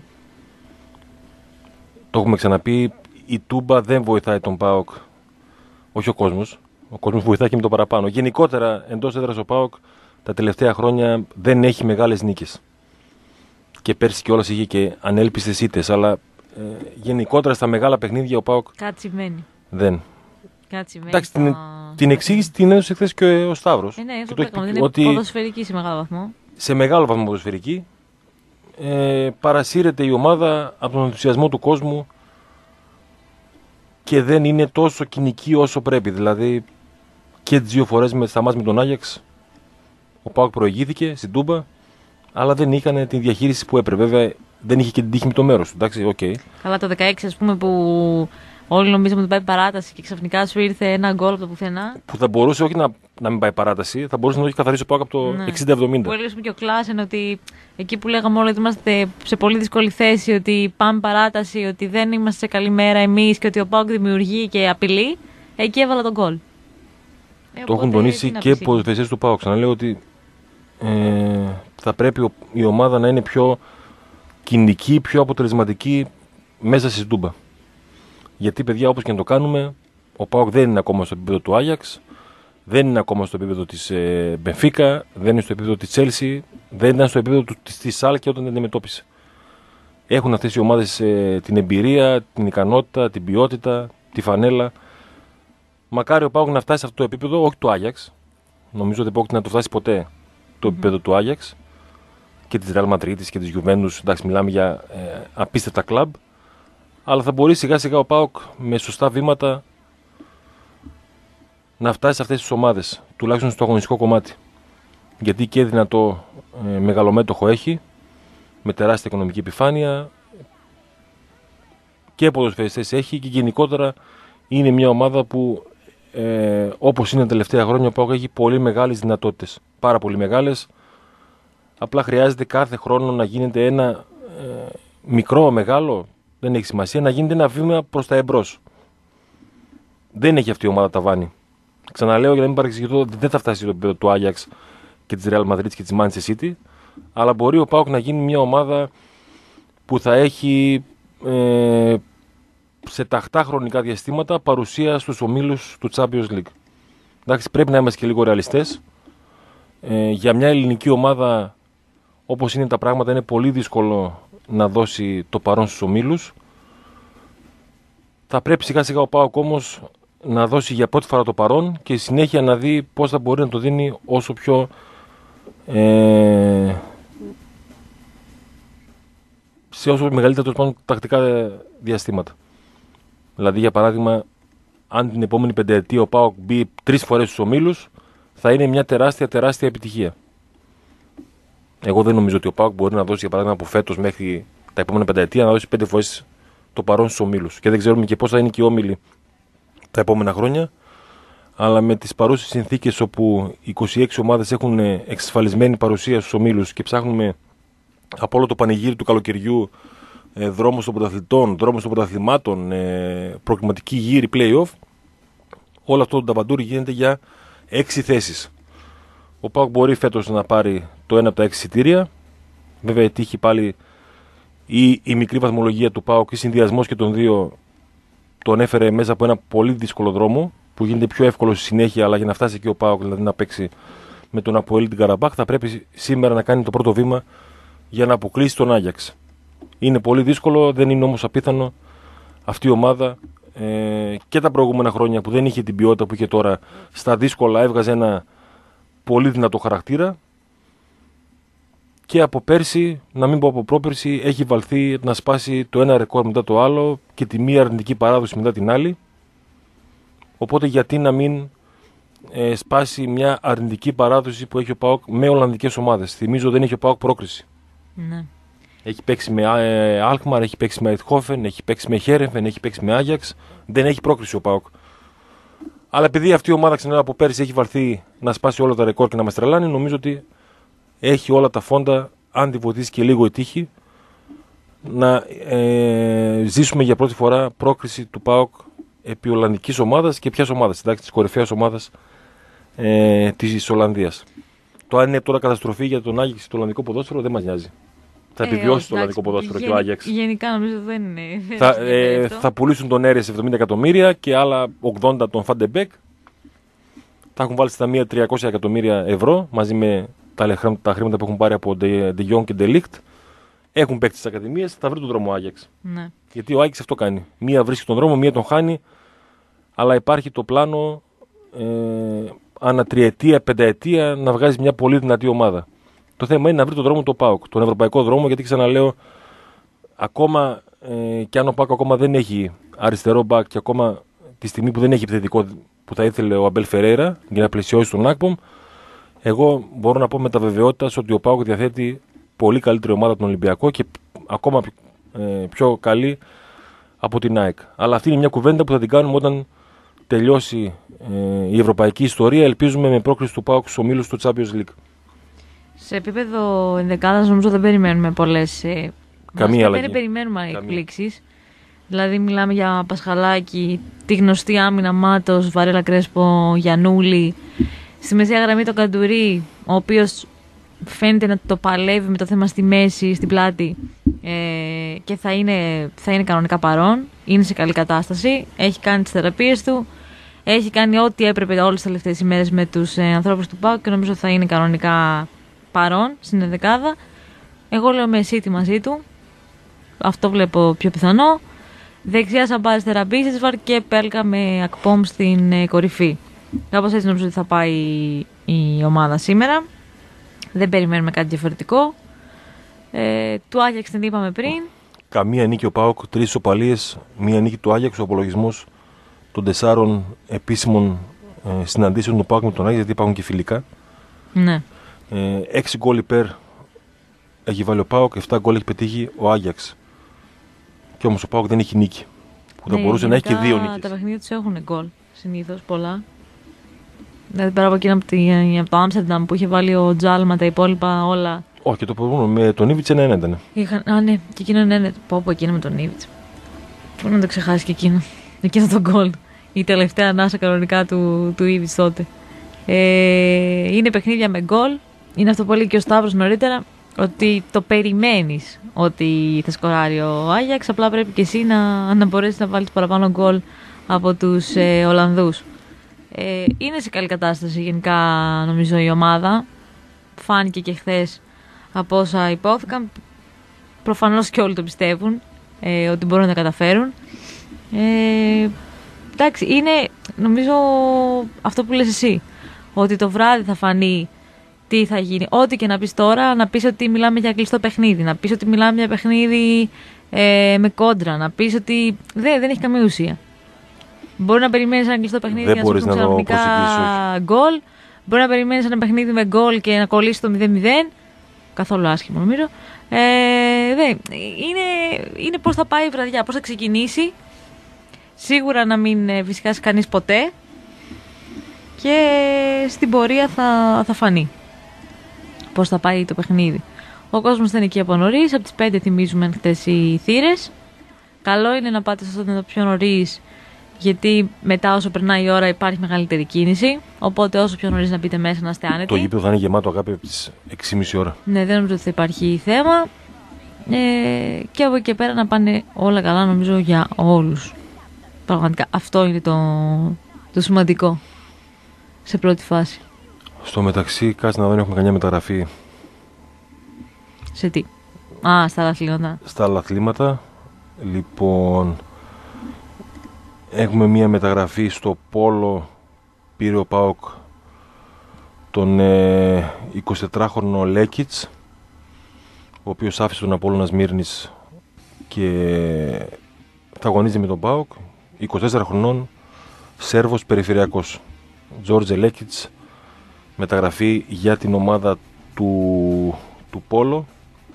Το έχουμε ξαναπεί, η Τούμπα δεν βοηθάει τον ΠΑΟΚ, όχι ο κόσμος. Ο κόσμος βοηθάει και με το παραπάνω. Γενικότερα, εντός έδρας ο ΠΑΟΚ τα τελευταία χρόνια δεν έχει μεγάλες νίκες. Και πέρσι κιόλας είχε και ανέλπιστες ήττες, αλλά ε, γενικότερα στα μεγάλα παιχνίδια ο ΠΑΟΚ Κάτι συμβαίνει. δεν. Κάτι συμβαίνει. Εντάξει, στα- την, την εξήγηση την έδωσε χθες και ο Σταύρος. Ε, ναι, Και αυτό το που έχει λέγαμε. πει Είναι ότι ποδοσφαιρική σε μεγάλο βαθμό. σε μεγάλο βαθμό ποδοσφαιρική ε, παρασύρεται η ομάδα από τον ενθουσιασμό του κόσμου και δεν είναι τόσο κοινική όσο πρέπει. Δηλαδή και τις δύο φορές με, στα μάτς με τον Άγιαξ ο ΠΑΟΚ προηγήθηκε στην Τούμπα, αλλά δεν είχαν τη διαχείριση που έπρεπε. Βέβαια δεν είχε και την τύχη με το μέρος του. Εντάξει, okay. Καλά, το δεκαέξι ας πούμε που όλοι νομίζαμε ότι πάει παράταση και ξαφνικά σου ήρθε ένα γκολ από το πουθενά. Που θα μπορούσε όχι να, να μην πάει παράταση, θα μπορούσε να το έχει καθαρίσει ο ΠΑΟΚ από το ναι. εξήντα εβδομήντα. Που έλεγε και ο Κλάσεν ότι εκεί που λέγαμε όλοι ότι είμαστε σε πολύ δύσκολη θέση, ότι πάμε παράταση, ότι δεν είμαστε σε καλή μέρα εμείς και ότι ο ΠΑΟΚ δημιουργεί και απειλεί, εκεί έβαλα τον γκολ. Ε, το έχουν τονίσει και οι ποδοσφαιριστές του ΠΑΟΚ. Ξαναλέω ότι ε, θα πρέπει η ομάδα να είναι πιο κινητική, πιο αποτελεσματική μέσα στη Τούμπα. Γιατί, παιδιά, όπως και να το κάνουμε, ο ΠΑΟΚ δεν είναι ακόμα στο επίπεδο του Άγιαξ, δεν είναι ακόμα στο επίπεδο της ε, Μπενφίκα, δεν είναι στο επίπεδο της Τσέλσι, δεν ήταν στο επίπεδο της, της Σάλκε όταν την αντιμετώπισε. Έχουν αυτές οι ομάδες ε, την εμπειρία, την ικανότητα, την ποιότητα, τη φανέλα. Μακάρι ο ΠΑΟΚ να φτάσει σε αυτό το επίπεδο, όχι του Άγιαξ. Νομίζω ότι δεν να το φτάσει ποτέ το επίπεδο mm-hmm. του Άγιαξ και της Ρεάλ Μαδρίτης και της Γιουβέντους. Εντάξει, μιλάμε για ε, απίστευτα κλαμπ. Αλλά θα μπορεί σιγά σιγά ο ΠΑΟΚ με σωστά βήματα να φτάσει σε αυτές τις ομάδες, τουλάχιστον στο αγωνιστικό κομμάτι. Γιατί και δυνατό ε, μεγαλομέτωχο έχει, με τεράστια οικονομική επιφάνεια, και ποδοσφαιριστές έχει και γενικότερα είναι μια ομάδα που ε, όπως είναι τα τελευταία χρόνια ο ΠΑΟΚ έχει πολύ μεγάλες δυνατότητες, πάρα πολύ μεγάλες. Απλά χρειάζεται κάθε χρόνο να γίνεται ένα ε, μικρό, μεγάλο, δεν έχει σημασία, να γίνεται ένα βήμα προς τα εμπρός. Δεν έχει αυτή η ομάδα ταβάνι. Ξαναλέω για να μην παρεξηγηθώ, δεν θα φτάσει στο επίπεδο του Άγιαξ και της Real Madrid και της Manchester City, αλλά μπορεί ο ΠΑΟΚ να γίνει μια ομάδα που θα έχει ε, σε ταχτά χρονικά διαστήματα παρουσία στους ομίλους του Champions League. Εντάξει, πρέπει να είμαστε και λίγο ρεαλιστές. Ε, για μια ελληνική ομάδα, όπως είναι τα πράγματα, είναι πολύ δύσκολο να δώσει το παρόν στους ομίλους. Θα πρέπει σιγά σιγά ο ΠΑΟΚ όμως να δώσει για πρώτη φορά το παρόν και συνέχεια να δει πώς θα μπορεί να το δίνει όσο πιο ε, σε όσο μεγαλύτερα πάνω τακτικά διαστήματα. Δηλαδή, για παράδειγμα, αν την επόμενη πενταετία ο ΠΑΟΚ μπει τρεις φορές στους ομίλους, θα είναι μια τεράστια τεράστια επιτυχία. Εγώ δεν νομίζω ότι ο ΠΑΟΚ μπορεί να δώσει, για παράδειγμα, από φέτος μέχρι τα επόμενα πενταετία να δώσει πέντε φορές το παρόν στους ομίλους. Και δεν ξέρουμε και πώς θα είναι και οι όμιλοι τα επόμενα χρόνια. Αλλά με τις παρούσες συνθήκες όπου είκοσι έξι ομάδες έχουν εξασφαλισμένη παρουσία στους ομίλους και ψάχνουμε από όλο το πανηγύρι του καλοκαιριού ε, δρόμους των πρωταθλητών, δρόμους των πρωταθλημάτων, ε, προκριματική γύρι, play-off, όλο αυτό το ταβαντούρι γίνεται για έξι θέσεις. Ο ΠΑΟΚ μπορεί φέτος να πάρει το ένα από τα έξι εισιτήρια. Βέβαια, τύχει πάλι η, η μικρή βαθμολογία του ΠΑΟΚ, η συνδυασμός και των δύο τον έφερε μέσα από ένα πολύ δύσκολο δρόμο που γίνεται πιο εύκολο στη συνέχεια, αλλά για να φτάσει και ο ΠΑΟΚ, δηλαδή να παίξει με τον Αποέλ την Καραμπάχ, θα πρέπει σήμερα να κάνει το πρώτο βήμα για να αποκλείσει τον Άγιαξ. Είναι πολύ δύσκολο, δεν είναι όμως απίθανο αυτή η ομάδα ε, και τα προηγούμενα χρόνια που δεν είχε την ποιότητα που είχε τώρα, στα δύσκολα έβγαζε ένα πολύ δυνατό χαρακτήρα και από πέρσι, να μην πω από πρόπερσι, έχει βαλθεί να σπάσει το ένα ρεκόρ μετά το άλλο και τη μία αρνητική παράδοση μετά την άλλη. Οπότε γιατί να μην ε, σπάσει μια αρνητική παράδοση που έχει ο ΠΑΟΚ με ολλανδικές ομάδες. Θυμίζω δεν έχει ο ΠΑΟΚ πρόκριση. Ναι. Έχει παίξει με ε, Αλκμαρ, έχει παίξει με Αιτχόφεν, έχει παίξει με Χέρεφεν, έχει παίξει με Άγιαξ. Δεν έχει πρόκριση ο ΠΑΟΚ. Αλλά επειδή αυτή η ομάδα ξανά από πέρσι έχει βαλθεί να σπάσει όλα τα ρεκόρ και να μας τρελάνει, νομίζω ότι έχει όλα τα φόντα, αν τη βοηθήσει και λίγο η τύχη, να ε, ζήσουμε για πρώτη φορά πρόκριση του ΠΑΟΚ επί ολλανδικής ομάδας και ποιας ομάδας, εντάξει, της κορυφαίας ομάδας ε, της Ολλανδίας. Το αν είναι τώρα καταστροφή για τον Άγιαξ το ολλανδικό ποδόσφαιρο δεν μας νοιάζει. Θα ε, επιβιώσει όχι, το ολλανδικό ποδόσφαιρο γεν, και ο Άγιαξ. Γενικά νομίζω δεν είναι. Θα, ε, θα πουλήσουν τον Έρες εβδομήντα εκατομμύρια και άλλα ογδόντα τον Φαντεμπέκ. Θα έχουν βάλει στα μία τριακόσια εκατομμύρια ευρώ μαζί με τα, τα χρήματα που έχουν πάρει από De Jong και De Ligt. Έχουν παίξει στις ακαδημίες, θα βρει τον δρόμο ο Άγιαξ. Ναι. Γιατί ο Άγιαξ αυτό κάνει. Μία βρίσκει τον δρόμο, μία τον χάνει. Αλλά υπάρχει το πλάνο ε, ανά τριετία, πενταετία να βγάζει μια πολύ δυνατή ομάδα. Το θέμα είναι να βρει τον δρόμο του ΠΑΟΚ, τον ευρωπαϊκό δρόμο, γιατί ξαναλέω, ακόμα ε, και αν ο ΠΑΟΚ ακόμα δεν έχει αριστερό μπακ και ακόμα τη στιγμή που δεν έχει επιθετικό που θα ήθελε ο Αμπέλ Φερέιρα για να πλαισιώσει τον Ακπομ, εγώ μπορώ να πω με τα βεβαιότητα ότι ο ΠΑΟΚ διαθέτει πολύ καλύτερη ομάδα από τον Ολυμπιακό και ακόμα ε, πιο καλή από την ΑΕΚ. Αλλά αυτή είναι μια κουβέντα που θα την κάνουμε όταν τελειώσει ε, η ευρωπαϊκή ιστορία. Ελπίζουμε με πρόκριση του ΠΑΟΚ στους ομίλους του Champions League. Σε επίπεδο ενδεκάδας νομίζω δεν περιμένουμε πολλές. Ε, Καμία αλλαγή. Δεν περιμένουμε εκπλήξεις. Δηλαδή μιλάμε για Πασχαλάκη, τη γνωστή άμυνα Μάτος, Βαρέλα Κρέσπο, Γιαννούλη. Στη μεσαία γραμμή τον Καντουρί, ο οποίος φαίνεται να το παλεύει με το θέμα στη μέση, στην πλάτη ε, και θα είναι, θα είναι κανονικά παρόν. Είναι σε καλή κατάσταση, έχει κάνει τις θεραπείες του, έχει κάνει ό,τι έπρεπε όλες τις τελευταίες ημέρες με τους ε, ανθρώπους του ΠΑΟΚ και νομίζω θα είναι κανονικά παρόν στην ενδεκάδα. Εγώ λέω με City μαζί του, αυτό βλέπω πιο πιθανό. Δεξιά Σαμπάρης Θεραπείσης και Πέλκα με Ακπόμ στην ε, κορυφή. Κάπως έτσι νομίζω ότι θα πάει η ομάδα σήμερα. Δεν περιμένουμε κάτι διαφορετικό. Ε, του Άγιαξ την είπαμε πριν. Καμία νίκη ο ΠΑΟΚ, τρεις ισοπαλίες, μία νίκη του Άγιαξ. Ο απολογισμός των τεσσάρων επίσημων ε, συναντήσεων του ΠΑΟΚ με τον Άγιαξ, γιατί υπάρχουν και φιλικά. Ναι. Ε, έξι γκολ υπέρ έχει βάλει ο ΠΑΟΚ, εφτά γκολ έχει πετύχει ο Άγιαξ. Και όμως ο ΠΑΟΚ δεν έχει νίκη. Που θα ναι, μπορούσε να έχει και δύο νίκες. Τα παιχνίδια τους έχουν γκολ συνήθως πολλά. Δηλαδή πέρα από εκείνα από, τη, από το Άμστερνταμ που είχε βάλει ο Τζάλμα, τα υπόλοιπα όλα. Όχι, και το προηγούμενο με τον Ήβιτς ένα ένα ήταν. Είχαν, α, ναι, και εκείνο είναι ένα. Πω, πω, εκείνο με τον Ήβιτς. Πού να το ξεχάσει και εκείνο. Εκείνο το γκολ. Η τελευταία ανάσα κανονικά του, του Ήβιτς τότε. Ε, είναι παιχνίδια με γκολ. Είναι αυτό που έλεγε και ο Σταύρος νωρίτερα. Ότι το περιμένεις ότι θα σκοράρει ο Άγιαξ. Απλά πρέπει και εσύ να, να μπορέσεις να βάλεις παραπάνω γκολ από τους ε, Ολλανδούς. Ε, είναι σε καλή κατάσταση γενικά νομίζω η ομάδα. Φάνηκε και χθες από όσα υπόθηκαν. Προφανώς και όλοι το πιστεύουν ε, ότι μπορούν να τα καταφέρουν. Ε, εντάξει, είναι νομίζω αυτό που λες εσύ. Ότι το βράδυ θα φανεί τι θα γίνει. Ό,τι και να πεις τώρα, να πεις ότι μιλάμε για κλειστό παιχνίδι. Να πεις ότι μιλάμε για παιχνίδι ε, με κόντρα. Να πεις ότι δεν, δεν έχει καμία ουσία. Μπορεί να περιμένεις ένα κλειστό παιχνίδι δεν να σου πούν ξαφνικά γκολ. Μπορεί να περιμένεις ένα παιχνίδι με γκολ και να κολλήσει το μηδέν μηδέν. Καθόλου άσχημο νομίζω. Ε, δε, είναι, είναι πώς θα πάει η βραδιά, πώς θα ξεκινήσει. Σίγουρα να μην φυσικάσει κανείς ποτέ. Και στην πορεία θα, θα φανεί πώς θα πάει το παιχνίδι. Ο κόσμος θα είναι εκεί από νωρίς. Από τις πέντε θυμίζουμε χτες οι θύρες. Καλό είναι να πάτε στο το πιο νωρίς, γιατί μετά όσο περνάει η ώρα υπάρχει μεγαλύτερη κίνηση. Οπότε όσο πιο νωρίς να μπείτε μέσα να είστε άνετοι. Το γήπεδο θα είναι γεμάτο, αγάπη, από τις έξι και μισή ώρα. Ναι, δεν νομίζω ότι θα υπάρχει θέμα. Ε, και από εκεί και πέρα να πάνε όλα καλά νομίζω για όλους. Πραγματικά αυτό είναι το, το σημαντικό σε πρώτη φάση. Στο μεταξύ, κάτσε να δω αν έχουμε καμιά μεταγραφή. Σε τι? Α, στα άλλα αθλήματα. Στα άλλα αθλήματα. Λοιπόν, έχουμε μία μεταγραφή στο πόλο. Πήρε ο ΠΑΟΚ τον ε, εικοσιτετράχρονο Λέκιτς, ο οποίος άφησε τον Απόλλωνα Σμύρνης και θα αγωνίζει με τον ΠΑΟΚ. είκοσι τέσσερα χρονών, Σέρβος περιφερειακός. Τζόρτζε Λέκιτς, μεταγραφή για την ομάδα του, του πόλο.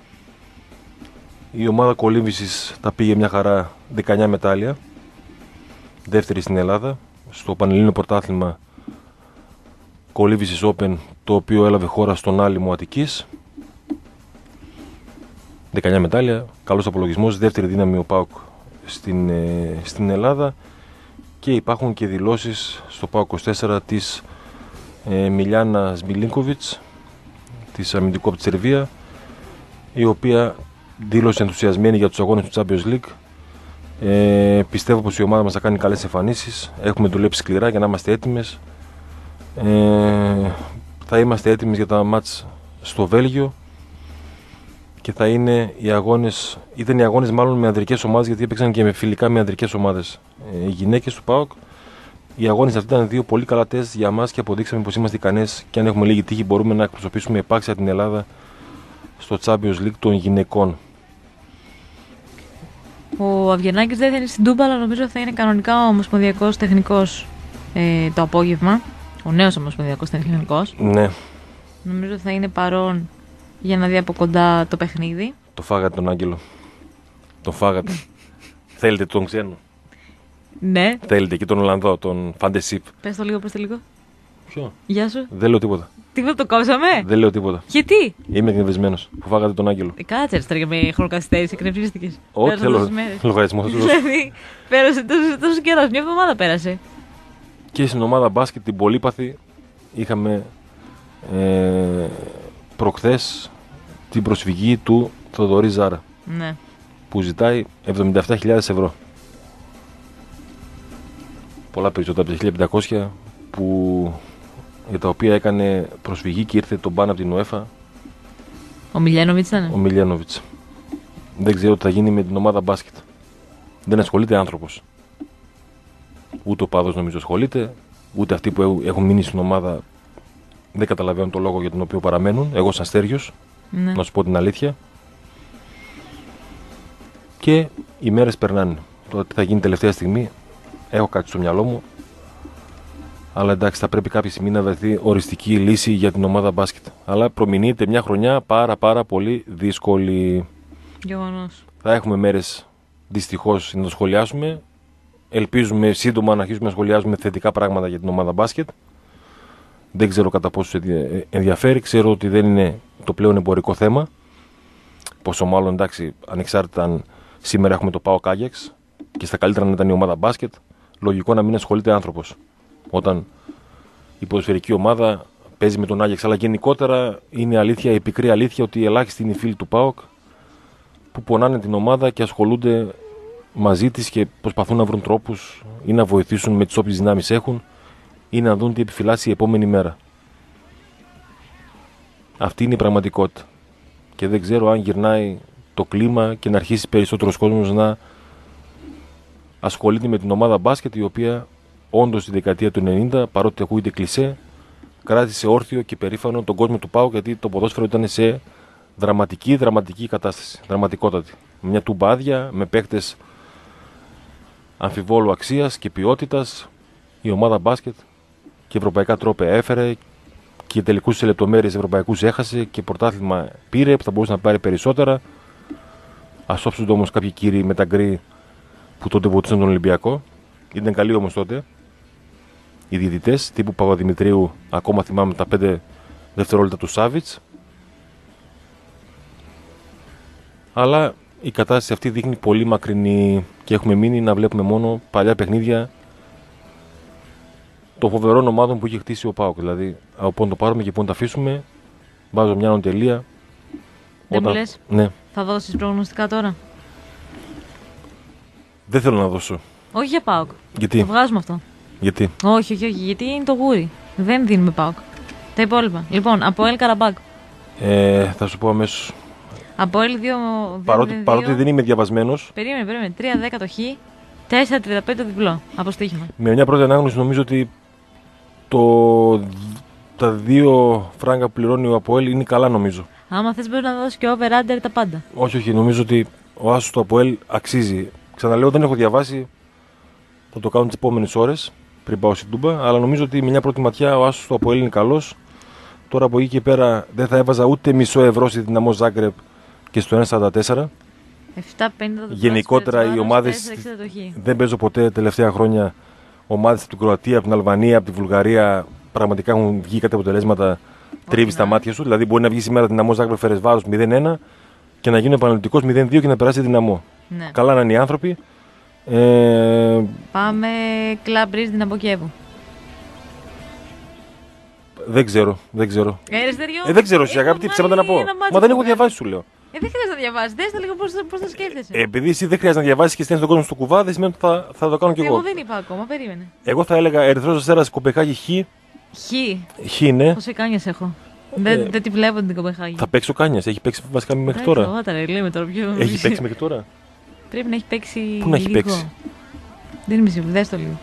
Η ομάδα κολύμβησης τα πήγε μια χαρά, δεκαεννιά μετάλλια, δεύτερη στην Ελλάδα στο Πανελλήνιο Πρωτάθλημα Κολύμβησης Open, το οποίο έλαβε χώρα στον Άλυμο Αττικής. δεκαεννιά μετάλλια, καλός απολογισμός, δεύτερη δύναμη ο ΠΑΟΚ στην, ε, στην Ελλάδα. Και υπάρχουν και δηλώσεις στο ΠΑΟΚ είκοσι τέσσερα της ε, Μιλιάνα Σμιλίνκοβιτς, της αμυντικού από τη Σερβία, η οποία δήλωσε ενθουσιασμένη για τους αγώνες του Champions League. Ε, πιστεύω πως η ομάδα μας θα κάνει καλές εμφανίσεις. Έχουμε δουλέψει σκληρά για να είμαστε έτοιμες. Ε, θα είμαστε έτοιμοι για τα μάτς στο Βέλγιο και θα είναι οι αγώνες, ήταν οι αγώνες μάλλον με ανδρικές ομάδες, γιατί έπαιξαν και με φιλικά με ανδρικές ομάδες ε, οι γυναίκες του ΠΑΟΚ. Οι αγώνες αυτοί ήταν δύο πολύ καλά τεστ για μας και αποδείξαμε πως είμαστε ικανές και αν έχουμε λίγη τύχη μπορούμε να εκπροσωπήσουμε επάξια την Ελλάδα στο Champions League των γυναικών. Ο Αβγενάκης δεν θα είναι στην Τούμπα, αλλά νομίζω θα είναι κανονικά ο ομοσπονδιακός τεχνικός ε, το απόγευμα. Ο νέος ομοσπονδιακός τεχνικός. Ναι. Νομίζω θα είναι παρόν για να δει από κοντά το παιχνίδι. Το φάγατε τον Άγγελο. Τον φάγατε. Θέλετε τον ξένο. Ναι. Θέλετε και τον Ολλανδό, τον Φαντεσίπ. Πες το λίγο, πες το λίγο. Ποιο? Γεια σου. Δεν λέω τίποτα. Τίποτα το κόψαμε. Δεν λέω τίποτα. Γιατί? Είμαι εκνευρισμένος που φάγατε τον Άγγελο. Ε, κάτσε ρε τώρα με χρονοκαθυστέρηση, εκνευρίστηκες. Ό,τι θέλω. Λογαριασμό θα σου δώσω. Δηλαδή, πέρασε τόσο, τόσο καιρός, μια εβδομάδα πέρασε. Και στην ομάδα μπάσκετ την πολύπαθη είχαμε ε, προχθές την προσφυγή του Θοδωρή Ζάρα. Ναι. Που ζητάει εβδομήντα επτά χιλιάδες ευρώ. Πολλά περισσότερα από τα χίλια πεντακόσια που, για τα οποία έκανε προσφυγή και ήρθε τον μπαν από την UEFA. Ο Μιλιάνοβιτς ήταν. Ο Μιλιάνοβιτς. Δεν ξέρω τι θα γίνει με την ομάδα μπάσκετ. Δεν ασχολείται άνθρωπος. Ούτε ο πάδος νομίζω ασχολείται, ούτε αυτοί που έχουν μείνει στην ομάδα δεν καταλαβαίνουν το λόγο για τον οποίο παραμένουν. Εγώ σαν Στέργιος, Ναι. να σου πω την αλήθεια. Και οι μέρες περνάνε. Το τι θα γίνει τελευταία στιγμή έχω κάτι στο μυαλό μου. Αλλά εντάξει, θα πρέπει κάποια στιγμή να βρεθεί οριστική λύση για την ομάδα μπάσκετ. Αλλά προμηνύεται μια χρονιά πάρα πάρα πολύ δύσκολη. Γεγονός. Θα έχουμε μέρες δυστυχώς να το σχολιάσουμε. Ελπίζουμε σύντομα να αρχίσουμε να σχολιάζουμε θετικά πράγματα για την ομάδα μπάσκετ. Δεν ξέρω κατά πόσο ενδιαφέρει. Ξέρω ότι δεν είναι το πλέον εμπορικό θέμα. Πόσο μάλλον εντάξει, ανεξάρτητα αν σήμερα έχουμε το ΠΑΟΚ Άγιαξ και στα καλύτερα να ήταν η ομάδα μπάσκετ, λογικό να μην ασχολείται άνθρωπος. Όταν η ποδοσφαιρική ομάδα παίζει με τον Άγιαξ. Αλλά γενικότερα είναι αλήθεια, η πικρή αλήθεια ότι ελάχιστοι είναι οι φίλοι του ΠΑΟΚ που πονάνε την ομάδα και ασχολούνται μαζί της και προσπαθούν να βρουν τρόπους ή να βοηθήσουν με τις όποιες δυνάμεις έχουν ή να δουν τι επιφυλάσσει η επόμενη μέρα. Αυτή είναι η πραγματικότητα. Και δεν ξέρω αν γυρνάει το κλίμα και να αρχίσει περισσότερος κόσμος να ασχολείται με την ομάδα μπάσκετ, η οποία όντως στη δεκαετία του ενενήντα, παρότι ακούγεται κλισέ, κράτησε όρθιο και περήφανο τον κόσμο του ΠΑΟΚ, γιατί το ποδόσφαιρο ήταν σε δραματική, δραματική κατάσταση. Δραματικότατη. Μια τουμπάδια με παίκτες αμφιβόλου αξίας και ποιότητας. Η ομάδα μπάσκετ και ευρωπαϊκά τρόπια έφερε και τελικούς σε λεπτομέρειες ευρωπαϊκούς έχασε και πρωτάθλημα πήρε που θα μπορούσε να πάρει περισσότερα. Ας όψονται όμως κάποιοι κύριοι με τα γκρι που τότε βοηθούσαν τον Ολυμπιακό. Ήταν καλοί όμως τότε οι διαιτητές τύπου Παπαδημητρίου. Ακόμα θυμάμαι τα πέντε δευτερόλεπτα του Σάβιτς. Αλλά η κατάσταση αυτή δείχνει πολύ μακρινή και έχουμε μείνει να βλέπουμε μόνο παλιά παιχνίδια των φοβερών ομάδων που είχε χτίσει ο ΠΑΟΚ. Δηλαδή, από πού το πάρουμε και πού το αφήσουμε, βάζω μια νοτελεία. Δεν Όταν... μου λες, ναι. θα δώσεις προγνωστικά τώρα? Δεν θέλω να δώσω. Όχι για ΠΑΟΚ. Γιατί? Το βγάζουμε αυτό. Γιατί? Όχι, όχι, όχι, γιατί είναι το γούρι. Δεν δίνουμε ΠΑΟΚ. Τα υπόλοιπα. Λοιπόν, από Ελ Καραμπάκ. Ε, θα σου πω αμέσως. Από Ελ δύο. Παρότι, παρότι δεν είμαι διαβασμένος. Περίμενε, περίμενε. τρία δέκα το χ. τέσσερα τριάντα πέντε το διπλό. Από στοίχημα. Με μια πρώτη ανάγνωση νομίζω ότι το, τα δύο φράγκα που πληρώνει ο Αποέλ είναι καλά νομίζω. Άμα θες μπορεί να δώσει και over under τα πάντα. Όχι, όχι. Νομίζω ότι ο άσος του Αποέλ αξίζει. Ξαναλέω, δεν έχω διαβάσει. Θα το κάνω τις επόμενες ώρες πριν πάω στην Τούμπα. Αλλά νομίζω ότι με μια πρώτη ματιά ο άσος του Αποέλ είναι καλός. Τώρα από εκεί και πέρα δεν θα έβαζα ούτε μισό ευρώ στη Δυναμό Ζάγκρεπ και στο ένα σαράντα τέσσερα. επτά πενήντα το γενικότερα οι ομάδες. Δεν παίζω ποτέ τελευταία χρόνια ομάδες από την Κροατία, από την Αλβανία, από τη Βουλγαρία. Πραγματικά έχουν βγει κάτι αποτελέσματα. Τρίβει στα μάτια σου. Δηλαδή μπορεί να βγει σήμερα Δυναμό Ζάγκρεπ Φερεσβάρος μηδέν ένα και να γίνει επαναληπτικός μηδέν δύο και να περάσει Δυναμό. Ναι. Καλά να είναι οι άνθρωποι. Ε... Πάμε Club Rizz Δυναμό Κιέβου. Δεν ξέρω, δεν ξέρω. Ε, ε, δεν ξέρω, σε αγάπη, τι ψέματα να πω. Μα δεν έχω διαβάσει, σου λέω. Ε, δεν χρειάζεται να διαβάσει. Δες το λίγο πώς το σκέφτεσαι. Ε, επειδή εσύ δεν χρειάζεται να διαβάσει και στέλνει τον κόσμο στο κουβά, δεν σημαίνει ότι θα, θα το κάνω κι εγώ. Εγώ δεν είπα ακόμα, περίμενε. Εγώ θα έλεγα Ερυθρός Αστέρας Κοπεχάγη Χ. Χ. Χ, ναι. Πόσο Κάνιας έχω. Δεν, ε, δεν τη βλέπω την Κοπεχάγη. Θα παίξει ο Κάνιας, έχει παίξει βασικά μέχρι τώρα. Τώρα, λέμε τώρα πιο... Έχει παίξει μέχρι τώρα. Πρέπει να έχει παίξει. Πού να έχει λίγο. παίξει. Δεν είμαι σίγουρη, δες το λίγο.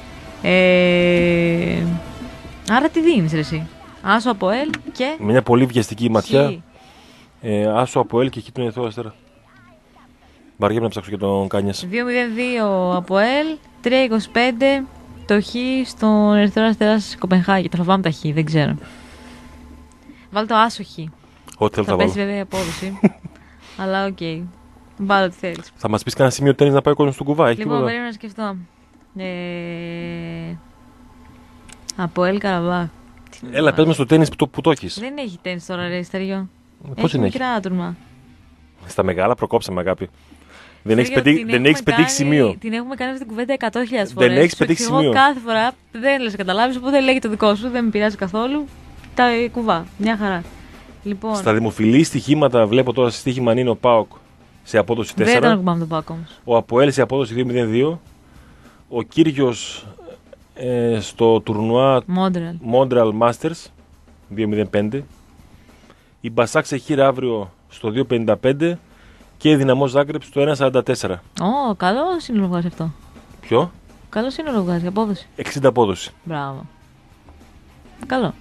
Ε... Άρα τι δίνεις ρε εσύ? Άσο από Ελ και. Με μια πολύ βιαστική ματιά. Χ. Ε, άσο από Ελ και Χ τον Ερυθρό Αστέρα. Βαριέμαι να ψάξω και τον Κάνιας. δύο μηδέν δύο από ΕΛ, τρία είκοσι πέντε το Χ στον Ερυθρό Αστέρας Κοπενχάγη. Θα βάλω τα Χ, δεν ξέρω. Βάλω το άσο Χ. Ό,τι θέλω Θα θα πέσει βάλω. βέβαια η απόδοση. Αλλά οκ. Okay. Βάλω τι θέλεις. Θα μας πεις κανένα σημείο τέννις να πάει ο κόσμος στον κουβά, έχει Λοιπόν, τίποτα? περίμενα να σκεφτώ. Ε... Από ΕΛ Καραμπάχ. Τι να Έλα, βάλω. πες μας στο τέννις που το, που το έχεις. Δεν έχει τέννις τώρα, ρε Στεριό. Πώς δεν έχει? μικρά τουρνουά. Στα μεγάλα προκόψαμε, αγάπη. Δεν έχεις Στεριό, πετύχει, την δεν έχεις έχουμε πετύχει κάνει- σημείο. Την έχουμε κάνει αυτή την κουβέντα εκατό χιλιάδες φορές. Δεν έχεις Σου πετύχει εξηγώ σημείο. κάθε φορά δεν λες να καταλάβεις, οπότε λέγει το δικό σου, δεν με πειράζει καθόλου. Τα κουβά, μια χαρά. Λοιπόν, Στα δημοφιλή στοιχήματα βλέπω τώρα στοίχημα αν είναι ο ΠΑΟΚ σε απόδοση δεν ήταν τέσσερα. να κουμπάμε τον Πάκο όμως. Ο Αποέλ σε απόδοση δύο μηδέν δύο. Ο Κύριος ε, στο τουρνουά Μόντρεαλ. Montreal Masters δύο μηδέν πέντε. Η Μπασάκ σε χείρα αύριο στο δύο πενήντα πέντε. Και η Δυναμό Ζάγκρεπ στο ένα σαράντα τέσσερα. Ω, καλό σύνολο βγάζει αυτό. Ποιο? Καλό σύνολο βγάζει, απόδοση. εξήντα απόδοση. Μπράβο. Καλό.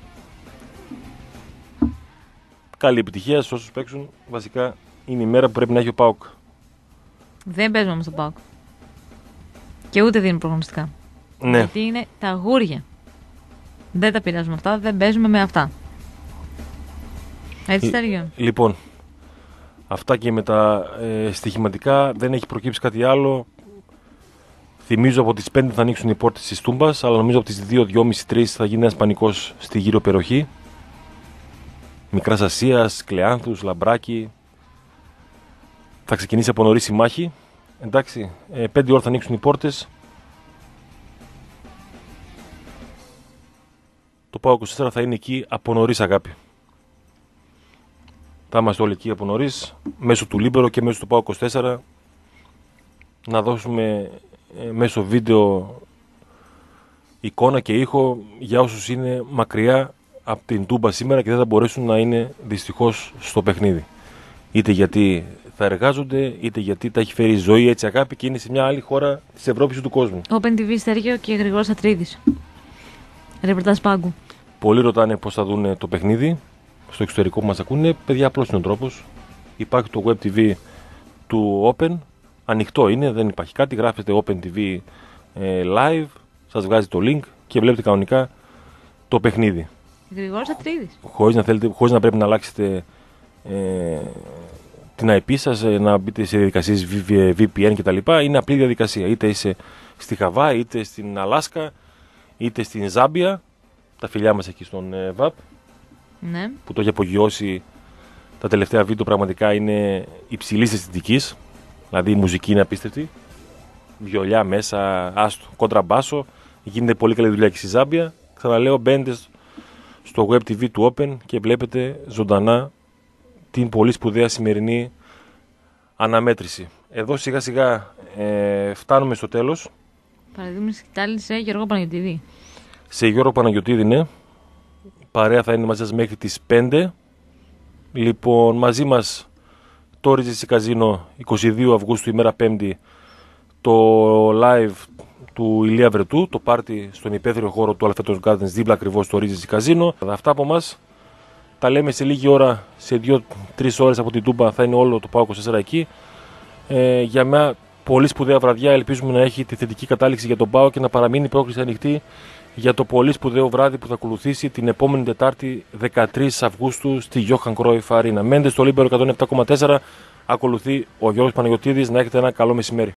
Καλή επιτυχία σε όσους παίξουν. Βασικά είναι η μέρα που πρέπει να έχει ο ΠΑΟΚ. Δεν παίζουμε όμως τον Πάκο. Και ούτε δίνουμε προγνωστικά. Ναι. Γιατί είναι τα αγούρια. Δεν τα πειράζουμε αυτά, δεν παίζουμε με αυτά. Έτσι Στεριό. Λοιπόν, αυτά και με τα ε, στοιχηματικά. Δεν έχει προκύψει κάτι άλλο. Θυμίζω από τις πέντε θα ανοίξουν οι πόρτες της Τούμπας, αλλά νομίζω από τις δύο, δυόμισι, τρεις θα γίνει ένας πανικός στη γύρω περιοχή. Μικράς Ασίας, Κλεάνθους, Λαμπράκη. Θα ξεκινήσει από νωρίς η μάχη. Εντάξει, ε, πέντε ώρα θα ανοίξουν οι πόρτες. Το ΠΑΟΚ είκοσι τέσσερα θα είναι εκεί από νωρίς, αγάπη. Θα είμαστε όλοι εκεί από νωρίς, μέσω του Λίμπερο και μέσω του ΠΑΟΚ είκοσι τέσσερα. Να δώσουμε ε, μέσω βίντεο εικόνα και ήχο για όσους είναι μακριά από την Τούμπα σήμερα και δεν θα μπορέσουν να είναι δυστυχώς στο παιχνίδι. Είτε γιατί θα εργάζονται, είτε γιατί τα έχει φέρει η ζωή έτσι, αγάπη, και είναι σε μια άλλη χώρα της Ευρώπης ή του κόσμου. Open τι βι Στέργιο και Γρηγόρης Ατρίδης. Ρεπορτάζ Πάγκου. Πολλοί ρωτάνε πώς θα δουν το παιχνίδι στο εξωτερικό που μας ακούνε. Παιδιά, απλώς είναι ο τρόπος. Υπάρχει το web τι βι του Open. Ανοιχτό είναι, δεν υπάρχει κάτι. Γράφετε Open τι βι ε, live, σας βγάζει το link και βλέπετε κανονικά το παιχνίδι. Γρηγόρης Ατρίδης. Χωρίς να, θέλετε, χωρίς να πρέπει να αλλάξετε ε, την άι πι σας, ε, να μπείτε σε διαδικασίες βι πι εν κτλ. Είναι απλή διαδικασία. Είτε είσαι στη Χαβάη, είτε στην Αλάσκα, είτε στην Ζάμπια. Τα φιλιά μας εκεί στον ε, βαπ, Ναι. που το έχει απογειώσει. Τα τελευταία βίντεο πραγματικά είναι υψηλής αισθητικής. Δηλαδή η μουσική είναι απίστευτη. Βιολιά μέσα, άστο, κοντραμπάσο. Γίνεται πολύ καλή δουλειά και στη Ζάμπια. Ξαναλέω, μπαίνετε στο web τι βι του Open και βλέπετε ζωντανά την πολύ σπουδαία σημερινή αναμέτρηση. Εδώ σιγά σιγά ε, φτάνουμε στο τέλος. Παραδείγματος σκητάλη σε Γιώργο Παναγιωτήδη. Σε Γιώργο Παναγιωτήδη, ναι. Παρέα θα είναι μαζί σας μέχρι τις πέντε. Λοιπόν, μαζί μας το Regency Casino εικοστή δεύτερη Αυγούστου, ημέρα Πέμπτη, το live του Ηλία Βρετού, το πάρτι στον υπαίθριο χώρο του Alphatos Gardens, δίπλα ακριβώς στο Regency Casino. Αυτά από μας. Τα λέμε σε λίγη ώρα, σε δύο τρεις ώρες από την Τούμπα θα είναι όλο το ΠΑΟΚ είκοσι τέσσερα εκεί. Ε, για μια πολύ σπουδαία βραδιά, ελπίζουμε να έχει τη θετική κατάληξη για τον ΠΑΟΚ και να παραμείνει η πρόκληση ανοιχτή για το πολύ σπουδαίο βράδυ που θα ακολουθήσει την επόμενη Τετάρτη δεκατρείς Αυγούστου στη Johan Cruyff Arena. Μέντε στο Λίμπερο εκατόν επτά κόμμα τέσσερα. Ακολουθεί ο Γιώργος Παναγιωτήδης. Να έχετε ένα καλό μεσημέρι.